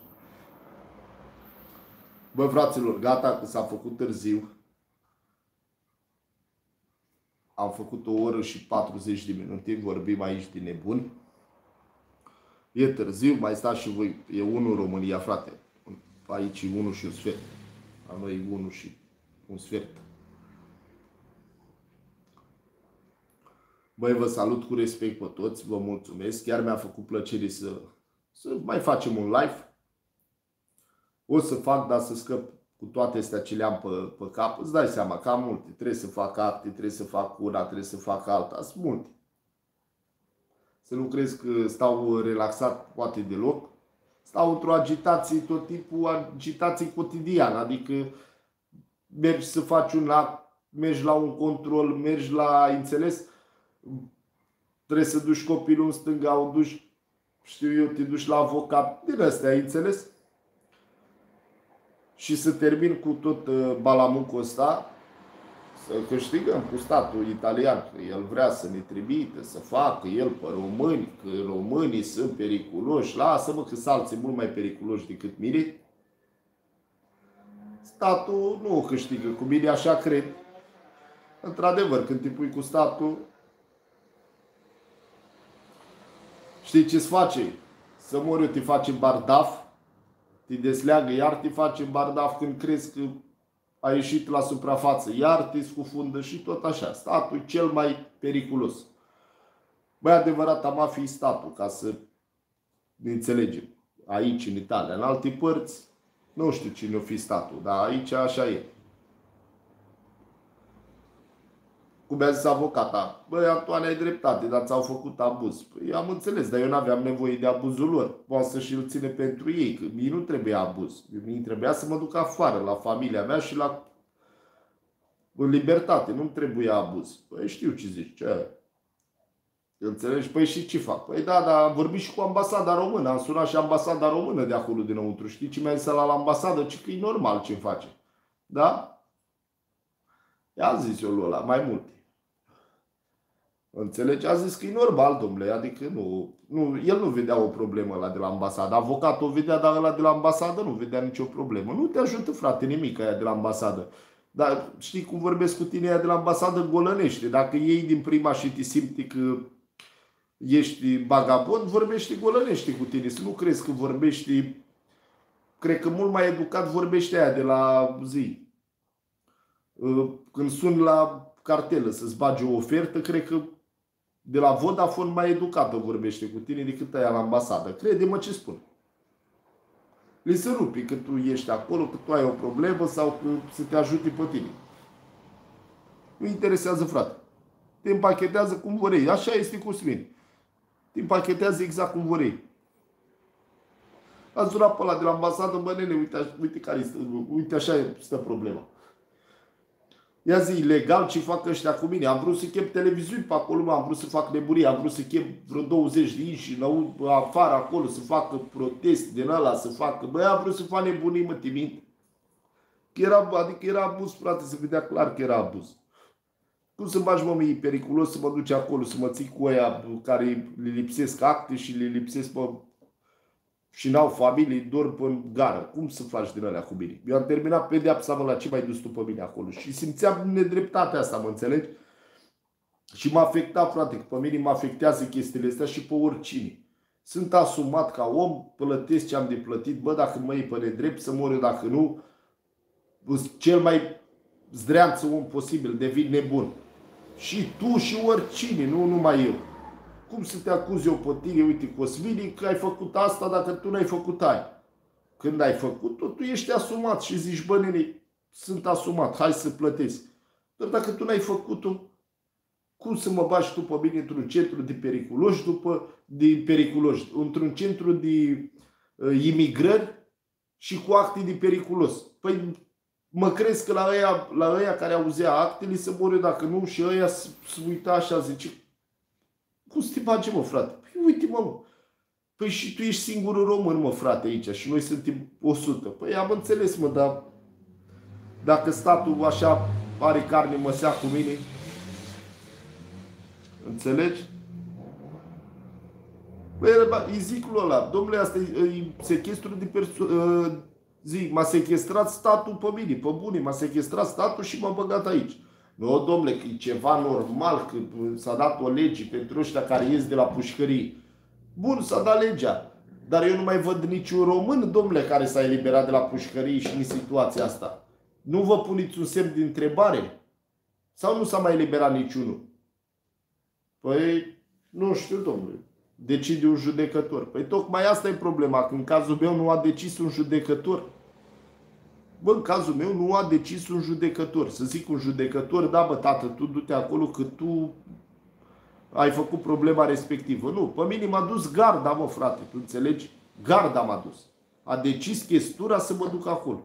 Bă, fraților, gata, că s-a făcut târziu. Am făcut 1 oră și 40 de minute, vorbim aici de nebuni. E târziu, mai stați și voi. E 1 în România, frate. Aici e 1 și un sfert. La noi e 1 și un sfert. Băi, vă salut cu respect pe toți, vă mulțumesc. Chiar mi-a făcut plăcere să mai facem un live. O să fac, dar să scăp cu toate astea ce le-am pe cap. Îți dai seama că am multe. Trebuie să fac acte, trebuie să fac una, trebuie să fac alta. Sunt multe. Să nu crezi că stau relaxat, poate deloc. Stau într-o agitație, tot timpul agitație cotidiană. Adică mergi să faci un act, mergi la un control, mergi la, înțeles? Trebuie să duci copilul în stânga, o duci, știu eu, te duci la avocat. Din astea, ai înțeles? Și să termin cu tot balamucul ăsta, să câștigăm cu statul italian, că el vrea să ne trimită, să facă el pe români, că românii sunt periculoși. Lasă-mă că sunt alții mult mai periculoși decât mine. Statul nu o câștigă cu mine, așa cred. Într-adevăr, când te pui cu statul, știi ce-ți face? Să mori eu, te face bardaf, te desleagă, iar te face bardaf când crezi că a ieșit la suprafață, iar te scufundă și tot așa. Statul e cel mai periculos. Băi, adevărata mafie e statul, ca să ne înțelegem. Aici, în Italia. În alte părți, nu știu cine o fi statul, dar aici așa e. Cum a zis avocata, băi, Antoane, ai dreptate, dar ți-au făcut abuz. Păi am înțeles, dar eu n-aveam nevoie de abuzul lor. Poate să și-l ține pentru ei, că mie nu trebuia abuz. Mie trebuia să mă duc afară, la familia mea și la în libertate. Nu-mi trebuia abuz. Păi știu ce zici, ce? Înțelegi? Păi și ce fac? Păi da, dar am vorbit și cu ambasada română. Am sunat și ambasada română de acolo dinăuntru. Știi ce mi-a zis la ambasadă? Ce că e normal ce-mi face. Da? I-a zis eu lui ăla, mai multe. Înțelegi? A zis că e normal, domnule, adică el nu vedea o problemă ăla de la ambasadă. Avocatul o vedea, dar ăla de la ambasadă nu vedea nicio problemă. Nu te ajută, frate, nimic aia de la ambasadă. Dar știi cum vorbesc cu tine, aia de la ambasadă golănește. Dacă iei din prima și te simți că ești vagabond, vorbește golănește cu tine. Să nu crezi că vorbești, cred că mult mai educat vorbește aia de la zi. Când suni la cartelă să-ți bagi o ofertă, cred că de la Vodafone mai educată vorbește cu tine decât aia la ambasadă. Crede-mă ce spun. Li se rupi că tu ești acolo, că tu ai o problemă sau că să te ajute pe tine. Nu interesează, frate. Te împachetează cum vor ei. Așa este Cosmin. Te împachetează exact cum vor ei. A sunat pe ăla de la ambasadă, bă, nene, uite care este, uite așa stă problema. Ia zi, ilegal ce fac ăștia cu mine. Am vrut să chem televiziuni pe acolo, am vrut să fac nebunie, am vrut să chem vreo 20 de inși afară acolo, să facă protest din ăla, să facă... Băi, am vrut să fac nebunii, mă, te mint. Adică era abuz, frate, se vedea clar că era abuz. Cum să bagi, mă, e periculos să mă duci acolo, să mă ții cu aia care le lipsesc acte și le lipsesc pe... și n-au familie, dorm pe gară. Cum să faci din alea cu mine? Eu am terminat pedeapsa, mă, la ce mai dus tu pe mine acolo. Și simțeam nedreptatea asta, mă înțelegi? Și m-a afectat, frate, că pe mine mă afectează chestiile astea și pe oricine. Sunt asumat ca om, plătesc ce am de plătit. Bă, dacă mă iei pe nedrept, să mor eu, dacă nu, cel mai zdreanță om posibil, devin nebun. Și tu și oricine, nu numai eu. Cum să te acuz eu pe tine, uite, Cosmini, că ai făcut asta dacă tu n-ai făcut aia? Când ai făcut-o, tu ești asumat și zici, bă, nene, sunt asumat, hai să plătesc. Dar dacă tu n-ai făcut-o, cum să mă bagi tu pe mine într-un centru de periculoși, într-un centru de imigrări și cu acte de periculos? Păi mă crezi că la ăia care auzea actele să mor eu dacă nu și ăia să uita așa, zice, Cum să te bage, mă, frate? Păi uite-mă, mă. Păi și tu ești singurul român, mă, frate, aici și noi suntem 100. Păi am înțeles, mă, dar dacă statul așa are carne măsea cu mine, înțelegi? Păi îi zic lui ăla, domnule, asta e sechestru de persoană. Zic, m-a sequestrat statul pe mine, pe bune, m-a sequestrat statul și m-a băgat aici. Nu, domnule, că e ceva normal, că s-a dat o lege pentru ăștia care ies de la pușcărie. Bun, s-a dat legea. Dar eu nu mai văd niciun român, domnule, care s-a eliberat de la pușcărie și în situația asta. Nu vă puneți un semn de întrebare? Sau nu s-a mai eliberat niciunul? Păi, nu știu, domnule. Decide un judecător. Păi tocmai asta e problema, că în cazul meu nu a decis un judecător. Bă, în cazul meu nu a decis un judecător. Să zic un judecător, da, bă, tată, tu du-te acolo că tu ai făcut problema respectivă. Nu, pe mine m-a dus garda, mă, frate, tu înțelegi? Garda m-a dus. A decis chestura să mă duc acolo.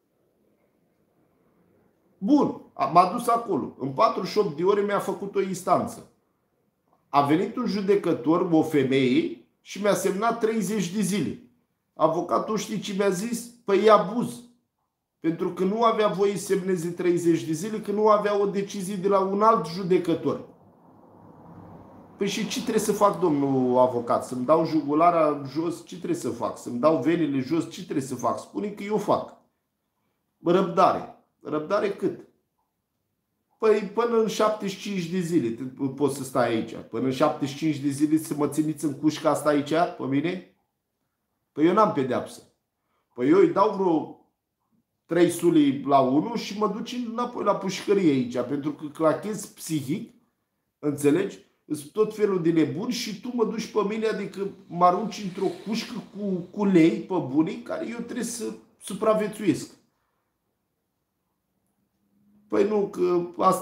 Bun, m-a dus acolo. În 48 de ore mi-a făcut o instanță. A venit un judecător, o femeie, și mi-a semnat 30 de zile. Avocatul știi ce mi-a zis? Păi e abuz. Pentru că nu avea voie să semneze 30 de zile, că nu avea o decizie de la un alt judecător. Păi și ce trebuie să fac, domnul avocat? Să-mi dau jugulara jos? Ce trebuie să fac? Să-mi dau venile jos? Ce trebuie să fac? Spune că eu fac. Răbdare. Răbdare cât? Păi până în 75 de zile poți să stai aici. Până în 75 de zile să mă țineți în cușca asta aici, pe mine? Păi eu n-am pedeapsă. Păi eu îi dau vreo 3 suli la 1 și mă duc înapoi la pușcărie aici. Pentru că clachez psihic, înțelegi? Sunt tot felul de nebuni și tu mă duci pe mine, adică mă arunci într-o cușcă cu lei pe bunii care eu trebuie să supraviețuiesc. Păi nu, că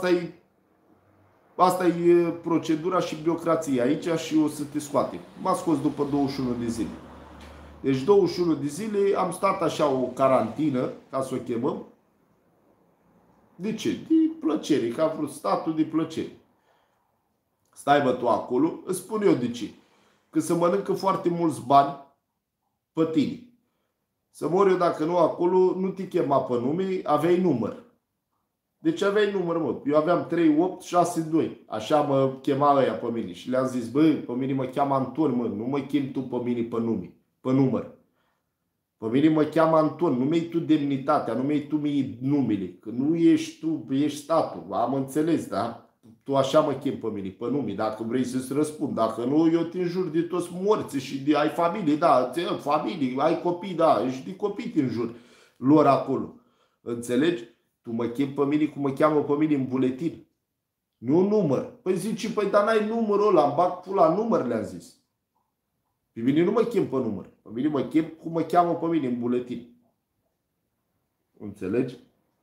asta e procedura și birocrația aici și o să te scoate. M-a scos după 21 de zile. Deci 21 de zile am stat așa o carantină, ca să o chemăm. De ce? De plăcere, că a vrut statul de plăcere. Stai, bă, tu acolo, îți spun eu de ce. Că să mănâncă foarte mulți bani pe tine. Să mor eu dacă nu acolo, nu te chema pe nume, aveai număr. Deci aveai număr, mă. Eu aveam 3, 8, 6, 2. Așa mă chema ăia pe mine. Și le-am zis, bă, pe mine mă cheamă Anton, mă. Nu mă chem tu pe mine pe nume, pe număr. Pe mine mă cheamă Anton. Nu mi-ai tu demnitatea, nu mi-ai tu mie numele. Că nu ești tu, ești statul. Am înțeles, da? Tu așa mă chem pe mine, pe nume. Dacă vrei să-ți răspund. Dacă nu, eu te înjur de toți morți și de ai familie, da. Familie, ai copii, da. Ești de copii te înjur lor acolo. Înțelegi? Tu mă chem pe mine cum mă cheamă pe mine în buletin. Nu număr. Păi zici, păi dar n-ai numărul ăla, îmi bag pula număr, le-am zis. Pe mine nu mă chem pe număr. Pe mine mă chem cum mă cheamă pe mine în buletin. Înțelegi?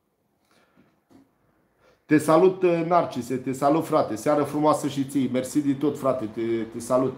Te salut, Narcise, te salut, frate. Seară frumoasă și ție. Mersi de tot, frate, te salut.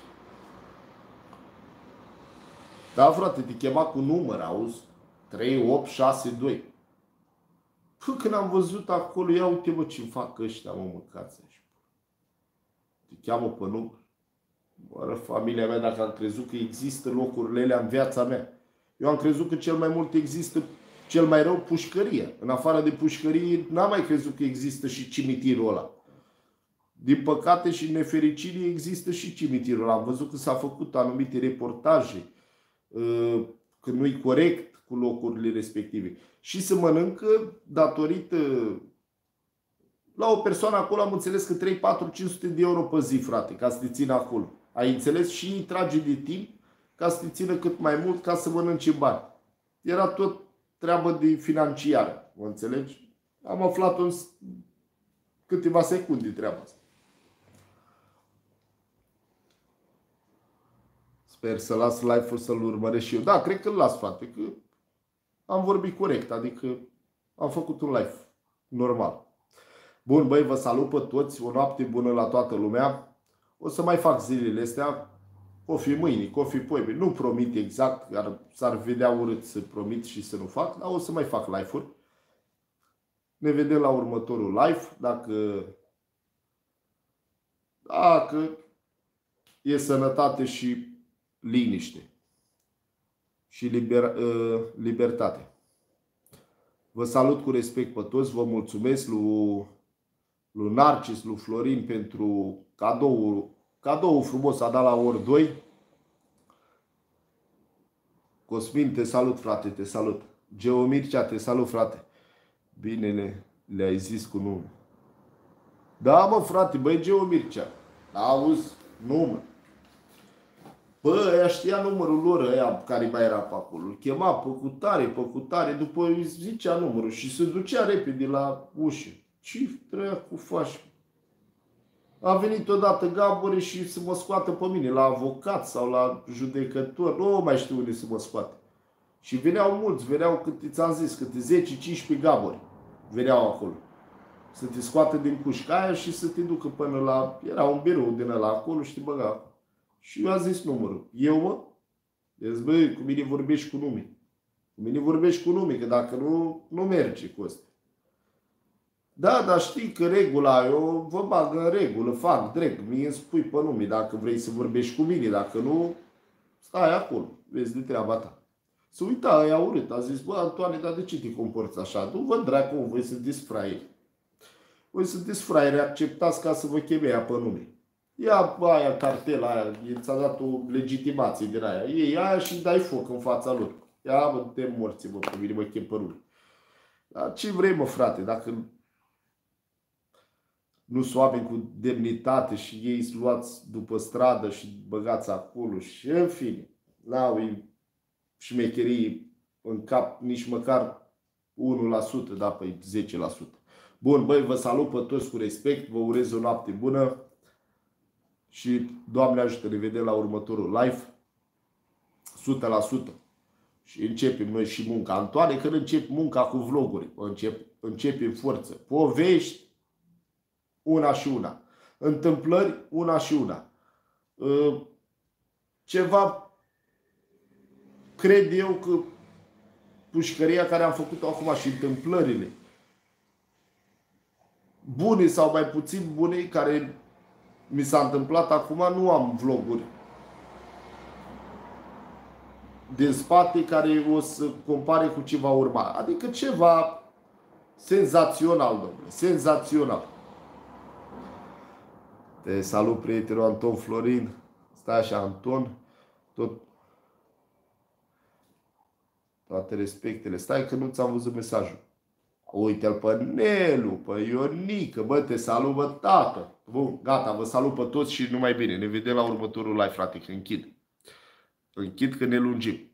Da, frate, te chema cu număr, auzi? 3, 8, 6, 2. Păi, când am văzut acolo, ia uite, mă, ce fac ăștia, mă, mâncați. Te cheamă pe număr. Bă, familia mea, dacă am crezut că există locurile alea în viața mea. Eu am crezut că cel mai mult există, cel mai rău, pușcăria. În afară de pușcărie, n-am mai crezut că există și cimitirul ăla. Din păcate și în nefericire există și cimitirul ăla. Am văzut că s-a făcut anumite reportaje, că nu-i corect cu locurile respective. Și se mănâncă datorită... La o persoană acolo am înțeles că 3, 4, 500 de euro pe zi, frate, ca să te țină acolo. Ai înțeles? Și îi trage de timp ca să te țină cât mai mult, ca să mănânce bani. Era tot treabă de financiară, mă înțelegi? Am aflat în câteva secunde treaba asta. Sper să las live-ul să-l urmăresc și eu. Da, cred că îl las, frate, că am vorbit corect, adică am făcut un live normal. Bun, băi, vă salut pe toți, o noapte bună la toată lumea. O să mai fac zilele astea, o fi mâine, o fi poimine. Nu promit exact, s-ar vedea urât să promit și să nu fac, dar o să mai fac live-uri. Ne vedem la următorul live, dacă e sănătate și liniște și libertate. Vă salut cu respect pe toți, vă mulțumesc lui Narcis, lui Florin pentru cadoul frumos a dat la ori 2. Cosmin, te salut, frate, te salut. Geo Mircea, te salut, frate. Bine le-ai zis cu nume. Da, mă, frate, băi, Geo Mircea. Auzi, nume. Bă, ăia știa numărul lor, ăia care mai era pe acolo. Îl chema pe cutare, după îi zicea numărul și se ducea repede la ușă. Ce dracu faci? A venit odată Gabore și să mă scoată pe mine la avocat sau la judecător. Nu mai știu unde să mă scoate. Și veneau mulți, câte ți-am zis, câte 10-15 Gabori veneau acolo. Să te scoată din cușca aia și să te ducă până la... Era un birou din ăla acolo și te băga. Și eu am zis numărul. Eu, mă? Deci, băi, cu mine vorbești cu nume. Cu mine vorbești cu nume, că dacă nu merge cu ăsta. Da, dar știi că regula, eu vă bag în regulă, fac drept. Mie îmi spui pe nume dacă vrei să vorbești cu mine. Dacă nu, stai acolo. Vezi de treaba ta. Să uita, ăia urât. A zis, bă, Antoane, dar de ce te comporți așa? Nu vă dracu, voi sunteți fraieri. Voi sunteți fraieri, acceptați ca să vă cheme ea pe nume. Ia aia, cartela aia, ți-a dat o legitimație din aia. Iei aia și dai foc în fața lor. Ia, mă, te morți, mă, pe mine mă chem pe nume. Dar ce vrei, mă, frate, dacă nu sunt oameni cu demnitate și ei îți luați după stradă și băgați acolo și, în fine, n-au șmecherii în cap nici măcar 1%, da, pe 10%. Bun, băi, vă salut pe toți cu respect, vă urez o noapte bună și Doamne ajută, ne vedem la următorul live, 100%. Și începem noi și munca. Antoane, când încep munca cu vloguri, începem forță. Povești, una și una. Întâmplări, una și una. Ceva, cred eu că pușcăria care am făcut-o acum și întâmplările bune sau mai puțin bune care mi s-a întâmplat acum, nu am vloguri din spate care o să compare cu ce va urma. Adică ceva senzațional, domnule, senzațional. Te salut, prietenul Anton Florin. Stai așa, Anton. Toate respectele. Stai că nu ți-am văzut mesajul. Uite-l pe Nelu, pe Ionică. Bă, te salut, bă, tată. Bun, gata, vă salut pe toți și numai bine. Ne vedem la următorul live, frate, că închid. Închid că ne lungim.